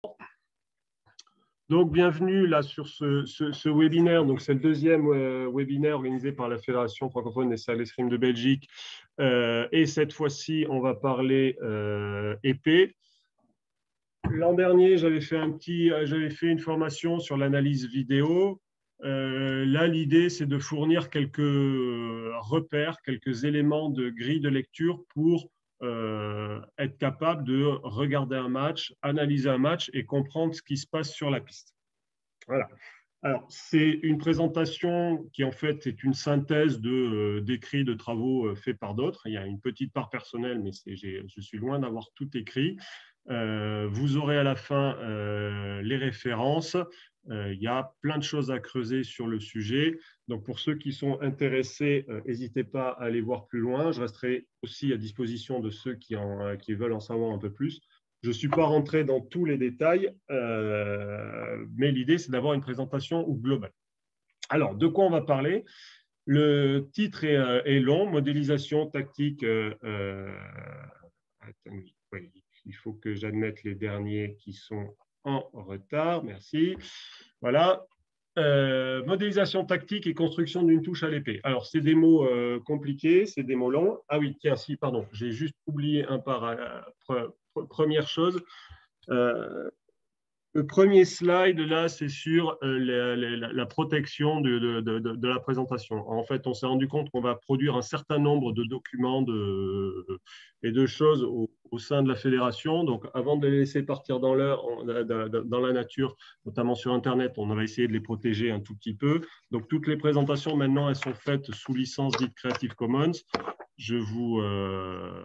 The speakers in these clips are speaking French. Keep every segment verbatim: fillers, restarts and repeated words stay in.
Donc, bienvenue là sur ce, ce, ce webinaire. Donc, c'est le deuxième euh, webinaire organisé par la Fédération francophone des salles d'escrime de Belgique. Euh, et cette fois-ci, on va parler euh, épée. L'an dernier, j'avais fait, un petit, j'avais fait une formation sur l'analyse vidéo. Euh, là, l'idée, c'est de fournir quelques repères, quelques éléments de grille de lecture pour euh, être capable de regarder un match, analyser un match et comprendre ce qui se passe sur la piste. Voilà. Alors, c'est une présentation qui, en fait, est une synthèse de, euh, d'écrits, de travaux euh, faits par d'autres. Il y a une petite part personnelle, mais c'est, j'ai, je suis loin d'avoir tout écrit. Euh, vous aurez à la fin euh, les références. Euh, il y a plein de choses à creuser sur le sujet. Donc, pour ceux qui sont intéressés, euh, n'hésitez pas à aller voir plus loin. Je resterai aussi à disposition de ceux qui, en, qui veulent en savoir un peu plus. Je ne suis pas rentré dans tous les détails, euh, mais l'idée, c'est d'avoir une présentation globale. Alors, de quoi on va parler? Le titre est, euh, est long, modélisation tactique. Euh, euh, attends, oui, il faut que j'admette les derniers qui sont en retard. Merci. Voilà. Euh, modélisation tactique et construction d'une touche à l'épée. Alors, c'est des mots euh, compliqués, c'est des mots longs. Ah oui, tiens, si, pardon, j'ai juste oublié un par première chose. Euh, le premier slide, là, c'est sur euh, la, la, la protection de, de, de, de la présentation. En fait, on s'est rendu compte qu'on va produire un certain nombre de documents de, et de choses au, au sein de la fédération. Donc, avant de les laisser partir dans l'heure, dans la nature, notamment sur Internet, on va essayer de les protéger un tout petit peu. Donc, toutes les présentations, maintenant, elles sont faites sous licence dite Creative Commons. Je vous... Euh,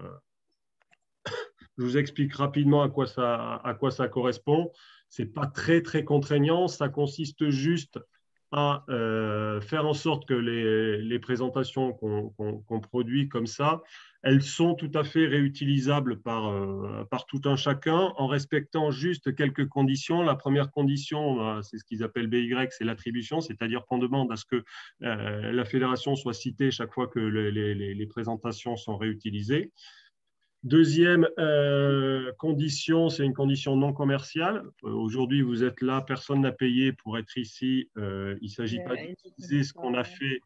Je vous explique rapidement à quoi ça, à quoi ça correspond. Ce n'est pas très, très contraignant. Ça consiste juste à euh, faire en sorte que les, les présentations qu'on qu'on, qu'on produit comme ça, elles sont tout à fait réutilisables par, euh, par tout un chacun en respectant juste quelques conditions. La première condition, c'est ce qu'ils appellent B Y, c'est l'attribution, c'est-à-dire qu'on demande à ce que euh, la fédération soit citée chaque fois que les, les, les présentations sont réutilisées. Deuxième euh, condition, c'est une condition non commerciale. Euh, aujourd'hui, vous êtes là, personne n'a payé pour être ici. Euh, il ne s'agit pas d'utiliser ce qu'on a fait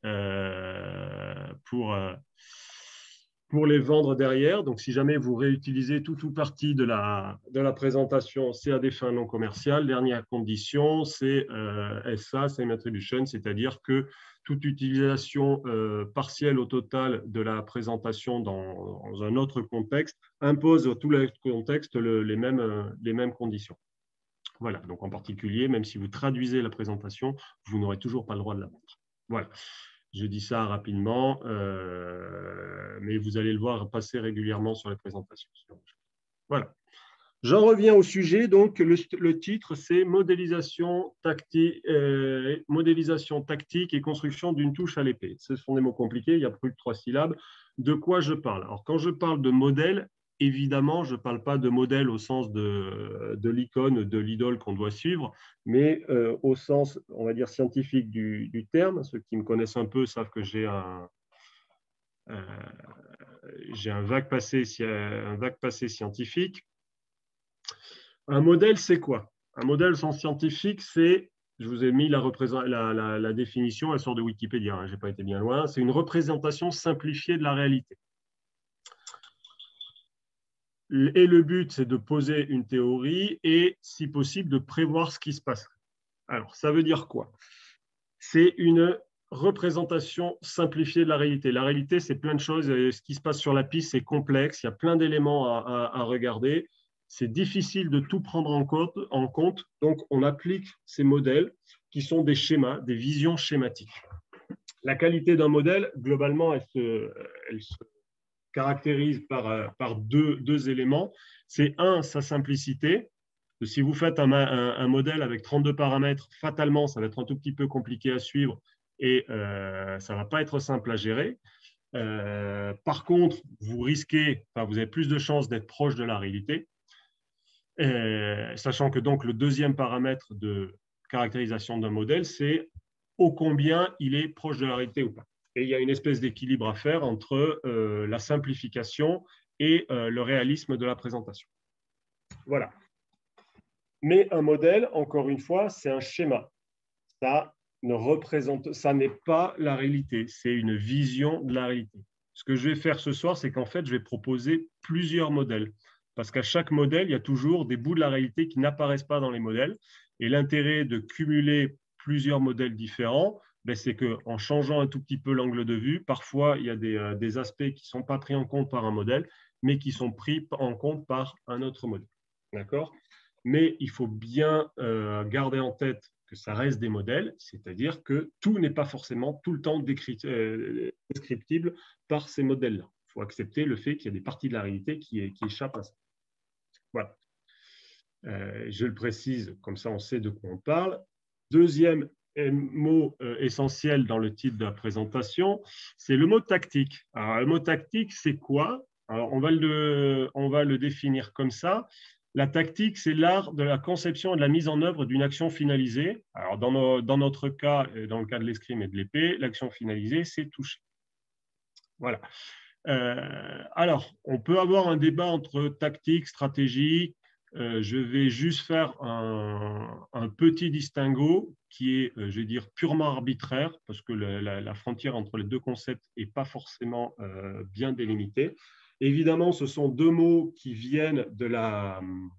euh, pour, euh, pour les vendre derrière. Donc, si jamais vous réutilisez tout ou partie de la, de la présentation, c'est à des fins non commerciales. Dernière condition, c'est euh, S A, Same Attribution, c'est-à-dire que toute utilisation euh, partielle au total de la présentation dans, dans un autre contexte impose à tout le contexte le, les, mêmes, euh, les mêmes conditions. Voilà, donc en particulier, même si vous traduisez la présentation, vous n'aurez toujours pas le droit de la vendre. Voilà, je dis ça rapidement, euh, mais vous allez le voir passer régulièrement sur les présentations. Voilà. J'en reviens au sujet, donc le, le titre c'est modélisation, tacti, euh, modélisation tactique et construction d'une touche à l'épée. Ce sont des mots compliqués, il y a plus de trois syllabes. De quoi je parle? Alors quand je parle de modèle, évidemment, je ne parle pas de modèle au sens de, de l'icône, de l'idole qu'on doit suivre, mais euh, au sens, on va dire, scientifique du, du terme. Ceux qui me connaissent un peu savent que j'ai un, euh, j'ai un vague passé, un vague passé scientifique. Un modèle, c'est quoi? Un modèle au sens scientifique, c'est, je vous ai mis la, la, la, la définition, elle sort de Wikipédia, hein, je n'ai pas été bien loin, c'est une représentation simplifiée de la réalité. Et le but, c'est de poser une théorie et, si possible, de prévoir ce qui se passe. Alors, ça veut dire quoi? C'est une représentation simplifiée de la réalité. La réalité, c'est plein de choses. Ce qui se passe sur la piste, c'est complexe. Il y a plein d'éléments à, à, à regarder. C'est difficile de tout prendre en compte, en compte. Donc, on applique ces modèles qui sont des schémas, des visions schématiques. La qualité d'un modèle, globalement, elle se, elle se caractérise par, par deux, deux éléments. C'est un, sa simplicité. Si vous faites un, un, un modèle avec trente-deux paramètres, fatalement, ça va être un tout petit peu compliqué à suivre et euh, ça ne va pas être simple à gérer. Euh, par contre, vous risquez, enfin, vous avez plus de chances d'être proche de la réalité, et, sachant que donc le deuxième paramètre de caractérisation d'un modèle, c'est ô combien il est proche de la réalité ou pas. Et il y a une espèce d'équilibre à faire entre euh, la simplification et euh, le réalisme de la présentation. Voilà. Mais un modèle, encore une fois, c'est un schéma. Ça ne représente, ça n'est pas la réalité, c'est une vision de la réalité. Ce que je vais faire ce soir, c'est qu'en fait, je vais proposer plusieurs modèles. Parce qu'à chaque modèle, il y a toujours des bouts de la réalité qui n'apparaissent pas dans les modèles. Et l'intérêt de cumuler plusieurs modèles différents, ben, c'est qu'en changeant un tout petit peu l'angle de vue, parfois, il y a des, euh, des aspects qui ne sont pas pris en compte par un modèle, mais qui sont pris en compte par un autre modèle. D'accord ? Mais il faut bien euh, garder en tête que ça reste des modèles, c'est-à-dire que tout n'est pas forcément tout le temps euh, descriptible par ces modèles-là. Il faut accepter le fait qu'il y a des parties de la réalité qui, qui échappent à ça. Voilà. Euh, je le précise, comme ça on sait de quoi on parle. Deuxième mot euh, essentiel dans le titre de la présentation, c'est le mot tactique. Alors, le mot tactique, c'est quoi? Alors, on va, le, on va le définir comme ça. La tactique, c'est l'art de la conception et de la mise en œuvre d'une action finalisée. Alors, dans, nos, dans notre cas, dans le cas de l'escrime et de l'épée, l'action finalisée, c'est toucher. Voilà. Euh, alors, on peut avoir un débat entre tactique, stratégie. Euh, je vais juste faire un, un petit distinguo qui est, euh, je vais dire, purement arbitraire, parce que la, la, la frontière entre les deux concepts n'est pas forcément euh, bien délimitée. Évidemment, ce sont deux mots qui viennent de la...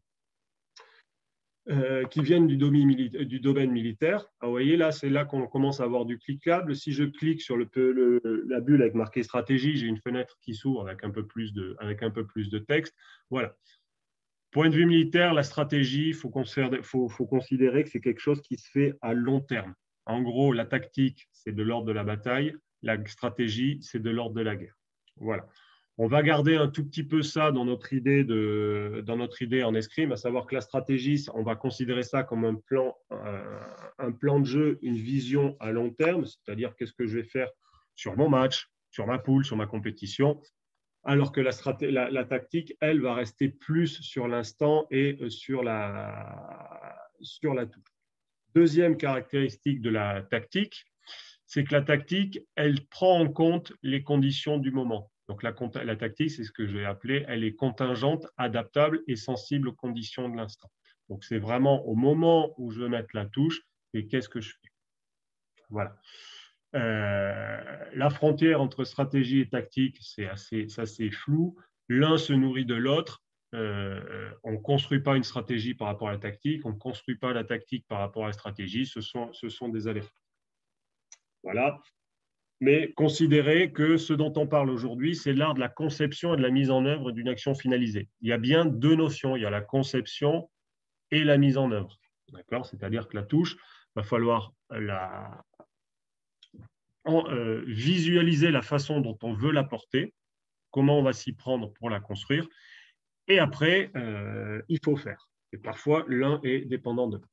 Euh, qui viennent du domaine, militaire, du domaine militaire. Alors, vous voyez, là, c'est là qu'on commence à avoir du cliquable. Si je clique sur le, le, la bulle avec marqué stratégie, j'ai une fenêtre qui s'ouvre avec un peu plus de, avec un peu plus de texte. Voilà. Point de vue militaire, la stratégie, il faut, faut, faut considérer que c'est quelque chose qui se fait à long terme. En gros, la tactique, c'est de l'ordre de la bataille. La stratégie, c'est de l'ordre de la guerre. Voilà. On va garder un tout petit peu ça dans notre idée, de, dans notre idée en escrime, à savoir que la stratégie, on va considérer ça comme un plan, un, un plan de jeu, une vision à long terme, c'est-à-dire qu'est-ce que je vais faire sur mon match, sur ma poule, sur ma compétition, alors que la, la, la tactique, elle, va rester plus sur l'instant et sur la, sur la touche. Deuxième caractéristique de la tactique, c'est que la tactique, elle prend en compte les conditions du moment. Donc la, la tactique, c'est ce que je vais appeler, elle est contingente, adaptable et sensible aux conditions de l'instant. Donc c'est vraiment au moment où je veux mettre la touche et qu'est-ce que je fais. Voilà. Euh, la frontière entre stratégie et tactique, c'est assez, assez flou. L'un se nourrit de l'autre. Euh, on ne construit pas une stratégie par rapport à la tactique, on ne construit pas la tactique par rapport à la stratégie, ce sont, ce sont des allers. Voilà. Mais considérez que ce dont on parle aujourd'hui, c'est l'art de la conception et de la mise en œuvre d'une action finalisée. Il y a bien deux notions, il y a la conception et la mise en œuvre. D'accord ? C'est-à-dire que la touche, il va falloir la, en, euh, visualiser la façon dont on veut la porter, comment on va s'y prendre pour la construire, et après, euh, il faut faire. Et parfois, l'un est dépendant de l'autre.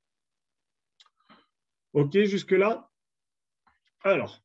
OK, jusque-là? Alors,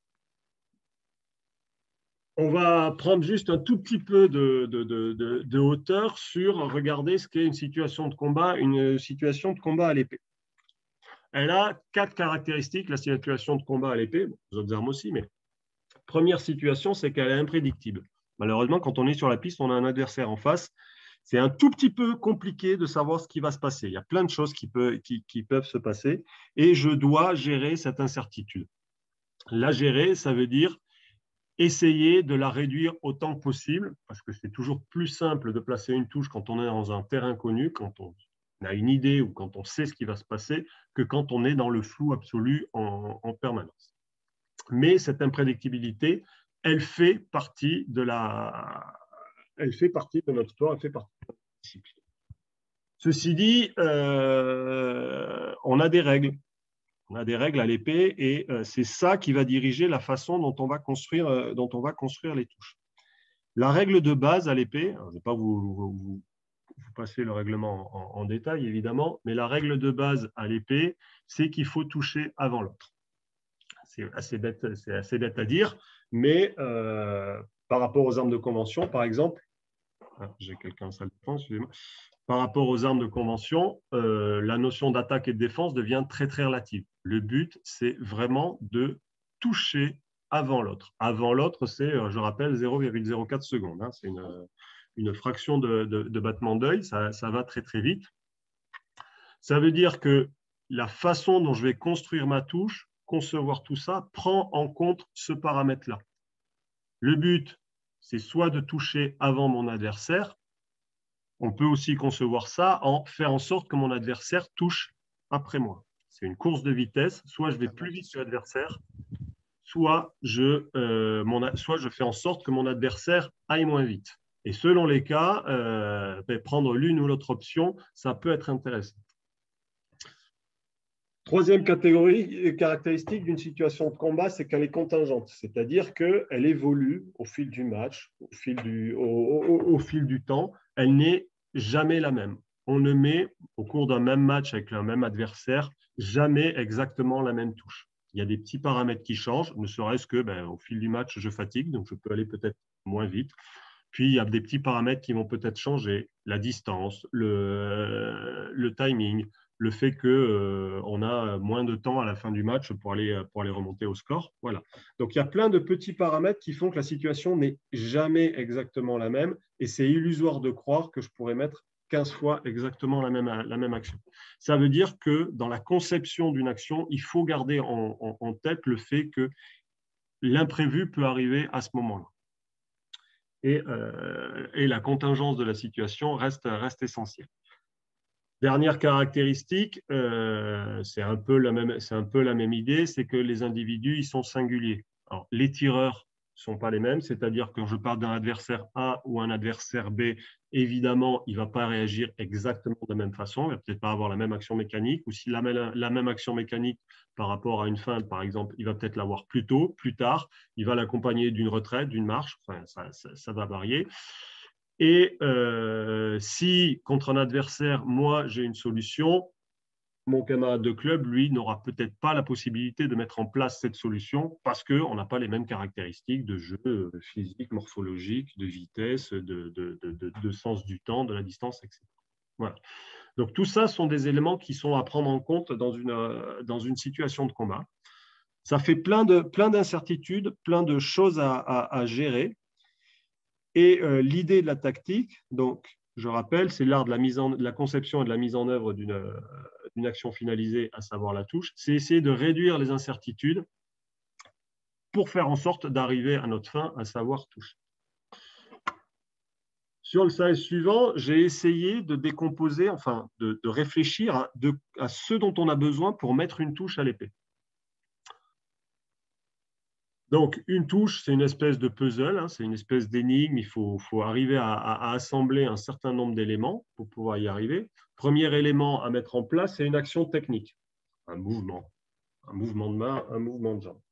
on va prendre juste un tout petit peu de, de, de, de, de hauteur sur regarder ce qu'est une situation de combat, une situation de combat à l'épée. Elle a quatre caractéristiques, la situation de combat à l'épée, bon, les autres armes aussi, mais première situation, c'est qu'elle est imprédictible. Malheureusement, quand on est sur la piste, on a un adversaire en face. C'est un tout petit peu compliqué de savoir ce qui va se passer. Il y a plein de choses qui, peut, qui, qui peuvent se passer et je dois gérer cette incertitude. La gérer, ça veut dire essayer de la réduire autant que possible, parce que c'est toujours plus simple de placer une touche quand on est dans un terrain connu, quand on a une idée ou quand on sait ce qui va se passer, que quand on est dans le flou absolu en, en permanence. Mais cette imprédictibilité, elle fait partie de la, elle fait partie de notre sport, elle fait partie de notre discipline. Ceci dit, euh, on a des règles. On a des règles à l'épée et euh, c'est ça qui va diriger la façon dont on va construire, euh, dont on va construire les touches. La règle de base à l'épée, je ne vais pas vous, vous, vous, vous passer le règlement en, en détail évidemment, mais la règle de base à l'épée, c'est qu'il faut toucher avant l'autre. C'est assez bête, c'est assez bête à dire, mais euh, par rapport aux armes de convention, par exemple, ah, j'ai quelqu'un en salle de défense, excusez-moi. Par rapport aux armes de convention, euh, la notion d'attaque et de défense devient très, très relative. Le but, c'est vraiment de toucher avant l'autre. Avant l'autre, c'est, je rappelle, zéro virgule zéro quatre secondes. Hein. C'est une, une fraction de, de, de battement d'œil. Ça, ça va très, très vite. Ça veut dire que la façon dont je vais construire ma touche, concevoir tout ça, prend en compte ce paramètre-là. Le but, c'est soit de toucher avant mon adversaire. On peut aussi concevoir ça en faire en sorte que mon adversaire touche après moi. C'est une course de vitesse. Soit je vais plus vite que l'adversaire, soit je, euh, mon, soit je fais en sorte que mon adversaire aille moins vite. Et selon les cas, euh, ben, prendre l'une ou l'autre option, ça peut être intéressant. Troisième catégorie caractéristique d'une situation de combat, c'est qu'elle est contingente, c'est-à-dire qu'elle évolue au fil du match, au fil du, au, au, au fil du temps. Elle n'est jamais la même. On ne met, au cours d'un même match avec un même adversaire, jamais exactement la même touche. Il y a des petits paramètres qui changent, ne serait-ce que ben, au fil du match, je fatigue, donc je peux aller peut-être moins vite. Puis, il y a des petits paramètres qui vont peut-être changer, la distance, le, le timing, le fait qu'on euh, a moins de temps à la fin du match pour aller, pour aller remonter au score. Voilà. Donc, il y a plein de petits paramètres qui font que la situation n'est jamais exactement la même et c'est illusoire de croire que je pourrais mettre quinze fois exactement la même, la même action. Ça veut dire que dans la conception d'une action, il faut garder en, en, en tête le fait que l'imprévu peut arriver à ce moment-là. Et, euh, et la contingence de la situation reste, reste essentielle. Dernière caractéristique, euh, c'est un peu la même, c'est un peu la même idée, c'est que les individus, ils sont singuliers. Alors, les tireurs ne sont pas les mêmes, c'est-à-dire que je parle d'un adversaire A ou un adversaire B, évidemment, il ne va pas réagir exactement de la même façon, il ne va peut-être pas avoir la même action mécanique, ou si la, la même action mécanique par rapport à une feinte, par exemple, il va peut-être l'avoir plus tôt, plus tard, il va l'accompagner d'une retraite, d'une marche, enfin, ça, ça, ça va varier. Et euh, si, contre un adversaire, moi, j'ai une solution, mon camarade de club, lui, n'aura peut-être pas la possibilité de mettre en place cette solution parce qu'on n'a pas les mêmes caractéristiques de jeu physique, morphologique, de vitesse, de, de, de, de, de sens du temps, de la distance, et cetera. Voilà. Donc, tout ça sont des éléments qui sont à prendre en compte dans une, dans une situation de combat. Ça fait plein de, plein d'incertitudes, plein de choses à, à, à gérer. Et euh, l'idée de la tactique, donc, je rappelle, c'est l'art de la, mise en, de la conception et de la mise en œuvre d'une, euh, d'une action finalisée, à savoir la touche. C'est essayer de réduire les incertitudes pour faire en sorte d'arriver à notre fin, à savoir toucher. Sur le slide suivant, j'ai essayé de décomposer, enfin, de, de réfléchir à, de, à ce dont on a besoin pour mettre une touche à l'épée. Donc, une touche, c'est une espèce de puzzle, hein, c'est une espèce d'énigme. Il faut, faut arriver à, à, à assembler un certain nombre d'éléments pour pouvoir y arriver. Premier élément à mettre en place, c'est une action technique, un mouvement, un mouvement de main, un mouvement de jambe.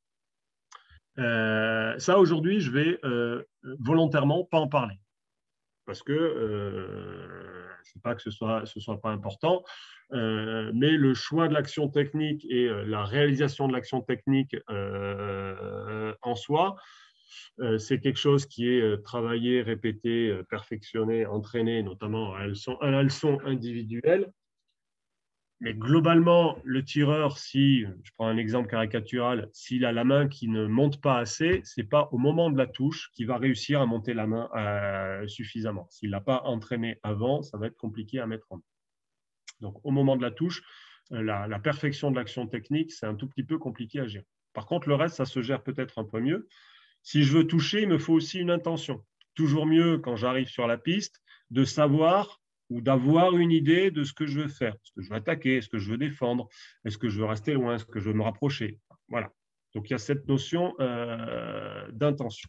Euh, ça, aujourd'hui, je vais euh, volontairement pas en parler parce que euh, c'est pas que ce soit, ce soit pas important, euh, mais le choix de l'action technique et euh, la réalisation de l'action technique euh, en soi, euh, c'est quelque chose qui est euh, travaillé, répété, euh, perfectionné, entraîné, notamment à la leçon, à la leçon individuelle. Mais globalement, le tireur, si, je prends un exemple caricatural, s'il a la main qui ne monte pas assez, ce n'est pas au moment de la touche qu'il va réussir à monter la main euh, suffisamment. S'il ne l'a pas entraîné avant, ça va être compliqué à mettre en œuvre. Donc, au moment de la touche, la, la perfection de l'action technique, c'est un tout petit peu compliqué à gérer. Par contre, le reste, ça se gère peut-être un peu mieux. Si je veux toucher, il me faut aussi une intention. Toujours mieux, quand j'arrive sur la piste, de savoir ou d'avoir une idée de ce que je veux faire. Est-ce que je veux attaquer? Est-ce que je veux défendre? Est-ce que je veux rester loin? Est-ce que je veux me rapprocher? Voilà. Donc, il y a cette notion euh, d'intention.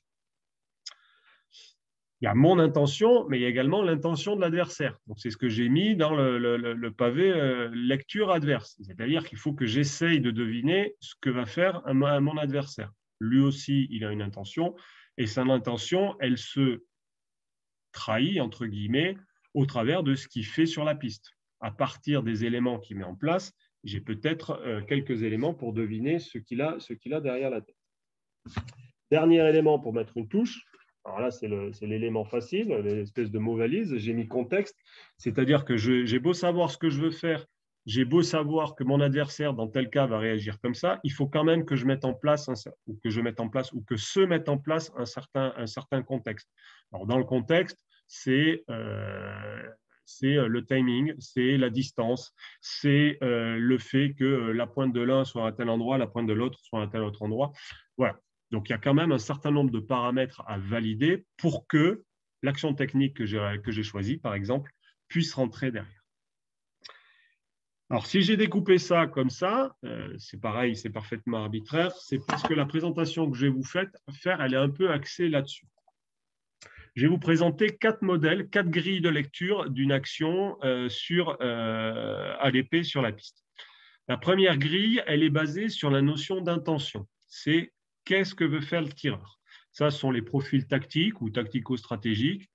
Il y a mon intention, mais il y a également l'intention de l'adversaire. Donc, c'est ce que j'ai mis dans le, le, le pavé euh, lecture adverse. C'est-à-dire qu'il faut que j'essaye de deviner ce que va faire un, un, mon adversaire. Lui aussi, il a une intention, et son intention, elle se trahit, entre guillemets, au travers de ce qu'il fait sur la piste. À partir des éléments qu'il met en place, j'ai peut-être euh, quelques éléments pour deviner ce qu'il a, ce qu'il a derrière la tête. Dernier élément pour mettre une touche. Alors là, c'est l'élément facile, l'espèce de mot valise. J'ai mis contexte, c'est-à-dire que j'ai beau savoir ce que je veux faire, j'ai beau savoir que mon adversaire, dans tel cas, va réagir comme ça, il faut quand même que je mette en place, un, ou que je mette en place, ou que se mette en place un certain, un certain contexte. Alors, dans le contexte, c'est euh, c'est le timing, c'est la distance, c'est euh, le fait que la pointe de l'un soit à tel endroit, la pointe de l'autre soit à tel autre endroit. Voilà. Donc, il y a quand même un certain nombre de paramètres à valider pour que l'action technique que j'ai que j'ai choisie, par exemple, puisse rentrer derrière. Alors, si j'ai découpé ça comme ça, euh, c'est pareil, c'est parfaitement arbitraire, c'est parce que la présentation que je vais vous faire, elle est un peu axée là-dessus. Je vais vous présenter quatre modèles, quatre grilles de lecture d'une action euh, sur, euh, à l'épée sur la piste. La première grille, elle est basée sur la notion d'intention. C'est qu'est-ce que veut faire le tireur. Ça, ce sont les profils tactiques ou tactico-stratégiques.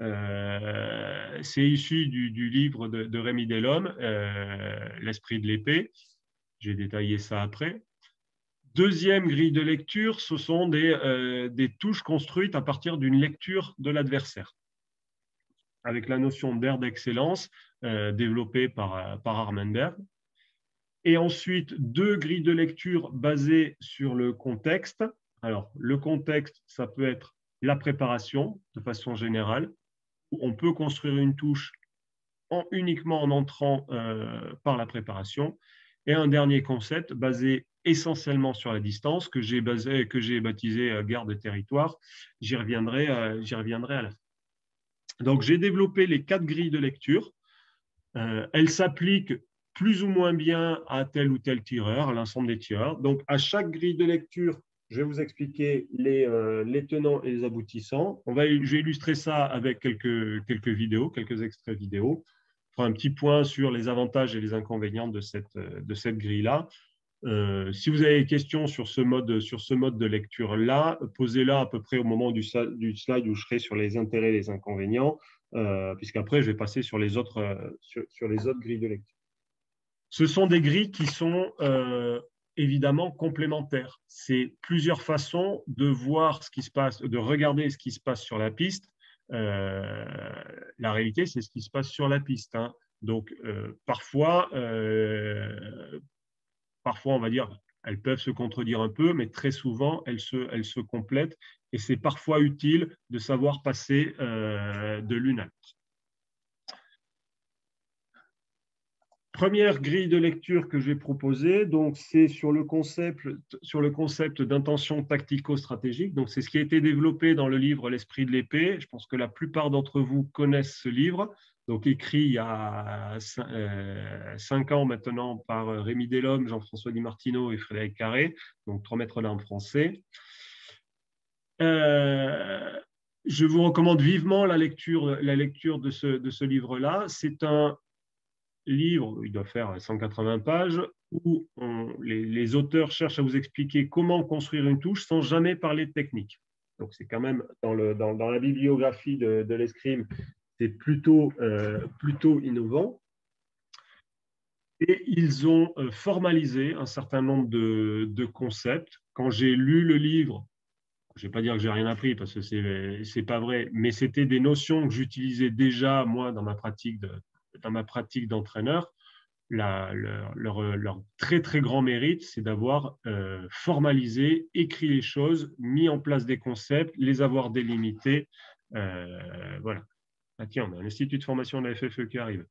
Euh, c'est issu du, du livre de, de Rémi Delhomme, euh, L'esprit de l'épée. J'ai détaillé ça après. Deuxième grille de lecture, ce sont des, euh, des touches construites à partir d'une lecture de l'adversaire, avec la notion d'air d'excellence euh, développée par, par Armenberg. Et ensuite, deux grilles de lecture basées sur le contexte. Alors, le contexte, ça peut être la préparation, de façon générale. On peut construire une touche en, uniquement en entrant euh, par la préparation. Et un dernier concept basé essentiellement sur la distance, que j'ai basé, que j'ai baptisé euh, garde de territoire. J'y reviendrai, euh, j'y reviendrai à la fin. Donc, j'ai développé les quatre grilles de lecture. Euh, elles s'appliquent plus ou moins bien à tel ou tel tireur, à l'ensemble des tireurs. Donc, à chaque grille de lecture, je vais vous expliquer les, euh, les tenants et les aboutissants. On va, je vais illustrer ça avec quelques, quelques vidéos, quelques extraits vidéo. Je ferai un petit point sur les avantages et les inconvénients de cette, de cette grille-là. Euh, si vous avez des questions sur ce mode, sur ce mode de lecture-là, posez-la à peu près au moment du, du slide où je serai sur les intérêts et les inconvénients, euh, puisqu'après, je vais passer sur les, autres, euh, sur, sur les autres grilles de lecture. Ce sont des grilles qui sont euh, évidemment complémentaires. C'est plusieurs façons de voir ce qui se passe, de regarder ce qui se passe sur la piste. Euh, la réalité, c'est ce qui se passe sur la piste. Hein. Donc, euh, parfois, euh, parfois, on va dire, elles peuvent se contredire un peu, mais très souvent, elles se, elles se complètent. Et c'est parfois utile de savoir passer euh, de l'une à l'autre. Première grille de lecture que je vais proposer, donc c'est sur le concept, sur le concept d'intention tactico-stratégique. Donc c'est ce qui a été développé dans le livre L'esprit de l'épée. Je pense que la plupart d'entre vous connaissent ce livre, donc écrit il y a cinq ans maintenant par Rémi Delhomme, Jean-François Di Martino et Frédéric Carré, donc trois maîtres d'armes français. Euh, je vous recommande vivement la lecture, la lecture de ce, de ce livre-là. C'est un livre, il doit faire cent quatre-vingts pages, où on, les, les auteurs cherchent à vous expliquer comment construire une touche sans jamais parler de technique. Donc c'est quand même, dans, le, dans, dans la bibliographie de, de l'escrime, c'est plutôt, euh, plutôt innovant. Et ils ont formalisé un certain nombre de, de concepts. Quand j'ai lu le livre, je ne vais pas dire que j'ai rien appris parce que c'est c'est pas vrai, mais c'était des notions que j'utilisais déjà moi dans ma pratique de, dans ma pratique d'entraîneur. La, leur, leur, leur très très grand mérite, c'est d'avoir euh, formalisé, écrit les choses, mis en place des concepts, les avoir délimités. Euh, voilà. Ah tiens, on a l'Institut de formation de la F F E qui arrive.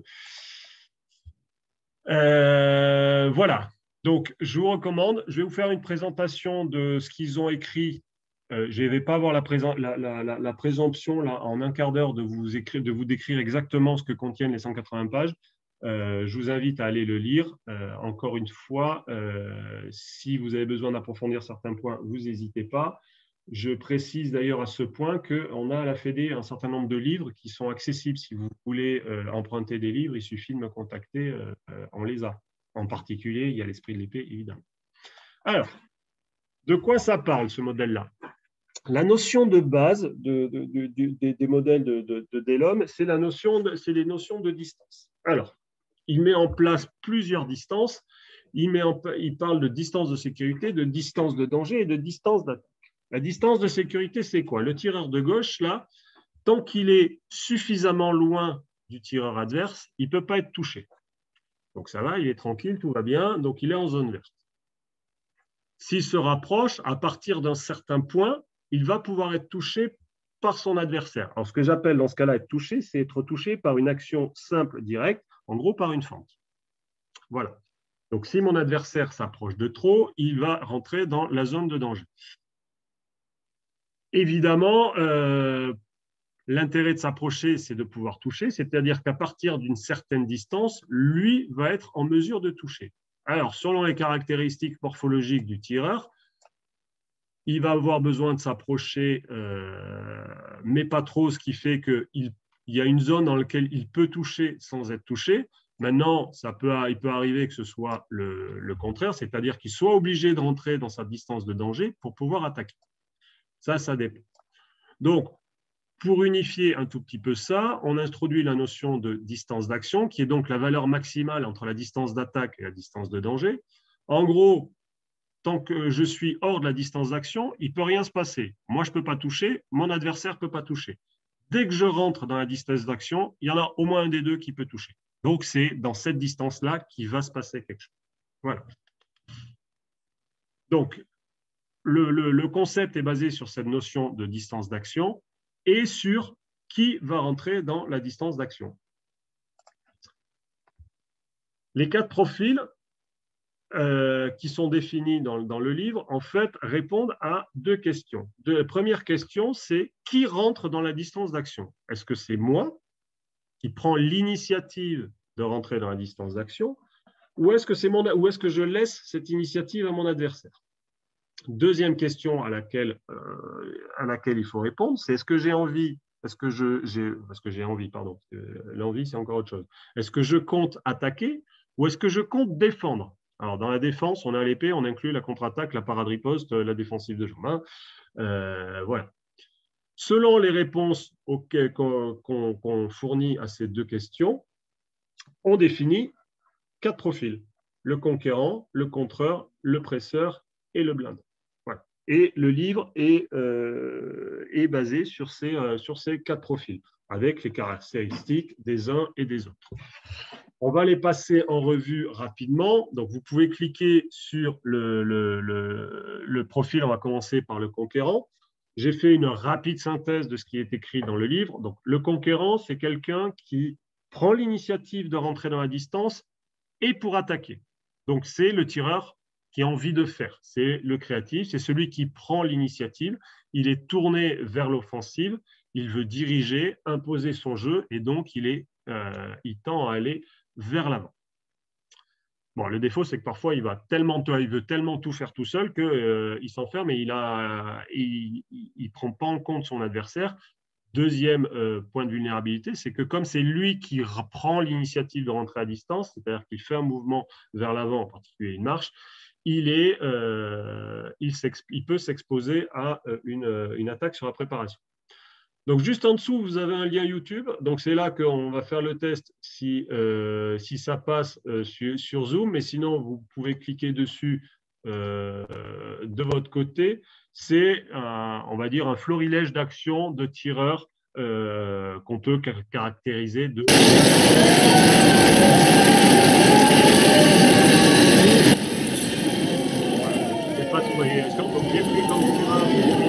Euh, voilà. Donc, je vous recommande, je vais vous faire une présentation de ce qu'ils ont écrit. Euh, je ne vais pas avoir la, la, la, la, la présomption là, en un quart d'heure de vous, écrire, de vous décrire exactement ce que contiennent les cent quatre-vingts pages. Euh, je vous invite à aller le lire. Euh, encore une fois, euh, si vous avez besoin d'approfondir certains points, vous n'hésitez pas. Je précise d'ailleurs à ce point qu'on a à la Fédé un certain nombre de livres qui sont accessibles. Si vous voulez euh, emprunter des livres, il suffit de me contacter, euh, on les a. En particulier, il y a l'esprit de l'épée, évidemment. Alors, de quoi ça parle, ce modèle-là? La notion de base de, de, de, de, des modèles de, de, de Delhomme, c'est la notion de, c'est les notions de distance. Alors, il met en place plusieurs distances. Il, met en, il parle de distance de sécurité, de distance de danger et de distance d'attaque. La distance de sécurité, c'est quoi? Le tireur de gauche, là, tant qu'il est suffisamment loin du tireur adverse, il ne peut pas être touché. Donc ça va, il est tranquille, tout va bien, donc il est en zone verte. S'il se rapproche, à partir d'un certain point, il va pouvoir être touché par son adversaire. Alors, ce que j'appelle dans ce cas-là être touché, c'est être touché par une action simple, directe, en gros par une fente. Voilà. Donc, si mon adversaire s'approche de trop, il va rentrer dans la zone de danger. Évidemment, euh, l'intérêt de s'approcher, c'est de pouvoir toucher, c'est-à-dire qu'à partir d'une certaine distance, lui va être en mesure de toucher. Alors, selon les caractéristiques morphologiques du tireur, il va avoir besoin de s'approcher, euh, mais pas trop, ce qui fait qu'il il y a une zone dans laquelle il peut toucher sans être touché. Maintenant, ça peut, il peut arriver que ce soit le, le contraire, c'est-à-dire qu'il soit obligé de rentrer dans sa distance de danger pour pouvoir attaquer. Ça, ça dépend. Donc, pour unifier un tout petit peu ça, on introduit la notion de distance d'action, qui est donc la valeur maximale entre la distance d'attaque et la distance de danger. En gros, tant que je suis hors de la distance d'action, il ne peut rien se passer. Moi, je ne peux pas toucher, mon adversaire ne peut pas toucher. Dès que je rentre dans la distance d'action, il y en a au moins un des deux qui peut toucher. Donc, c'est dans cette distance-là qu'il va se passer quelque chose. Voilà. Donc, le, le, le concept est basé sur cette notion de distance d'action et sur qui va rentrer dans la distance d'action. Les quatre profils euh, qui sont définis dans, dans le livre, en fait, répondent à deux questions. De, la première question, c'est qui rentre dans la distance d'action? Est-ce que c'est moi qui prends l'initiative de rentrer dans la distance d'action ou est-ce que, c'est mon, ou est-ce que je laisse cette initiative à mon adversaire? Deuxième question à laquelle, euh, à laquelle il faut répondre, c'est est-ce que j'ai envie, est-ce que je, j'ai, parce que j'ai envie, pardon, l'envie c'est encore autre chose. Est-ce que je compte attaquer ou est-ce que je compte défendre? Alors dans la défense, on a l'épée, on inclut la contre-attaque, la parade riposte, la défensive de jambes. Hein. Euh, voilà. Selon les réponses auxquelles, qu'on, qu'on, qu'on fournit à ces deux questions, on définit quatre profils: le conquérant, le contreur, le presseur et le blindé. Voilà. Et le livre est, euh, est basé sur ces, euh, sur ces quatre profils, avec les caractéristiques des uns et des autres. On va les passer en revue rapidement. Donc, vous pouvez cliquer sur le, le, le, le profil. On va commencer par le conquérant. J'ai fait une rapide synthèse de ce qui est écrit dans le livre. Donc, le conquérant, c'est quelqu'un qui prend l'initiative de rentrer dans la distance et pour attaquer. Donc, c'est le tireur qui a envie de faire. C'est le créatif, c'est celui qui prend l'initiative. Il est tourné vers l'offensive, il veut diriger, imposer son jeu, et donc il, est, euh, il tend à aller vers l'avant. Bon, le défaut, c'est que parfois, il, va tellement, il veut tellement tout faire tout seul qu'il euh, s'enferme et il ne prend pas en compte son adversaire. Deuxième euh, point de vulnérabilité, c'est que comme c'est lui qui prend l'initiative de rentrer à distance, c'est-à-dire qu'il fait un mouvement vers l'avant, en particulier une marche, il, est, euh, il, il peut s'exposer à une, une attaque sur la préparation. Donc, juste en dessous, vous avez un lien YouTube. Donc, c'est là qu'on va faire le test si, euh, si ça passe euh, sur, sur Zoom. Mais sinon, vous pouvez cliquer dessus euh, de votre côté. C'est, on va dire, un florilège d'actions de tireurs euh, qu'on peut caractériser de... C'est pas tout. Est-ce qu'on peut pris comme tireur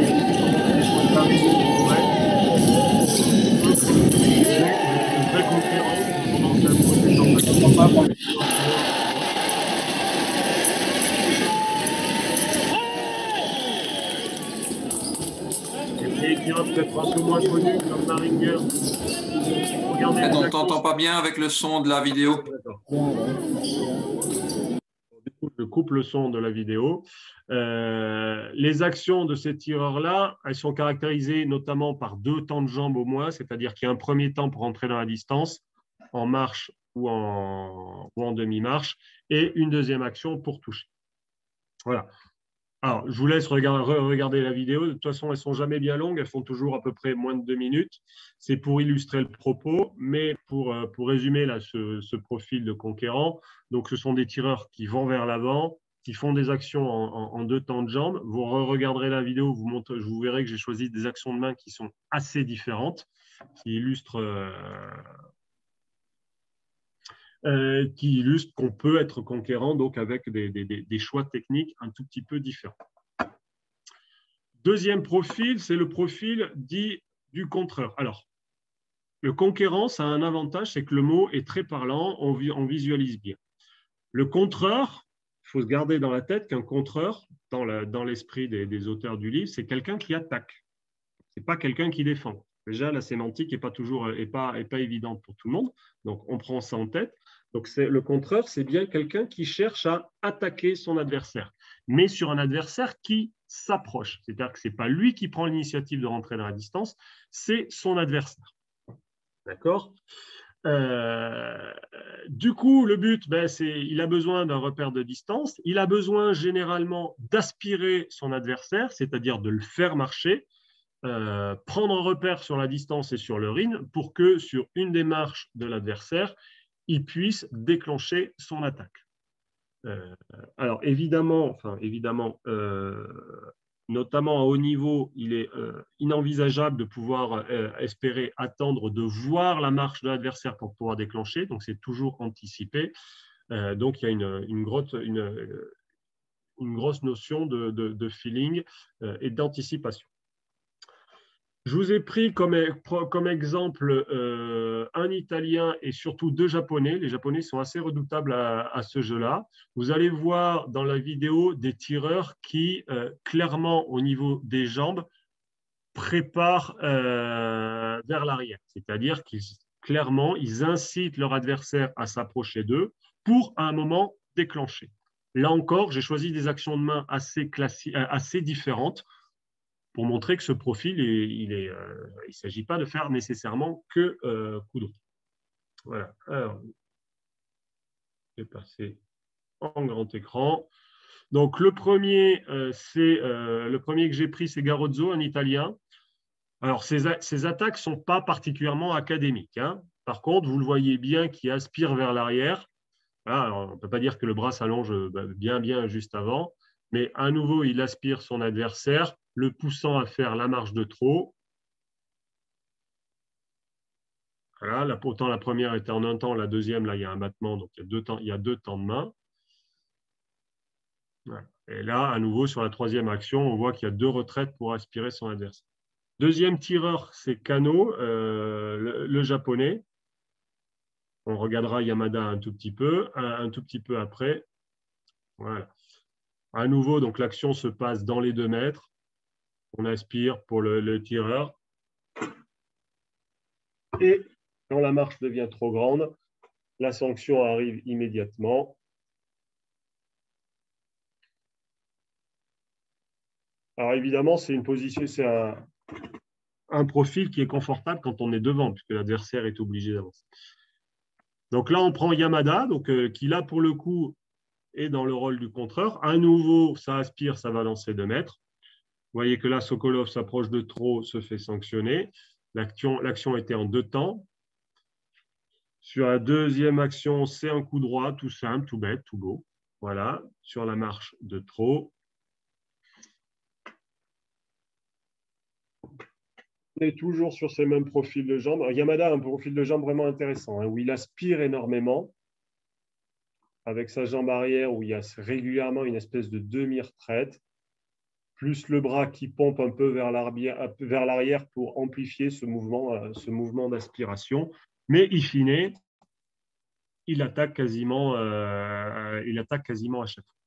une vraie conférence, on commence à poser dans la et les tireurs peut-être un peu moins connus comme Maringer. Regardez, on ne t'entend pas bien avec le son de la vidéo. Du coup, je coupe le son de la vidéo. Euh, les actions de ces tireurs-là, elles sont caractérisées notamment par deux temps de jambes au moins, c'est-à-dire qu'il y a un premier temps pour entrer dans la distance, en marche ou en, ou en demi-marche, et une deuxième action pour toucher. Voilà. Alors, je vous laisse regarder, regarder la vidéo. De toute façon, elles ne sont jamais bien longues. Elles font toujours à peu près moins de deux minutes. C'est pour illustrer le propos. Mais pour, pour résumer là, ce, ce profil de conquérant, donc ce sont des tireurs qui vont vers l'avant, qui font des actions en, en, en deux temps de jambes. Vous regarderez la vidéo, vous, montre, vous verrez que j'ai choisi des actions de main qui sont assez différentes, qui illustrent... Euh, Euh, qui illustre qu'on peut être conquérant donc avec des, des, des choix techniques un tout petit peu différents. Deuxième profil, c'est le profil dit du contreur. Alors, le conquérant, ça a un avantage, c'est que le mot est très parlant, on, on visualise bien. Le contreur, il faut se garder dans la tête qu'un contreur, dans, la, dans l'esprit des, des auteurs du livre, c'est quelqu'un qui attaque. Ce n'est pas quelqu'un qui défend. Déjà, la sémantique n'est pas toujours est pas, est pas évidente pour tout le monde, donc on prend ça en tête. Donc, c'est, le contreur, c'est bien quelqu'un qui cherche à attaquer son adversaire, mais sur un adversaire qui s'approche. C'est-à-dire que ce n'est pas lui qui prend l'initiative de rentrer dans la distance, c'est son adversaire. D'accord ? Euh, du coup, le but, ben, c'est il a besoin d'un repère de distance. Il a besoin généralement d'aspirer son adversaire, c'est-à-dire de le faire marcher, euh, prendre un repère sur la distance et sur le ring pour que sur une des marches de l'adversaire, il puisse déclencher son attaque. Euh, alors évidemment, enfin évidemment. Euh, Notamment à haut niveau, il est euh, inenvisageable de pouvoir euh, espérer attendre de voir la marche de l'adversaire pour pouvoir déclencher. Donc, c'est toujours anticipé. Euh, donc, il y a une, une, grosse, une, une grosse notion de, de, de feeling euh, et d'anticipation. Je vous ai pris comme, comme exemple euh, un Italien et surtout deux Japonais. Les Japonais sont assez redoutables à, à ce jeu-là. Vous allez voir dans la vidéo des tireurs qui, euh, clairement, au niveau des jambes, préparent euh, vers l'arrière. C'est-à-dire qu'ils, clairement, ils incitent leur adversaire à s'approcher d'eux pour, à un moment, déclencher. Là encore, j'ai choisi des actions de main assez, classi- assez différentes pour montrer que ce profil, est, il ne euh, s'agit pas de faire nécessairement que euh, coup droit. Voilà. Alors, je vais passer en grand écran. Donc, le premier, euh, c'est, euh, le premier que j'ai pris, c'est Garozzo, un Italien. Alors, ces, ces attaques ne sont pas particulièrement académiques. Hein. Par contre, vous le voyez bien qui aspire vers l'arrière. Voilà, alors, on ne peut pas dire que le bras s'allonge bien, bien juste avant. Mais à nouveau, il aspire son adversaire, le poussant à faire la marche de trop. Voilà, là, autant la première était en un temps, la deuxième, là, il y a un battement, donc il y a deux temps, il y a deux temps de main. Voilà. Et là, à nouveau, sur la troisième action, on voit qu'il y a deux retraites pour aspirer son adversaire. Deuxième tireur, c'est Kano, euh, le, le japonais. On regardera Yamada un tout petit peu, un, un tout petit peu après. Voilà. À nouveau, donc l'action se passe dans les deux mètres. On aspire pour le, le tireur. Et quand la marche devient trop grande, la sanction arrive immédiatement. Alors évidemment, c'est une position, c'est un, un profil qui est confortable quand on est devant, puisque l'adversaire est obligé d'avancer. Donc là, on prend Yamada, donc, euh, qui là, pour le coup, est dans le rôle du contreur. À nouveau, ça aspire, ça va lancer deux mètres. Vous voyez que là, Sokolov s'approche de trop, se fait sanctionner. L'action, l'action était en deux temps. Sur la deuxième action, c'est un coup droit, tout simple, tout bête, tout beau. Voilà, sur la marche de trop. On est toujours sur ce même profil de jambe. Alors, Yamada a un profil de jambe vraiment intéressant, hein, où il aspire énormément, avec sa jambe arrière, où il y a régulièrement une espèce de demi-retraite, plus le bras qui pompe un peu vers l'arrière pour amplifier ce mouvement, ce mouvement d'aspiration. Mais in fine, il attaque quasiment, euh, il attaque quasiment à chaque fois.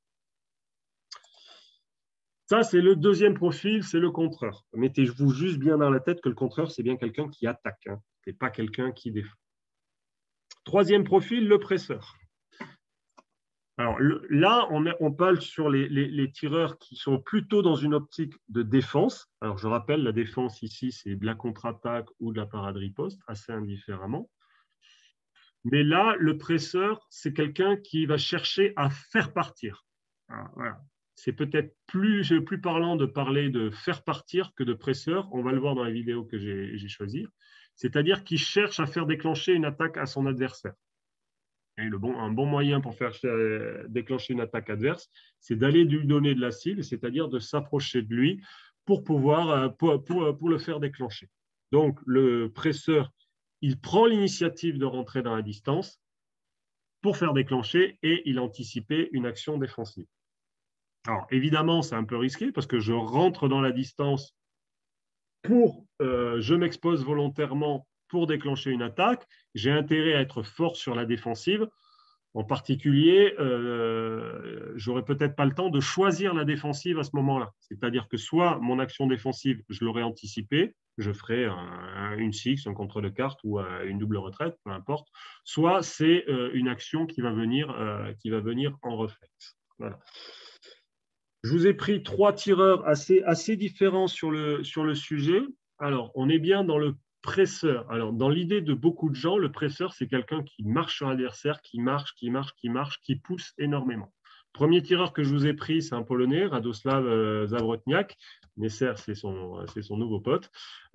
Ça, c'est le deuxième profil, c'est le contreur. Mettez-vous juste bien dans la tête que le contreur, c'est bien quelqu'un qui attaque, hein. Ce n'est pas quelqu'un qui défend. Troisième profil, le presseur. Alors le, là, on, est, on parle sur les, les, les tireurs qui sont plutôt dans une optique de défense. Alors je rappelle, la défense ici, c'est de la contre-attaque ou de la parade riposte, assez indifféremment. Mais là, le presseur, c'est quelqu'un qui va chercher à faire partir. Alors, voilà. C'est peut-être plus, plus parlant de parler de faire partir que de presseur. On va le voir dans la vidéo que j'ai choisie. C'est-à-dire qu'il cherche à faire déclencher une attaque à son adversaire. Et le bon, un bon moyen pour faire euh, déclencher une attaque adverse, c'est d'aller lui donner de la cible, c'est-à-dire de s'approcher de lui pour pouvoir euh, pour, pour, pour le faire déclencher. Donc, le presseur, il prend l'initiative de rentrer dans la distance pour faire déclencher et il anticipait une action défensive. Alors, évidemment, c'est un peu risqué parce que je rentre dans la distance pour euh, je m'expose volontairement pour déclencher une attaque, j'ai intérêt à être fort sur la défensive. En particulier, euh, j'aurais peut-être pas le temps de choisir la défensive à ce moment-là. C'est-à-dire que soit mon action défensive, je l'aurais anticipée, je ferai un, une six, un contrôle de carte ou une double retraite, peu importe. Soit c'est euh, une action qui va venir, euh, qui va venir en réflexe. Voilà. Je vous ai pris trois tireurs assez, assez différents sur le, sur le sujet. Alors, on est bien dans le presseur. Alors, dans l'idée de beaucoup de gens, le presseur, c'est quelqu'un qui marche sur l'adversaire, qui marche, qui marche, qui marche, qui pousse énormément. Premier tireur que je vous ai pris, c'est un Polonais, Radoslav euh, Zawrotniak. Neser, c'est son, c'est son nouveau pote.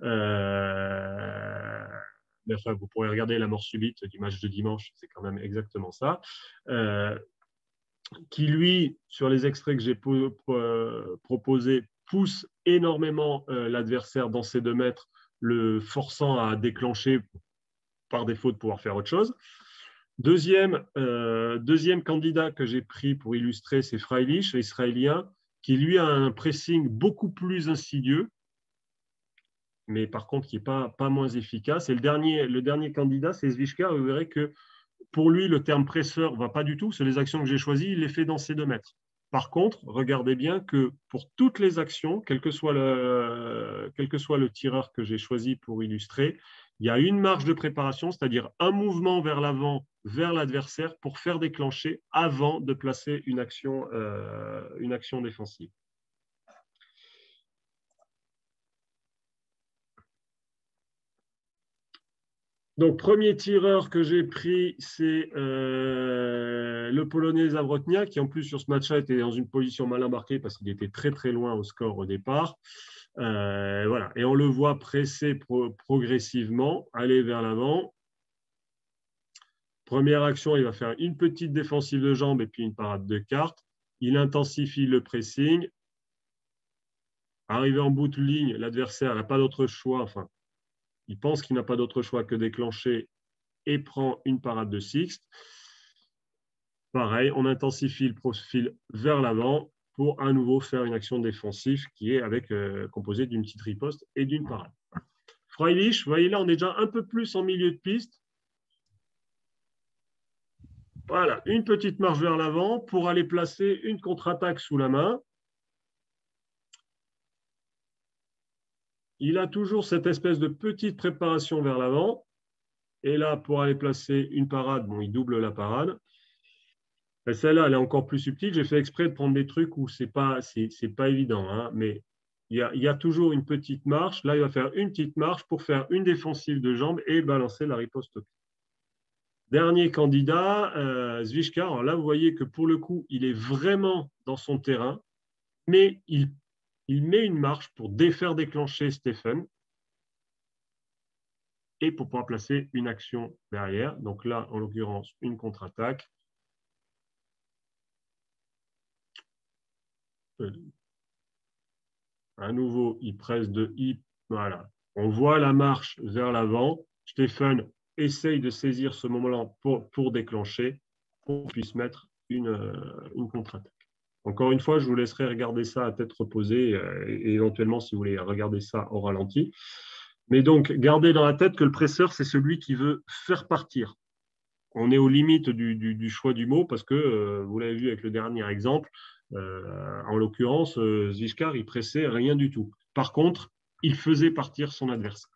Euh, mais enfin, vous pourrez regarder la mort subite du match de dimanche, c'est quand même exactement ça. Euh, qui, lui, sur les extraits que j'ai proposés, pousse énormément euh, l'adversaire dans ses deux mètres, le forçant à déclencher par défaut de pouvoir faire autre chose. Deuxième, euh, deuxième candidat que j'ai pris pour illustrer, c'est Freilich, l'Israélien, qui lui a un pressing beaucoup plus insidieux, mais par contre qui n'est pas, pas moins efficace. Et le dernier, le dernier candidat, c'est Zvishka. Vous verrez que pour lui, le terme presseur ne va pas du tout. C'est les actions que j'ai choisies, il les fait dans ces deux mètres. Par contre, regardez bien que pour toutes les actions, quel que soit le, quel que soit le tireur que j'ai choisi pour illustrer, il y a une marge de préparation, c'est-à-dire un mouvement vers l'avant, vers l'adversaire pour faire déclencher avant de placer une action, euh, une action défensive. Donc, premier tireur que j'ai pris, c'est euh, le Polonais Zawrotniak, qui en plus sur ce match-là était dans une position mal embarquée parce qu'il était très très loin au score au départ. Euh, voilà. Et on le voit presser pro progressivement, aller vers l'avant. Première action, il va faire une petite défensive de jambes et puis une parade de carte. Il intensifie le pressing. Arrivé en bout de ligne, l'adversaire n'a pas d'autre choix, enfin, il pense qu'il n'a pas d'autre choix que déclencher et prend une parade de sixte. Pareil, on intensifie le profil vers l'avant pour à nouveau faire une action défensive qui est avec, euh, composée d'une petite riposte et d'une parade. Freilich, vous voyez là, on est déjà un peu plus en milieu de piste. Voilà, une petite marche vers l'avant pour aller placer une contre-attaque sous la main. Il a toujours cette espèce de petite préparation vers l'avant. Et là, pour aller placer une parade, bon, il double la parade. Celle-là, elle est encore plus subtile. J'ai fait exprès de prendre des trucs où ce n'est pas, c'est, c'est pas évident, hein, mais il y, a, il y a toujours une petite marche. Là, il va faire une petite marche pour faire une défensive de jambes et balancer la riposte. Dernier candidat, euh, Zvishka. Alors là, vous voyez que pour le coup, il est vraiment dans son terrain, mais il, il met une marche pour défaire déclencher Stephen et pour pouvoir placer une action derrière. Donc là, en l'occurrence, une contre-attaque. Euh, à nouveau, il presse de hip. Voilà. On voit la marche vers l'avant. Stephen essaye de saisir ce moment-là pour, pour déclencher, pour qu'on puisse mettre une, euh, une contre-attaque. Encore une fois, je vous laisserai regarder ça à tête reposée euh, et éventuellement, si vous voulez, regarder ça au ralenti. Mais donc, gardez dans la tête que le presseur, c'est celui qui veut faire partir. On est aux limites du, du, du choix du mot parce que, euh, vous l'avez vu avec le dernier exemple, euh, en l'occurrence, euh, Zvishkar, il pressait rien du tout. Par contre, il faisait partir son adversaire.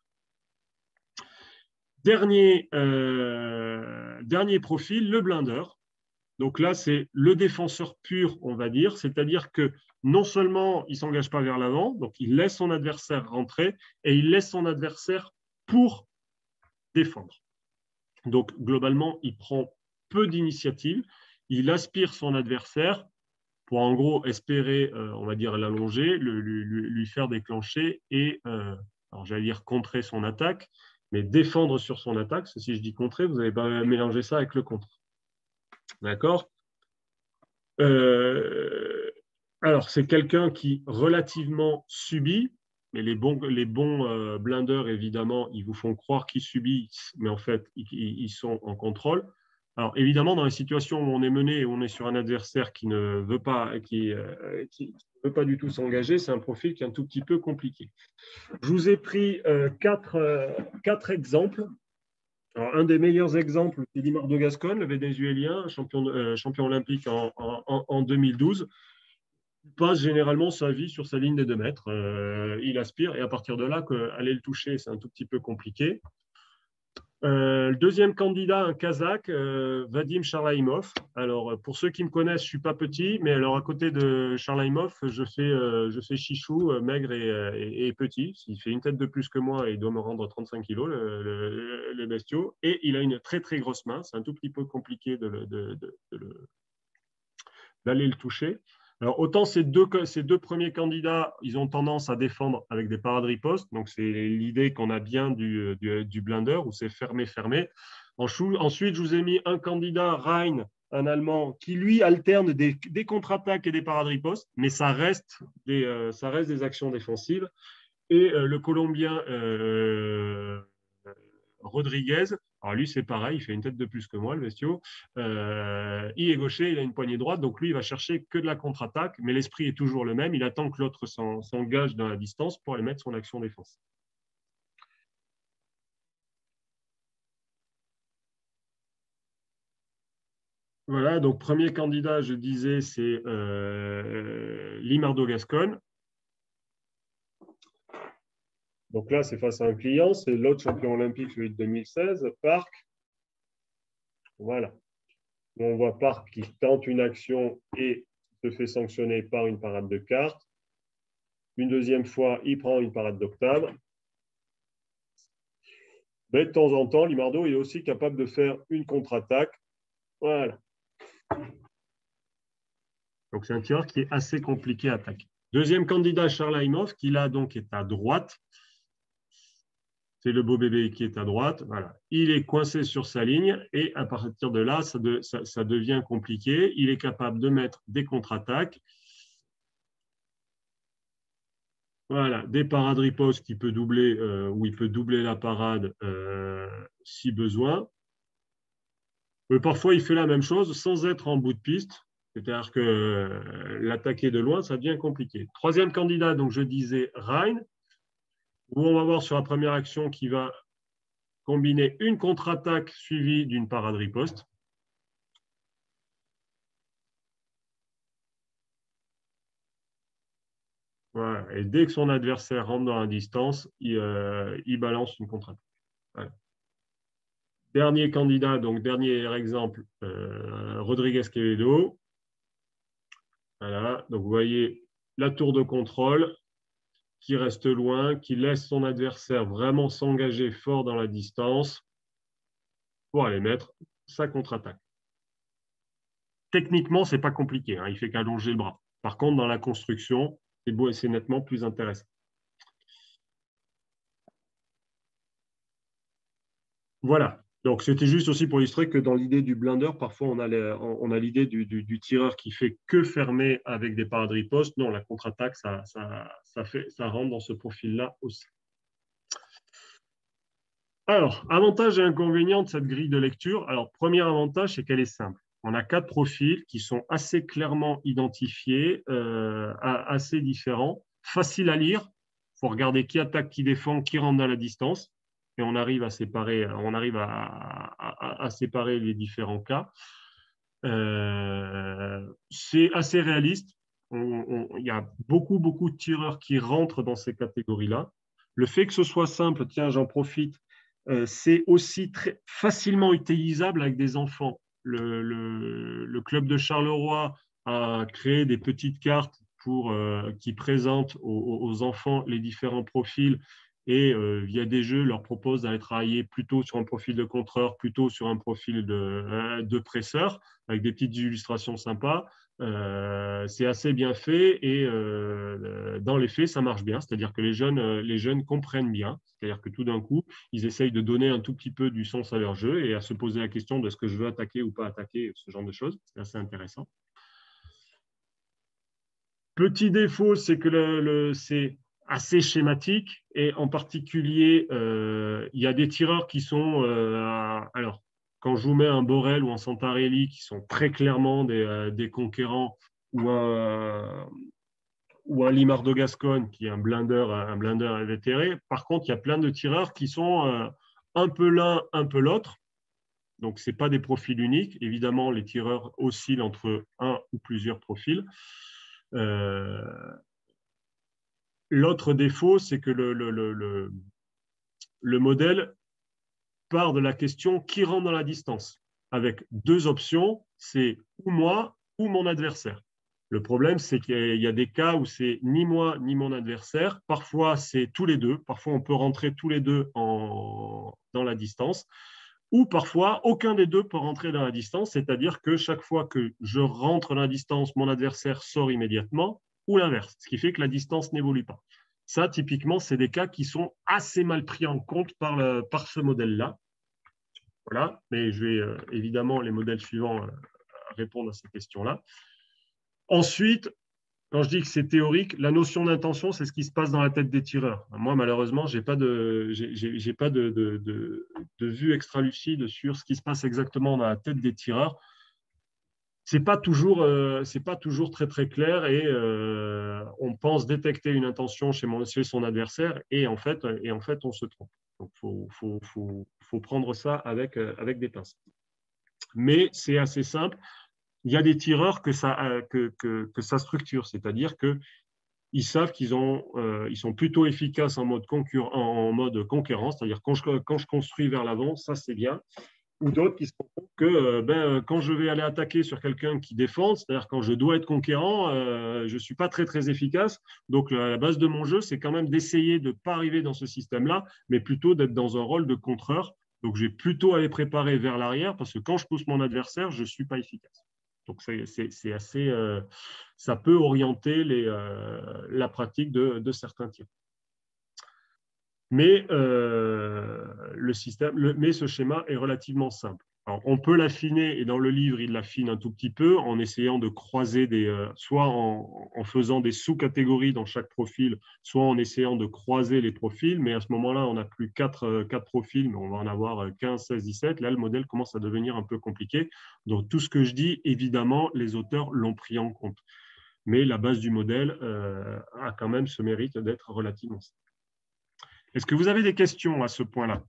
Dernier, euh, dernier profil, le blinder. Donc là, c'est le défenseur pur, on va dire, c'est-à-dire que non seulement il ne s'engage pas vers l'avant, donc il laisse son adversaire rentrer et il laisse son adversaire pour défendre. Donc globalement, il prend peu d'initiative, il aspire son adversaire pour en gros espérer, euh, on va dire, l'allonger, le, lui, lui faire déclencher et, euh, alors j'allais dire contrer son attaque, mais défendre sur son attaque. Si je dis contrer, vous n'allez pas mélanger ça avec le contre. D'accord ? euh, Alors, c'est quelqu'un qui relativement subit, mais les bons, les bons euh, blinders, évidemment, ils vous font croire qu'ils subissent, mais en fait, ils, ils sont en contrôle. Alors, évidemment, dans les situations où on est mené et où on est sur un adversaire qui ne veut pas, qui, euh, qui ne veut pas du tout s'engager, c'est un profil qui est un tout petit peu compliqué. Je vous ai pris euh, quatre, euh, quatre exemples. Alors, un des meilleurs exemples, c'est Limar de Gascogne, le Vénézuélien, champion, euh, champion olympique en, en, en deux mille douze. Il passe généralement sa vie sur sa ligne des deux mètres. Euh, il aspire et à partir de là, que, aller le toucher, c'est un tout petit peu compliqué. Euh, le deuxième candidat, un Kazakh, euh, Vadim Charlaimov. Alors, pour ceux qui me connaissent, je ne suis pas petit, mais alors à côté de Charlaimov, je fais, euh, je fais chichou, euh, maigre et, et, et petit. Il fait une tête de plus que moi et il doit me rendre trente-cinq kilos, le, le, le bestiau. Et il a une très, très grosse main. C'est un tout petit peu compliqué de, de, de, de, de, d'aller le toucher. Alors, autant ces deux, ces deux premiers candidats, ils ont tendance à défendre avec des parades ripostes. Donc, c'est l'idée qu'on a bien du, du, du blinder où c'est fermé, fermé. Ensuite, je vous ai mis un candidat, Rhein, un Allemand, qui lui alterne des, des contre-attaques et des parades ripostes, mais ça reste des, euh, ça reste des actions défensives. Et euh, le Colombien euh, Rodriguez, alors lui c'est pareil, il fait une tête de plus que moi, le bestiau. Euh, il est gaucher, il a une poignée droite, donc lui il va chercher que de la contre-attaque, mais l'esprit est toujours le même, il attend que l'autre s'engage dans la distance pour aller mettre son action défense. Voilà, donc premier candidat, je disais, c'est euh, Limardo Gascogne. Donc là, c'est face à un client, c'est l'autre champion olympique, celui de deux mille seize, Park. Voilà. On voit Park qui tente une action et se fait sanctionner par une parade de cartes. Une deuxième fois, il prend une parade d'octave. Mais de temps en temps, Limardo est aussi capable de faire une contre-attaque. Voilà. Donc, c'est un tireur qui est assez compliqué à attaquer. Deuxième candidat, Charlaimov, qui là donc est à droite. C'est le beau bébé qui est à droite. Voilà. Il est coincé sur sa ligne et à partir de là, ça, de, ça, ça devient compliqué. Il est capable de mettre des contre-attaques. Voilà, des parades ripostes qui peut doubler, euh, où il peut doubler la parade euh, si besoin. Mais parfois, il fait la même chose sans être en bout de piste. C'est-à-dire que euh, l'attaquer de loin, ça devient compliqué. Troisième candidat, donc je disais Rhein, où on va voir sur la première action qui va combiner une contre-attaque suivie d'une parade riposte. Voilà. Et dès que son adversaire rentre dans la distance, il, euh, il balance une contre-attaque. Voilà. Dernier candidat, donc dernier exemple, euh, Rodriguez Quevedo. Voilà, donc vous voyez la tour de contrôle qui reste loin, qui laisse son adversaire vraiment s'engager fort dans la distance pour aller mettre sa contre-attaque. Techniquement, ce n'est pas compliqué, hein, il ne fait qu'allonger le bras. Par contre, dans la construction, c'est beau et c'est nettement plus intéressant. Voilà. Donc, c'était juste aussi pour illustrer que dans l'idée du blinder, parfois, on a, les, on a l'idée du, du, du tireur qui fait que fermer avec des parades ripostes. Non, la contre-attaque, ça, ça, ça, fait, ça rentre dans ce profil-là aussi. Alors, avantages et inconvénients de cette grille de lecture. Alors, premier avantage, c'est qu'elle est simple. On a quatre profils qui sont assez clairement identifiés, euh, assez différents, faciles à lire. Il faut regarder qui attaque, qui défend, qui rentre dans la distance. Et on arrive à séparer, on arrive à, à, à séparer les différents cas. Euh, c'est assez réaliste. Il y a beaucoup, beaucoup de tireurs qui rentrent dans ces catégories-là. Le fait que ce soit simple, tiens, j'en profite, euh, c'est aussi très facilement utilisable avec des enfants. Le, le, le club de Charleroi a créé des petites cartes pour, euh, qui présentent aux, aux enfants les différents profils et euh, via des jeux, leur propose d'aller travailler plutôt sur un profil de contreur, plutôt sur un profil de, euh, de presseur, avec des petites illustrations sympas. Euh, c'est assez bien fait et euh, dans les faits, ça marche bien. C'est-à-dire que les jeunes, euh, les jeunes comprennent bien. C'est-à-dire que tout d'un coup, ils essayent de donner un tout petit peu du sens à leur jeu et à se poser la question de est-ce que je veux attaquer ou pas attaquer, ce genre de choses. C'est assez intéressant. Petit défaut, c'est que le, le, c'est assez schématique et en particulier, euh, il y a des tireurs qui sont… Euh, alors, quand je vous mets un Borel ou un Santarelli qui sont très clairement des, euh, des conquérants ou un, ou un Limardo Gascogne qui est un blinder, un blinder invétéré, par contre, il y a plein de tireurs qui sont euh, un peu l'un, un peu l'autre. Donc, ce n'est pas des profils uniques. Évidemment, les tireurs oscillent entre un ou plusieurs profils. Euh, L'autre défaut, c'est que le, le, le, le, le modèle part de la question qui rentre dans la distance, avec deux options, c'est ou moi ou mon adversaire. Le problème, c'est qu'il y a des cas où c'est ni moi ni mon adversaire. Parfois, c'est tous les deux. Parfois, on peut rentrer tous les deux en, dans la distance. Ou parfois, aucun des deux peut rentrer dans la distance, c'est-à-dire que chaque fois que je rentre dans la distance, mon adversaire sort immédiatement, ou l'inverse, ce qui fait que la distance n'évolue pas. Ça, typiquement, c'est des cas qui sont assez mal pris en compte par, le, par ce modèle-là. Voilà, mais je vais euh, évidemment, les modèles suivants, euh, répondre à ces questions-là. Ensuite, quand je dis que c'est théorique, la notion d'intention, c'est ce qui se passe dans la tête des tireurs. Moi, malheureusement, je n'ai pas, de, j'ai, j'ai pas de, de, de, de vue extra-lucide sur ce qui se passe exactement dans la tête des tireurs. Ce n'est pas, euh, pas toujours très, très clair et euh, on pense détecter une intention chez, mon, chez son adversaire et en fait, et en fait on se trompe. Donc, il faut, faut, faut, faut prendre ça avec, avec des pincettes. Mais c'est assez simple. Il y a des tireurs que ça, que, que, que ça structure, c'est-à-dire qu'ils savent qu'ils euh, ils sont plutôt efficaces en mode, concur- en mode conquérant, c'est-à-dire quand je, quand je construis vers l'avant, ça c'est bien. Ou d'autres qui se rendent compte que euh, ben, quand je vais aller attaquer sur quelqu'un qui défend, c'est-à-dire quand je dois être conquérant, euh, je ne suis pas très, très efficace. Donc la, la base de mon jeu, c'est quand même d'essayer de ne pas arriver dans ce système-là, mais plutôt d'être dans un rôle de contreur. Donc j'ai plutôt à les préparer vers l'arrière parce que quand je pousse mon adversaire, je ne suis pas efficace. Donc, c'est assez, euh, ça peut orienter les, euh, la pratique de, de certains tirs. Mais, euh, le système, le, mais ce schéma est relativement simple. Alors, on peut l'affiner, et dans le livre, il l'affine un tout petit peu en essayant de croiser des, euh, soit en, en faisant des sous-catégories dans chaque profil, soit en essayant de croiser les profils. Mais à ce moment-là, on n'a plus quatre, euh, quatre profils, mais on va en avoir quinze, seize, dix-sept. Là, le modèle commence à devenir un peu compliqué. Donc, tout ce que je dis, évidemment, les auteurs l'ont pris en compte. Mais la base du modèle euh, a quand même ce mérite d'être relativement simple. Est-ce que vous avez des questions à ce point-là?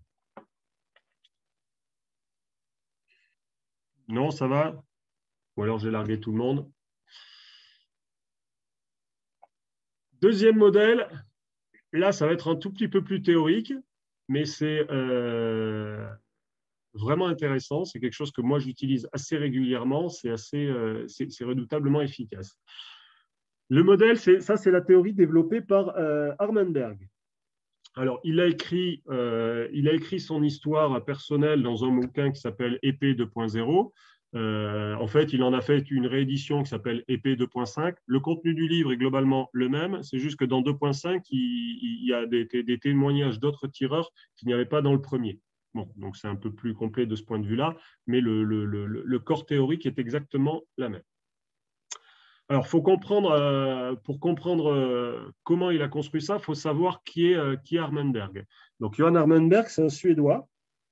Non, ça va? Ou alors j'ai largué tout le monde. Deuxième modèle, là, ça va être un tout petit peu plus théorique, mais c'est euh, vraiment intéressant. C'est quelque chose que moi, j'utilise assez régulièrement. C'est assez, euh, c'est redoutablement efficace. Le modèle, ça, c'est la théorie développée par euh, Harmenberg. Alors, il a, écrit, euh, il a écrit son histoire personnelle dans un bouquin qui s'appelle Épée deux point zéro. Euh, en fait, il en a fait une réédition qui s'appelle Épée deux point cinq. Le contenu du livre est globalement le même. C'est juste que dans deux point cinq, il, il y a des, des témoignages d'autres tireurs qu'il n'y avait pas dans le premier. Bon, donc c'est un peu plus complet de ce point de vue-là, mais le, le, le, le corps théorique est exactement la même. Alors, faut comprendre, euh, pour comprendre euh, comment il a construit ça, il faut savoir qui est, euh, qui est Harmenberg. Donc, Johan Harmenberg, c'est un Suédois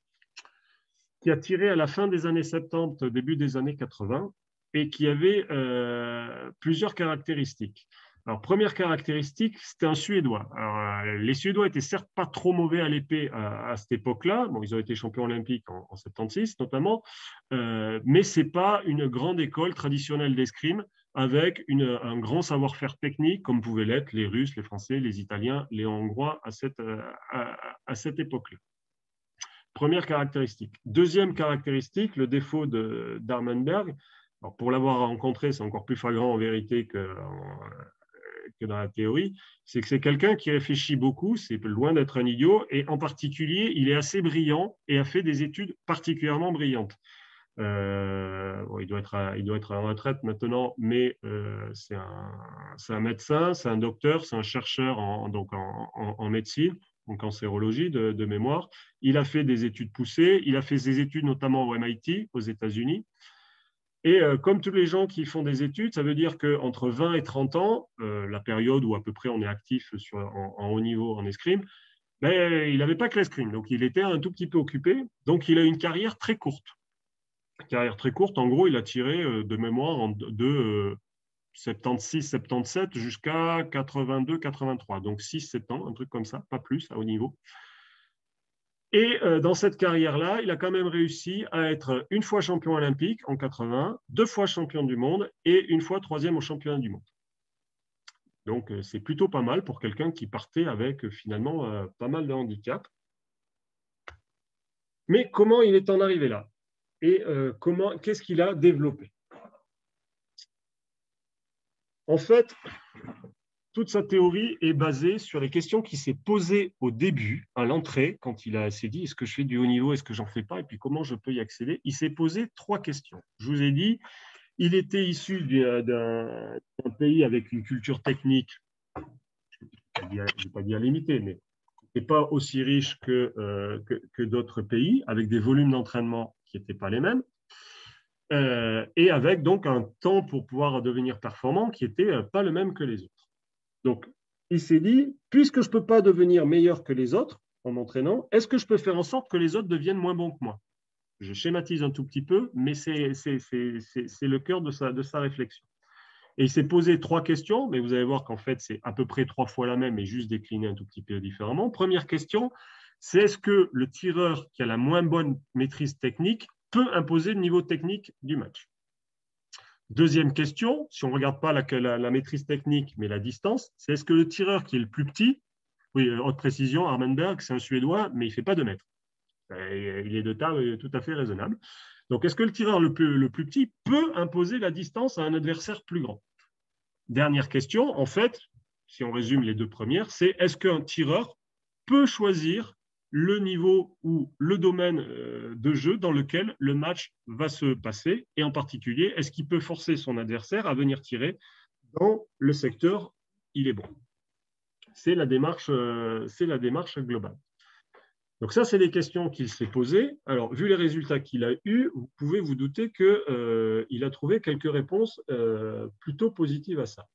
qui a tiré à la fin des années soixante-dix, début des années quatre-vingts, et qui avait euh, plusieurs caractéristiques. Alors, première caractéristique, c'était un Suédois. Alors, euh, les Suédois étaient certes pas trop mauvais à l'épée à, à cette époque-là. Bon, ils ont été champions olympiques en, en soixante-seize notamment, euh, mais c'est pas une grande école traditionnelle d'escrime avec une, un grand savoir-faire technique, comme pouvaient l'être les Russes, les Français, les Italiens, les Hongrois à cette, à, à cette époque-là. Première caractéristique. Deuxième caractéristique, le défaut d'Harmenberg, pour l'avoir rencontré, c'est encore plus flagrant en vérité que, que dans la théorie, c'est que c'est quelqu'un qui réfléchit beaucoup, c'est loin d'être un idiot, et en particulier, il est assez brillant et a fait des études particulièrement brillantes. Euh, bon, il, doit être à, il doit être en retraite maintenant, mais euh, c'est un, un médecin, c'est un docteur, c'est un chercheur en, donc en, en, en médecine, en cancérologie de, de mémoire. Il a fait des études poussées, il a fait ses études notamment au M I T, aux États-Unis. Et euh, comme tous les gens qui font des études, ça veut dire qu'entre vingt et trente ans, euh, la période où à peu près on est actif sur, en, en haut niveau en escrime, ben, il n'avait pas que l'escrime, donc il était un tout petit peu occupé, donc il a une carrière très courte. carrière très courte. En gros, il a tiré euh, de mémoire en, de euh, soixante-seize soixante-dix-sept jusqu'à quatre-vingt-deux quatre-vingt-trois. Donc six sept ans, un truc comme ça, pas plus à haut niveau. Et euh, dans cette carrière-là, il a quand même réussi à être une fois champion olympique en quatre-vingts, deux fois champion du monde et une fois troisième au championnat du monde. Donc, euh, c'est plutôt pas mal pour quelqu'un qui partait avec euh, finalement euh, pas mal de handicaps. Mais comment il est en arrivé là? Et euh, comment, qu'est-ce qu'il a développé? En fait, toute sa théorie est basée sur les questions qu'il s'est posées au début, à l'entrée, quand il a, s'est dit est-ce que je fais du haut niveau, est-ce que j'en fais pas, et puis comment je peux y accéder. Il s'est posé trois questions. Je vous ai dit, il était issu d'un, d'un pays avec une culture technique, je ne vais pas dire limitée, mais n'est pas aussi riche que, euh, que, que d'autres pays, avec des volumes d'entraînement qui n'étaient pas les mêmes, euh, et avec donc un temps pour pouvoir devenir performant qui n'était euh, pas le même que les autres. Donc, il s'est dit, puisque je ne peux pas devenir meilleur que les autres en m'entraînant, est-ce que je peux faire en sorte que les autres deviennent moins bons que moi? Je schématise un tout petit peu, mais c'est, c'est, c'est, c'est, c'est le cœur de sa, de sa réflexion. Et il s'est posé trois questions, mais vous allez voir qu'en fait, c'est à peu près trois fois la même, mais juste déclinée un tout petit peu différemment. Première question, c'est est-ce que le tireur qui a la moins bonne maîtrise technique peut imposer le niveau technique du match? Deuxième question, si on ne regarde pas la, la, la maîtrise technique, mais la distance, c'est est-ce que le tireur qui est le plus petit, oui, haute précision, Armenberg, c'est un Suédois, mais il ne fait pas deux mètres. Il est de taille tout à fait raisonnable. Donc, est-ce que le tireur le plus, le plus petit peut imposer la distance à un adversaire plus grand? Dernière question, en fait, si on résume les deux premières, c'est est-ce qu'un tireur peut choisir le niveau ou le domaine de jeu dans lequel le match va se passer, et en particulier, est-ce qu'il peut forcer son adversaire à venir tirer dans le secteur où il est bon? C'est la démarche, c'est la démarche globale. Donc ça, c'est des questions qu'il s'est posées. Alors, vu les résultats qu'il a eus, vous pouvez vous douter qu'il euh, a trouvé quelques réponses euh, plutôt positives à ça.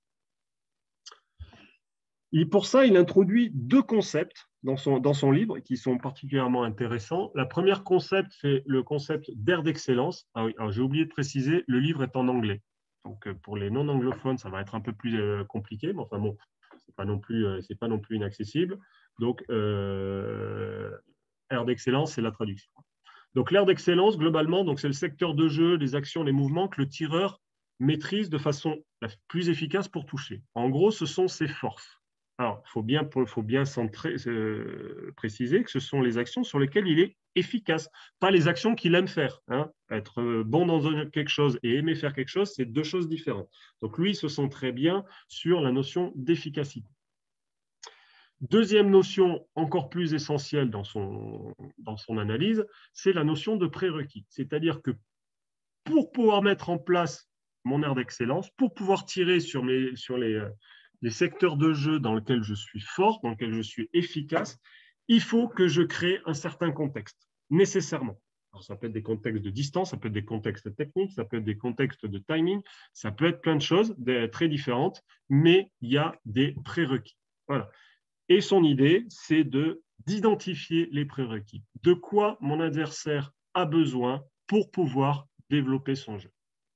Et pour ça, il introduit deux concepts dans son, dans son livre qui sont particulièrement intéressants. La première concept, c'est le concept d'aire d'excellence. Ah oui, alors j'ai oublié de préciser, le livre est en anglais. Donc pour les non-anglophones, ça va être un peu plus euh, compliqué, mais enfin bon, c'est pas non plus, euh, c'est pas non plus inaccessible. Donc, euh, aire d'excellence, c'est la traduction. Donc l'aire d'excellence, globalement, donc c'est le secteur de jeu, les actions, les mouvements que le tireur maîtrise de façon la plus efficace pour toucher. En gros, ce sont ses forces. Alors, il faut bien, faut bien centrer, euh, préciser que ce sont les actions sur lesquelles il est efficace, pas les actions qu'il aime faire. Hein. Être bon dans quelque chose et aimer faire quelque chose, c'est deux choses différentes. Donc lui, il se sent très bien sur la notion d'efficacité. Deuxième notion encore plus essentielle dans son, dans son analyse, c'est la notion de prérequis. C'est-à-dire que pour pouvoir mettre en place mon aire d'excellence, pour pouvoir tirer sur, mes, sur les, les secteurs de jeu dans lesquels je suis fort, dans lesquels je suis efficace, il faut que je crée un certain contexte, nécessairement. Alors, ça peut être des contextes de distance, ça peut être des contextes techniques, ça peut être des contextes de timing, ça peut être plein de choses très différentes, mais il y a des prérequis. Voilà. Et son idée, c'est de, d'identifier les prérequis. De quoi mon adversaire a besoin pour pouvoir développer son jeu.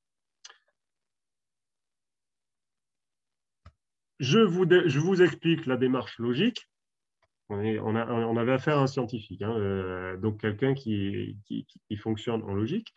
Je vous, je vous explique la démarche logique. On, est, on, a, on avait affaire à un scientifique, hein, euh, donc quelqu'un qui, qui, qui fonctionne en logique.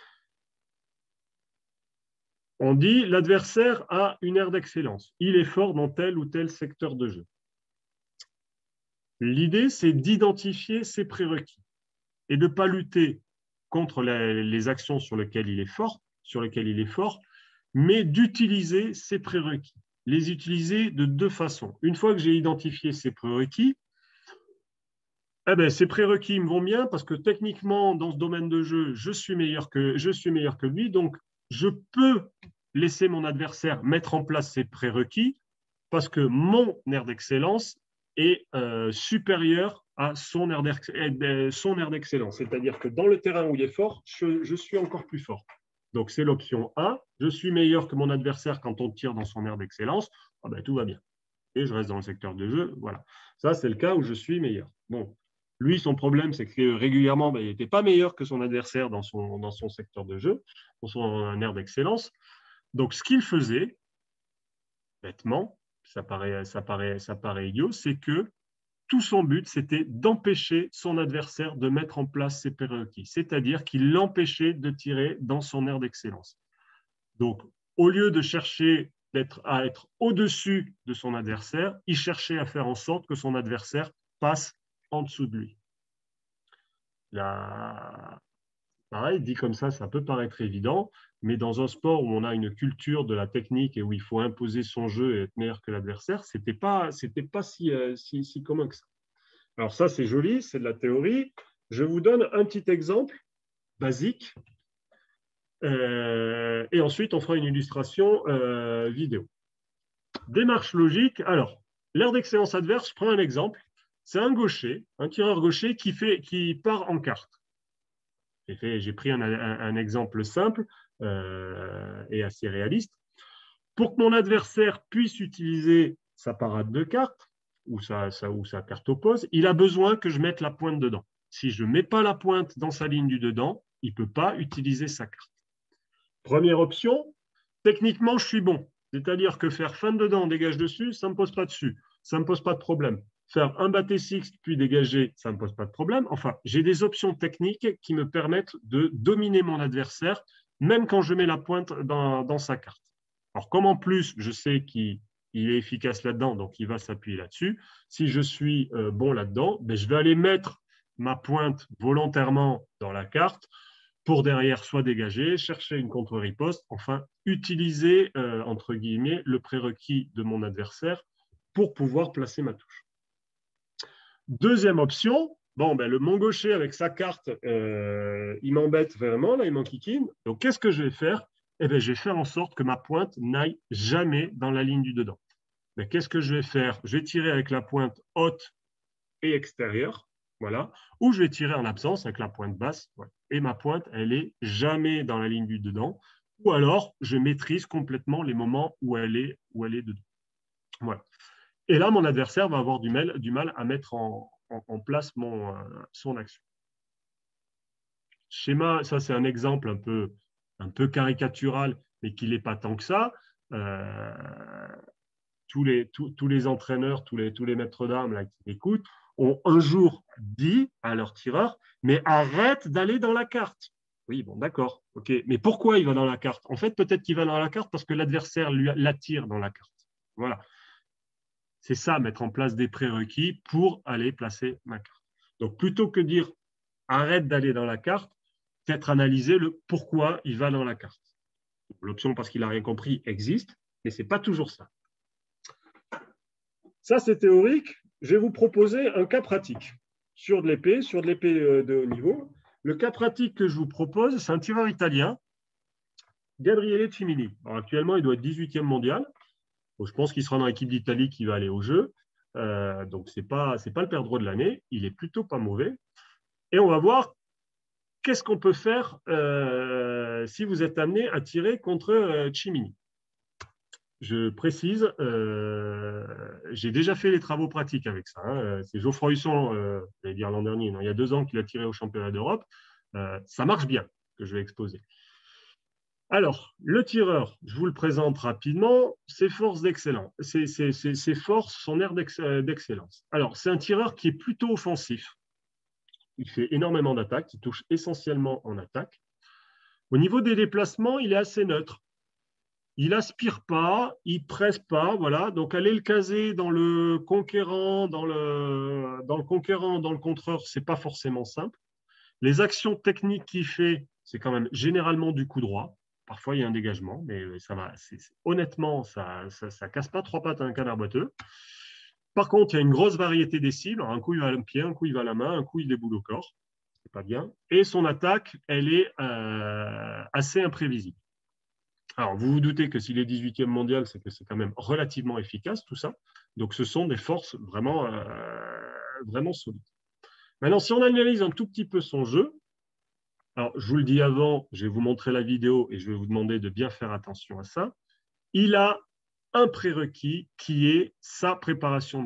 On dit l'adversaire a une aire d'excellence. Il est fort dans tel ou tel secteur de jeu. L'idée, c'est d'identifier ses prérequis et de ne pas lutter contre les, les actions sur lesquelles il est fort, sur lesquelles il est fort, mais d'utiliser ses prérequis. Les utiliser de deux façons. Une fois que j'ai identifié ces prérequis, eh ben, ces prérequis me vont bien parce que techniquement, dans ce domaine de jeu, je suis meilleur que, je suis meilleur que lui. Donc, je peux laisser mon adversaire mettre en place ces prérequis parce que mon aire d'excellence est euh, supérieur à son aire d'excellence. C'est-à-dire que dans le terrain où il est fort, je, je suis encore plus fort. Donc, c'est l'option A. Je suis meilleur que mon adversaire quand on tire dans son aire d'excellence. Ah ben, tout va bien. Et je reste dans le secteur de jeu. Voilà. Ça, c'est le cas où je suis meilleur. Bon. Lui, son problème, c'est que régulièrement, ben, il n'était pas meilleur que son adversaire dans son, dans son secteur de jeu, dans son aire d'excellence. Donc, ce qu'il faisait, bêtement, ça paraît, ça paraît, ça paraît idiot, c'est que tout son but, c'était d'empêcher son adversaire de mettre en place ses prérequis, c'est-à-dire qu'il l'empêchait de tirer dans son aire d'excellence. Donc, au lieu de chercher d'être, à être au-dessus de son adversaire, il cherchait à faire en sorte que son adversaire passe en dessous de lui. Là, pareil, dit comme ça, ça peut paraître évident, mais dans un sport où on a une culture de la technique et où il faut imposer son jeu et être meilleur que l'adversaire, ce n'était pas, c'était pas si, euh, si, si commun que ça. Alors ça, c'est joli, c'est de la théorie. Je vous donne un petit exemple basique euh, et ensuite on fera une illustration euh, vidéo. Démarche logique. Alors, l'aire d'excellence adverse, je prends un exemple. C'est un gaucher, un tireur gaucher qui, fait, qui part en carte. J'ai pris un, un, un exemple simple euh, et assez réaliste. Pour que mon adversaire puisse utiliser sa parade de cartes ou sa, sa, ou sa carte oppose, il a besoin que je mette la pointe dedans. Si je ne mets pas la pointe dans sa ligne du dedans, il ne peut pas utiliser sa carte. Première option, techniquement, je suis bon. C'est-à-dire que faire fin de dedans, dégage dessus, ça ne me pose pas dessus. Ça ne me pose pas de problème. Faire un batté six puis dégager, ça ne me pose pas de problème. Enfin, j'ai des options techniques qui me permettent de dominer mon adversaire, même quand je mets la pointe dans, dans sa carte. Alors, comme en plus, je sais qu'il est efficace là-dedans, donc il va s'appuyer là-dessus. Si je suis euh, bon là-dedans, ben, je vais aller mettre ma pointe volontairement dans la carte pour derrière soit dégager, chercher une contre-riposte, enfin utiliser, euh, entre guillemets, le prérequis de mon adversaire pour pouvoir placer ma touche. Deuxième option, bon, ben, le mon gaucher avec sa carte, euh, il m'embête vraiment, là, il m'enquiquine. Donc, qu'est-ce que je vais faire? Eh bien, je vais faire en sorte que ma pointe n'aille jamais dans la ligne du dedans. Mais qu'est-ce que je vais faire? Je vais tirer avec la pointe haute et extérieure, voilà, ou je vais tirer en absence avec la pointe basse, voilà. Et ma pointe, elle est jamais dans la ligne du dedans, ou alors je maîtrise complètement les moments où elle est, où elle est dedans. Voilà. Et là, mon adversaire va avoir du mal, du mal à mettre en, en, en place mon, euh, son action. Schéma, ça c'est un exemple un peu, un peu caricatural, mais qui n'est pas tant que ça. Euh, tous, les, tous, tous les entraîneurs, tous les, tous les maîtres d'armes qui m'écoutent, ont un jour dit à leur tireur, mais arrête d'aller dans la carte. Oui, bon, d'accord, ok. Mais pourquoi il va dans la carte? En fait, peut-être qu'il va dans la carte parce que l'adversaire l'attire dans la carte. Voilà. C'est ça, mettre en place des prérequis pour aller placer ma carte. Donc, plutôt que dire arrête d'aller dans la carte, peut-être analyser le pourquoi il va dans la carte. L'option parce qu'il n'a rien compris existe, mais ce n'est pas toujours ça. Ça, c'est théorique. Je vais vous proposer un cas pratique sur de l'épée, sur de l'épée de haut niveau. Le cas pratique que je vous propose, c'est un tireur italien, Gabriele Cimini. Alors, actuellement, il doit être dix-huitième mondial. Donc, je pense qu'il sera dans l'équipe d'Italie qui va aller au jeu. Euh, donc, ce n'est pas, c'est pas le perdreau de l'année. Il est plutôt pas mauvais. Et on va voir qu'est-ce qu'on peut faire euh, si vous êtes amené à tirer contre euh, Cimini. Je précise, euh, j'ai déjà fait les travaux pratiques avec ça. Hein. C'est Geoffroy Husson, euh, je vais dire l'an dernier, non, il y a deux ans qu'il a tiré au championnat d'Europe. Euh, ça marche bien, que je vais exposer. Alors, le tireur, je vous le présente rapidement, ses forces d'excellence, ses, ses, ses, ses forces, son aire d'excellence. Alors, c'est un tireur qui est plutôt offensif. Il fait énormément d'attaques, il touche essentiellement en attaque. Au niveau des déplacements, il est assez neutre. Il aspire pas, il presse pas, voilà. Donc aller le caser dans le conquérant, dans le dans le conquérant, dans le contreur, c'est pas forcément simple. Les actions techniques qu'il fait, c'est quand même généralement du coup droit. Parfois il y a un dégagement, mais ça va. C'est, c'est, honnêtement, ça, ça ça casse pas trois pattes à un canard boiteux. Par contre, il y a une grosse variété des cibles. Un coup il va à le pied, un coup il va à la main, un coup il déboule au corps. C'est pas bien. Et son attaque, elle est euh, assez imprévisible. Alors, vous vous doutez que s'il est dix-huitième mondial, c'est que c'est quand même relativement efficace, tout ça. Donc, ce sont des forces vraiment, euh, vraiment solides. Maintenant, si on analyse un tout petit peu son jeu, alors, je vous le dis avant, je vais vous montrer la vidéo et je vais vous demander de bien faire attention à ça. Il a un prérequis qui est sa préparation de jambes.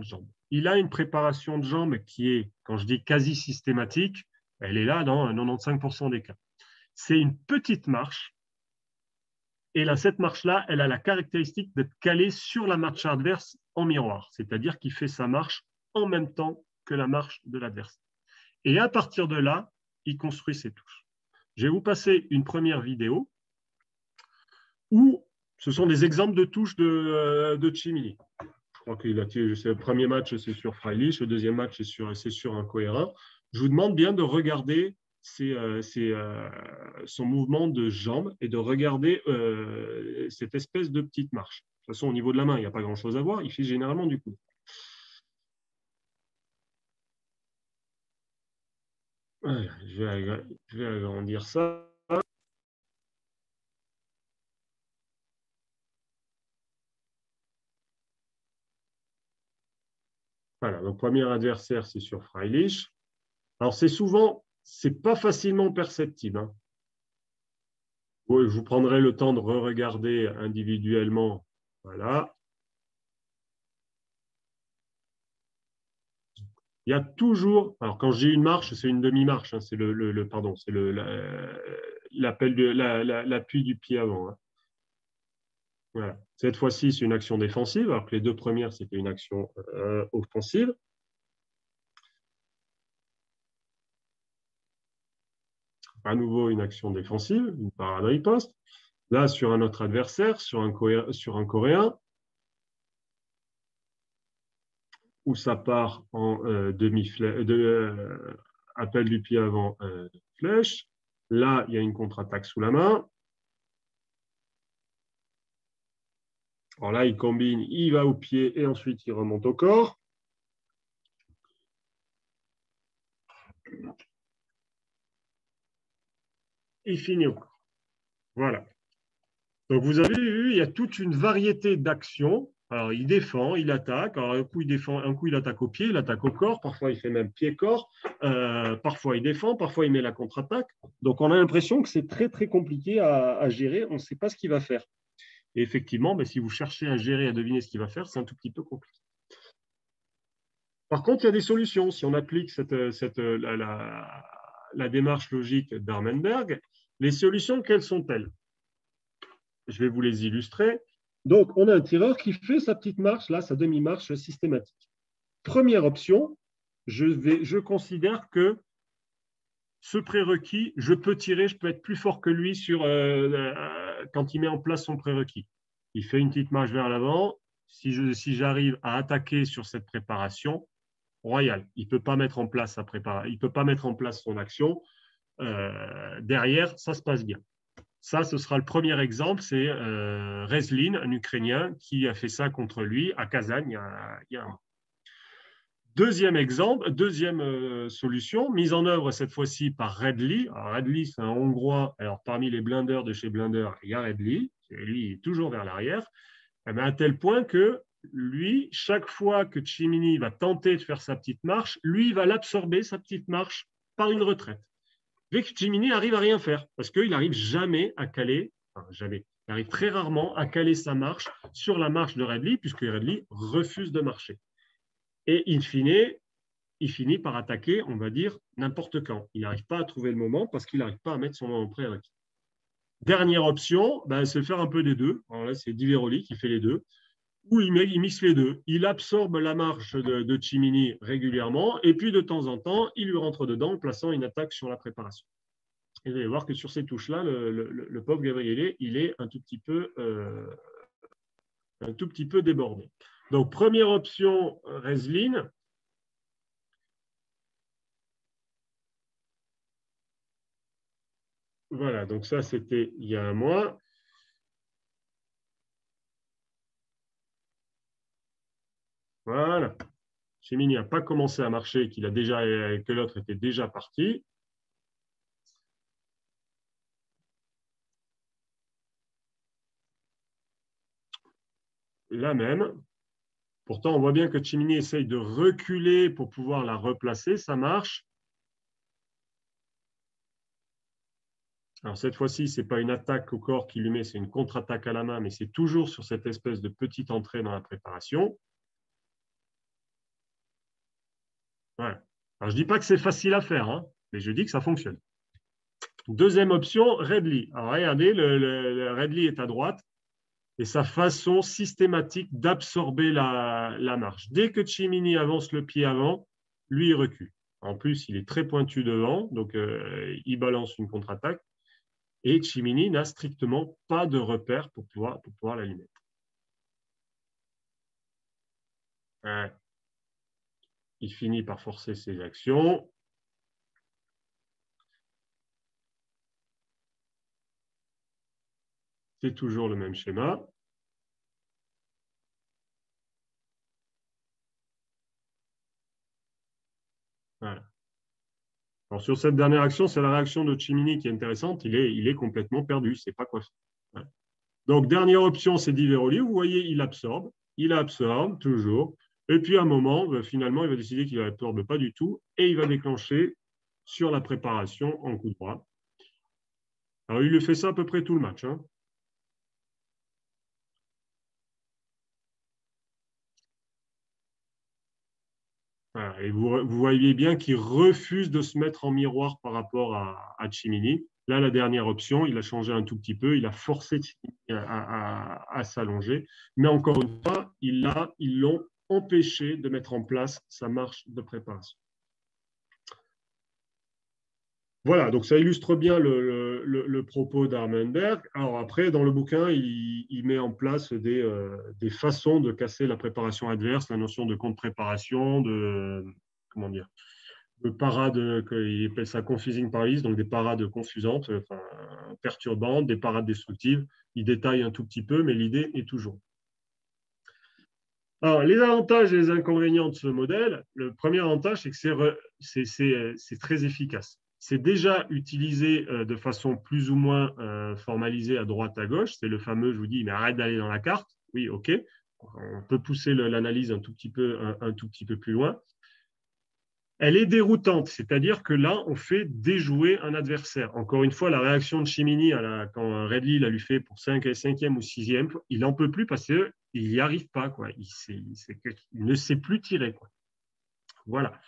il a une préparation de jambes qui est, quand je dis quasi systématique, elle est là dans quatre-vingt-quinze pour cent des cas. C'est une petite marche, et là, cette marche-là, elle a la caractéristique d'être calée sur la marche adverse en miroir, c'est-à-dire qu'il fait sa marche en même temps que la marche de l'adversaire. Et à partir de là, il construit ses touches. Je vais vous passer une première vidéo où ce sont des exemples de touches de, de Cimini. Je crois que le premier match, c'est sur Freilich, le deuxième match, c'est sur, c'est sur un cohérent. Je vous demande bien de regarder ses, euh, ses, euh, son mouvement de jambes et de regarder euh, cette espèce de petite marche. De toute façon, au niveau de la main, il n'y a pas grand-chose à voir. Il fait généralement du coup. Voilà, je vais, je vais agrandir ça. Voilà, donc premier adversaire, c'est sur Freilich. Alors, c'est souvent, c'est pas facilement perceptible. Hein. Je vous prendrai le temps de re-regarder individuellement. Voilà. Il y a toujours, alors quand je dis une marche, c'est une demi-marche, hein, c'est le, le, le, pardon, c'est le, l'appel de la, la, l'appui du pied avant. Hein. Voilà. Cette fois-ci, c'est une action défensive, alors que les deux premières, c'était une action euh, offensive. À nouveau, une action défensive, une parade riposte. Là, sur un autre adversaire, sur un, Coré- sur un Coréen, où ça part en euh, demi-flèche, de, euh, appel du pied avant euh, flèche. Là, il y a une contre-attaque sous la main. Alors là, il combine, il va au pied et ensuite il remonte au corps. Il finit au corps. Voilà. Donc vous avez vu, il y a toute une variété d'actions. Alors il défend, il attaque. Alors un coup il défend, un coup il attaque au pied, il attaque au corps. Parfois il fait même pied-corps. Euh, parfois il défend, parfois il met la contre-attaque. Donc on a l'impression que c'est très très compliqué à, à gérer. On ne sait pas ce qu'il va faire. Et effectivement, ben, si vous cherchez à gérer, à deviner ce qu'il va faire, c'est un tout petit peu compliqué. Par contre, il y a des solutions. Si on applique cette, cette, la, la, la démarche logique d'Armenberg, les solutions, quelles sont-elles? Je vais vous les illustrer. Donc, on a un tireur qui fait sa petite marche, là, sa demi-marche systématique. Première option, je, vais, je considère que ce prérequis, je peux tirer, je peux être plus fort que lui sur, euh, euh, quand il met en place son prérequis. Il fait une petite marche vers l'avant. Si, je, si j'arrive à attaquer sur cette préparation, royal, il ne peut pas mettre en place sa préparation, il peut pas mettre en place son action. Euh, derrière, ça se passe bien. Ça, ce sera le premier exemple, c'est euh, Rezlin, un Ukrainien, qui a fait ça contre lui à Kazan il y a, il y a un an. Deuxième exemple, deuxième euh, solution, mise en œuvre cette fois-ci par Redley. Alors, Redley, c'est un Hongrois. Alors, parmi les blinders de chez Blinder, il y a Redley. Lui, il est toujours vers l'arrière. Eh bien, à tel point que lui, chaque fois que Cimini va tenter de faire sa petite marche, lui, il va l'absorber, sa petite marche, par une retraite. Dès que Cimini arrive à rien faire, parce qu'il n'arrive jamais à caler, enfin jamais, il arrive très rarement à caler sa marche sur la marche de Redley, puisque Redley refuse de marcher. Et in fine, il finit par attaquer, on va dire, n'importe quand. Il n'arrive pas à trouver le moment parce qu'il n'arrive pas à mettre son moment prérequis. Dernière option, ben, c'est faire un peu des deux. Alors là, c'est Diveroli qui fait les deux. Où il, met, il mixe les deux. Il absorbe la marche de, de Cimini régulièrement et puis de temps en temps, il lui rentre dedans en plaçant une attaque sur la préparation. Et vous allez voir que sur ces touches-là, le, le, le pauvre Gabriele, il est un tout petit peu, euh, un tout petit peu débordé. Donc, première option, Rezlin. Voilà, donc ça, c'était il y a un mois. Voilà. Cimini n'a pas commencé à marcher, qu'il a déjà, que l'autre était déjà parti. La même. Pourtant, on voit bien que Cimini essaye de reculer pour pouvoir la replacer. Ça marche. Alors cette fois-ci, ce n'est pas une attaque au corps qui lui met, c'est une contre-attaque à la main, mais c'est toujours sur cette espèce de petite entrée dans la préparation. Ouais. Alors, je ne dis pas que c'est facile à faire, hein, mais je dis que ça fonctionne. Deuxième option, Redley. Alors, regardez, le, le, le Redley est à droite et sa façon systématique d'absorber la, la marche. Dès que Cimini avance le pied avant, lui, il recule. En plus, il est très pointu devant, donc euh, il balance une contre-attaque. Et Cimini n'a strictement pas de repère pour pouvoir, pour pouvoir l'alimenter. Ouais. Il finit par forcer ses actions. C'est toujours le même schéma. Voilà. Alors, sur cette dernière action, c'est la réaction de Cimini qui est intéressante. Il est, il est complètement perdu. Il ne sait pas quoi faire. Voilà. Donc, dernière option, c'est Di Veroli. Vous voyez, il absorbe. Il absorbe toujours. Et puis, à un moment, ben, finalement, il va décider qu'il n'absorbe pas du tout et il va déclencher sur la préparation en coup droit. Alors, il lui fait ça à peu près tout le match. Hein. Voilà. Et vous, vous voyez bien qu'il refuse de se mettre en miroir par rapport à, à Cimini. Là, la dernière option, il a changé un tout petit peu. Il a forcé Cimini à, à, à s'allonger. Mais encore une fois, ils l'ont empêché de mettre en place sa marche de préparation. Voilà, donc ça illustre bien le, le, le propos d'Armenberg. Alors après, dans le bouquin, il, il met en place des, euh, des façons de casser la préparation adverse, la notion de contre-préparation, de, comment dire, de parade, il appelle ça confusing paralysis, donc des parades confusantes, enfin, perturbantes, des parades destructives. Il détaille un tout petit peu, mais l'idée est toujours. Alors, les avantages et les inconvénients de ce modèle, le premier avantage, c'est que c'est très efficace. C'est déjà utilisé de façon plus ou moins formalisée à droite, à gauche. C'est le fameux, je vous dis, mais arrête d'aller dans la carte. Oui, OK. On peut pousser l'analyse un tout petit peu, un, un tout petit peu plus loin. Elle est déroutante, c'est-à-dire que là, on fait déjouer un adversaire. Encore une fois, la réaction de Cimini, à la, quand Redley l'a lui fait pour cinquième ou sixième, il n'en peut plus parce qu'il n'y arrive pas. Quoi. Il, il, il ne sait plus tirer. Quoi. Voilà.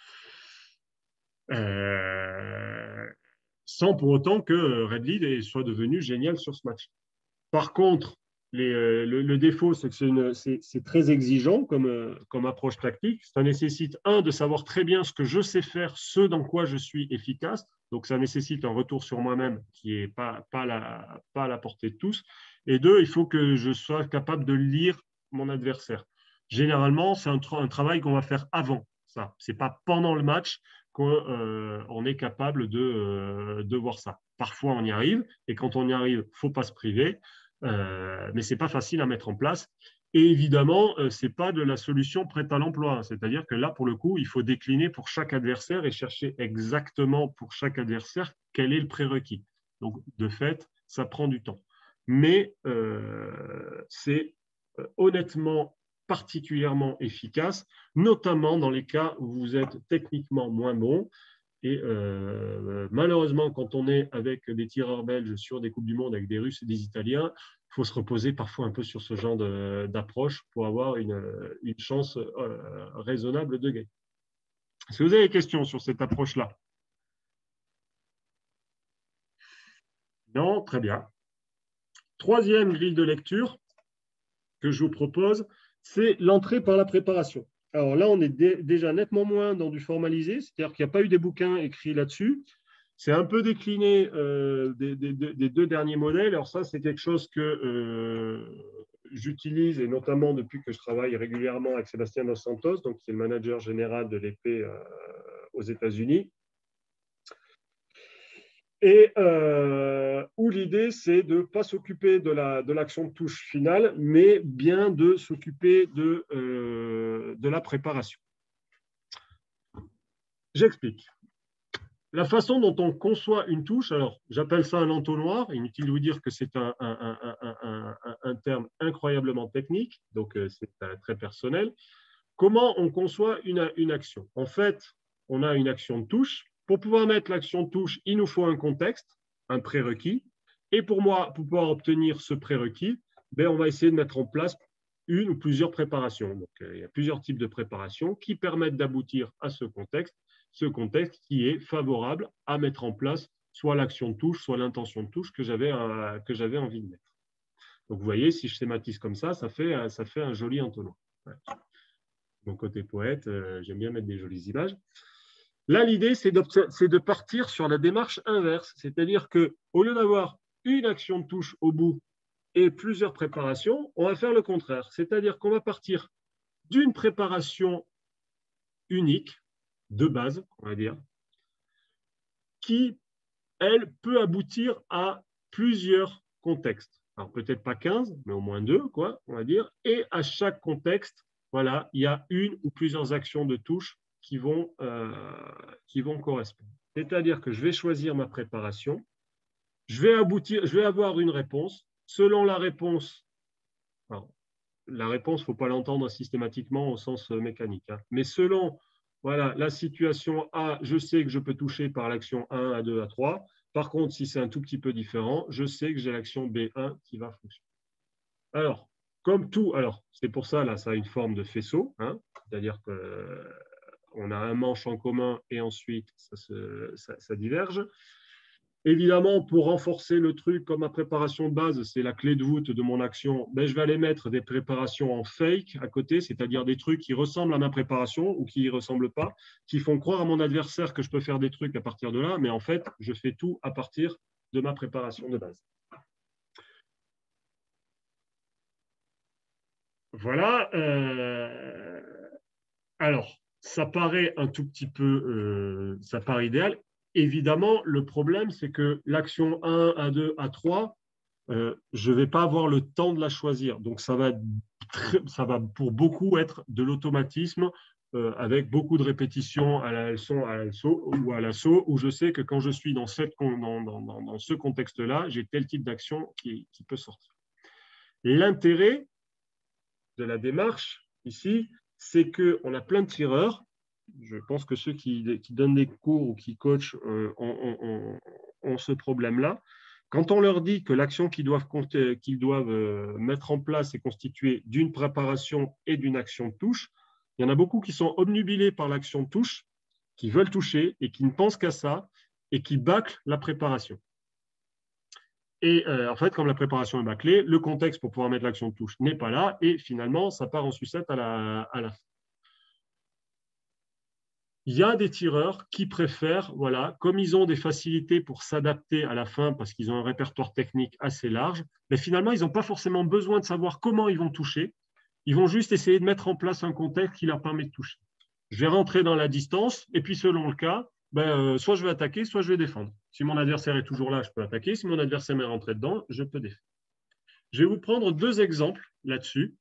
Euh, sans pour autant que Redley soit devenu génial sur ce match. Par contre, les, euh, le, le défaut, c'est que c'est très exigeant comme, euh, comme approche tactique. Ça nécessite, un, de savoir très bien ce que je sais faire, ce dans quoi je suis efficace. Donc, ça nécessite un retour sur moi-même qui n'est pas, pas, la, pas à la portée de tous. Et deux, il faut que je sois capable de lire mon adversaire. Généralement, c'est un, tra un travail qu'on va faire avant ça. Ce n'est pas pendant le match qu'on euh, est capable de, euh, de voir ça. Parfois, on y arrive. Et quand on y arrive, il ne faut pas se priver. Euh, mais ce n'est pas facile à mettre en place. Et évidemment, euh, ce n'est pas de la solution prête à l'emploi. C'est-à-dire que là, pour le coup, il faut décliner pour chaque adversaire et chercher exactement pour chaque adversaire quel est le prérequis. Donc, de fait, ça prend du temps. Mais euh, c'est euh, honnêtement particulièrement efficace, notamment dans les cas où vous êtes techniquement moins bon. Et euh, malheureusement, quand on est avec des tireurs belges sur des Coupes du Monde avec des Russes et des Italiens, il faut se reposer parfois un peu sur ce genre d'approche pour avoir une, une chance euh, raisonnable de gagner. Est-ce que vous avez des questions sur cette approche-là? Non, très bien. Troisième grille de lecture que je vous propose, c'est l'entrée par la préparation. Alors là, on est dé déjà nettement moins dans du formalisé, c'est-à-dire qu'il n'y a pas eu des bouquins écrits là-dessus. C'est un peu décliné euh, des, des, des, deux derniers modèles. Alors ça, c'est quelque chose que euh, j'utilise, et notamment depuis que je travaille régulièrement avec Sébastien Dos Santos, donc qui est le manager général de l'épée euh, aux États-Unis. Et euh, où l'idée, c'est de ne pas s'occuper de l'action la, de, de touche finale, mais bien de s'occuper de, euh, de la préparation. J'explique. La façon dont on conçoit une touche, alors j'appelle ça un entonnoir, inutile de vous dire que c'est un, un, un, un, un terme incroyablement technique, donc euh, c'est très personnel. Comment on conçoit une, une action? En fait, on a une action de touche. Pour pouvoir mettre l'action de touche, il nous faut un contexte, un prérequis. Et pour moi, pour pouvoir obtenir ce prérequis, ben, on va essayer de mettre en place une ou plusieurs préparations. Donc, il y a plusieurs types de préparations qui permettent d'aboutir à ce contexte, ce contexte qui est favorable à mettre en place soit l'action de touche, soit l'intention de touche que j'avais que j'avais envie de mettre. Donc, vous voyez, si je schématise comme ça, ça fait, ça fait un joli entonnoir. Ouais. Mon côté poète, euh, j'aime bien mettre des jolies images. Là, l'idée, c'est de partir sur la démarche inverse, c'est-à-dire qu'au lieu d'avoir une action de touche au bout et plusieurs préparations, on va faire le contraire, c'est-à-dire qu'on va partir d'une préparation unique, de base, on va dire, qui, elle, peut aboutir à plusieurs contextes. Alors, peut-être pas quinze, mais au moins deux, quoi, on va dire. Et à chaque contexte, voilà, il y a une ou plusieurs actions de touche qui vont, euh, qui vont correspondre. C'est-à-dire que je vais choisir ma préparation, je vais, aboutir, je vais avoir une réponse. Selon la réponse, alors, la réponse, il ne faut pas l'entendre systématiquement au sens mécanique, hein, mais selon voilà, la situation A, je sais que je peux toucher par l'action un, A deux, A trois. Par contre, si c'est un tout petit peu différent, je sais que j'ai l'action B un qui va fonctionner. Alors, comme tout, alors c'est pour ça, là, ça a une forme de faisceau, hein, c'est-à-dire qu'on a un manche en commun et ensuite ça, se, ça, ça diverge. Évidemment, pour renforcer le truc, comme ma préparation de base, c'est la clé de voûte de mon action, ben, je vais aller mettre des préparations en fake à côté, c'est-à-dire des trucs qui ressemblent à ma préparation ou qui ne ressemblent pas, qui font croire à mon adversaire que je peux faire des trucs à partir de là, mais en fait, je fais tout à partir de ma préparation de base. Voilà. Euh... Alors, ça paraît un tout petit peu, euh, ça paraît idéal. Évidemment, le problème, c'est que l'action un, A deux, A trois, euh, je ne vais pas avoir le temps de la choisir. Donc, ça va, très, ça va pour beaucoup être de l'automatisme euh, avec beaucoup de répétitions à la leçon, à la leçon ou à l'assaut, où je sais que quand je suis dans, cette, dans, dans, dans, dans ce contexte-là, j'ai tel type d'action qui, qui peut sortir. L'intérêt de la démarche ici, c'est qu'on a plein de tireurs. Je pense que ceux qui, qui donnent des cours ou qui coachent euh, ont, ont, ont, ce problème-là. Quand on leur dit que l'action qu'ils doivent, qu'ils doivent euh, mettre en place est constituée d'une préparation et d'une action de touche, il y en a beaucoup qui sont obnubilés par l'action de touche, qui veulent toucher et qui ne pensent qu'à ça et qui bâclent la préparation. Et euh, en fait, comme la préparation est bâclée, le contexte pour pouvoir mettre l'action de touche n'est pas là et finalement, ça part en sucette à la, à la fin. Il y a des tireurs qui préfèrent, voilà, comme ils ont des facilités pour s'adapter à la fin parce qu'ils ont un répertoire technique assez large, mais finalement, ils n'ont pas forcément besoin de savoir comment ils vont toucher. Ils vont juste essayer de mettre en place un contexte qui leur permet de toucher. Je vais rentrer dans la distance et puis selon le cas, ben, euh, soit je vais attaquer, soit je vais défendre. Si mon adversaire est toujours là, je peux attaquer. Si mon adversaire m'est rentré dedans, je peux défendre. Je vais vous prendre deux exemples là-dessus.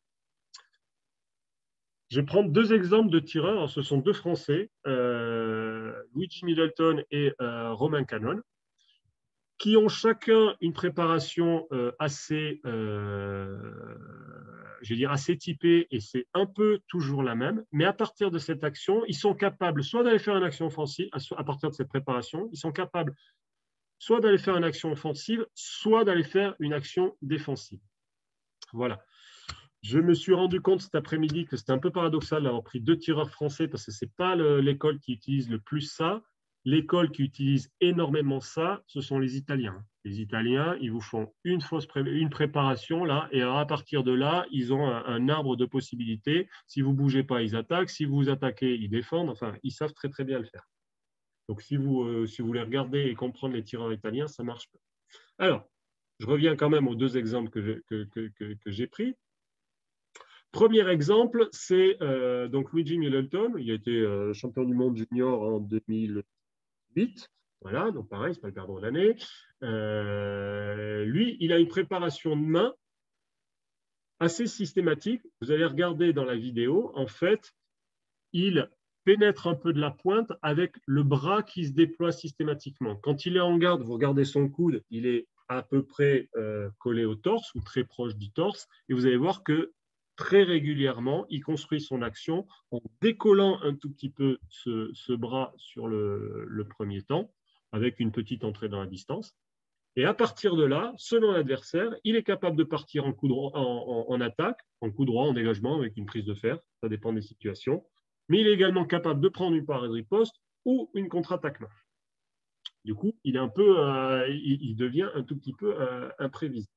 Je vais prendre deux exemples de tireurs. Alors, ce sont deux Français, euh, Luigi Middleton et euh, Romain Canon, qui ont chacun une préparation euh, assez, euh, je vais dire assez typée, et c'est un peu toujours la même. Mais à partir de cette action, ils sont capables soit d'aller faire une action offensive, à partir de cette préparation, ils sont capables soit d'aller faire une action offensive, soit d'aller faire une action défensive. Voilà. Je me suis rendu compte cet après-midi que c'était un peu paradoxal d'avoir pris deux tireurs français parce que ce n'est pas l'école qui utilise le plus ça. L'école qui utilise énormément ça, ce sont les Italiens. Les Italiens, ils vous font une fausse pré une préparation là, et alors à partir de là, ils ont un, un arbre de possibilités. Si vous ne bougez pas, ils attaquent. Si vous attaquez, ils défendent. Enfin, ils savent très très bien le faire. Donc, si vous, euh, si vous voulez regarder et comprendre les tireurs italiens, ça marche pas. Alors, je reviens quand même aux deux exemples que j'ai que, que, que, que j'ai pris. Premier exemple, c'est euh, donc Luigi Middleton. Il a été euh, champion du monde junior en deux mille huit. Voilà, donc pareil, c'est pas le perdant de l'année. Euh, lui, il a une préparation de main assez systématique. Vous allez regarder dans la vidéo, en fait, il pénètre un peu de la pointe avec le bras qui se déploie systématiquement. Quand il est en garde, vous regardez son coude, il est à peu près euh, collé au torse ou très proche du torse, et vous allez voir que très régulièrement, il construit son action en décollant un tout petit peu ce, ce bras sur le, le premier temps, avec une petite entrée dans la distance. Et à partir de là, selon l'adversaire, il est capable de partir en, coup droit, en, en, en attaque, en coup droit, en dégagement, avec une prise de fer. Ça dépend des situations. Mais il est également capable de prendre une parade riposte ou une contre-attaque main. Du coup, il est un peu, euh, il, il devient un tout petit peu euh, imprévisible.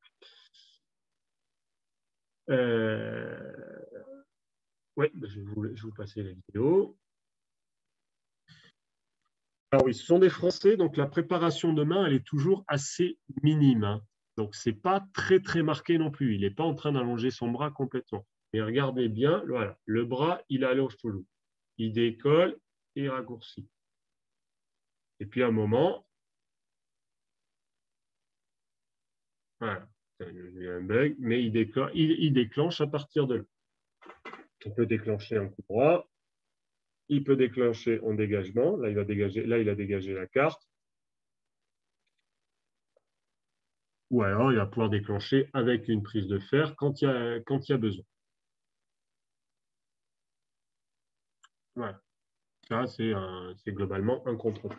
Euh... Oui, je vais vous, je vais vous passer la vidéo. Alors oui, ce sont des Français, donc la préparation de main, elle est toujours assez minime. Hein. Donc, ce n'est pas très, très marqué non plus. Il n'est pas en train d'allonger son bras complètement. Et regardez bien, voilà, le bras, il allonge toujours. Il décolle et raccourcit. Et puis, à un moment, voilà, il y a un bug, mais il déclenche, il, il déclenche à partir de là. On peut déclencher en coup droit. Il peut déclencher en dégagement. Là, il va dégager, là, il a dégagé la carte. Ou alors, il va pouvoir déclencher avec une prise de fer quand il y a, quand il y a besoin. Voilà. Ça, c'est globalement un contrôle.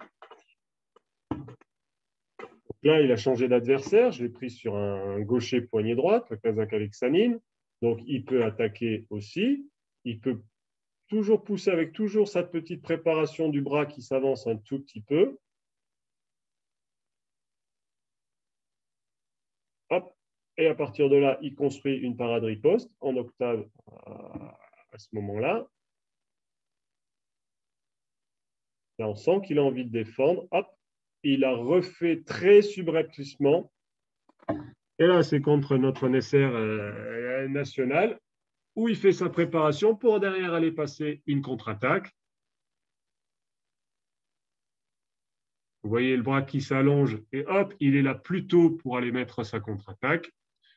Donc là, il a changé d'adversaire. Je l'ai pris sur un, un gaucher poignet droite, le Kazakh avec Sanin. Donc, il peut attaquer aussi. Il peut toujours pousser avec toujours sa petite préparation du bras qui s'avance un tout petit peu. Hop. Et à partir de là, il construit une parade riposte en octave à, à ce moment-là. Là, on sent qu'il a envie de défendre. Hop. Il a refait très subrepticement. Et là, c'est contre notre Nesser euh, national, où il fait sa préparation pour derrière aller passer une contre-attaque. Vous voyez le bras qui s'allonge et hop, il est là plus tôt pour aller mettre sa contre-attaque.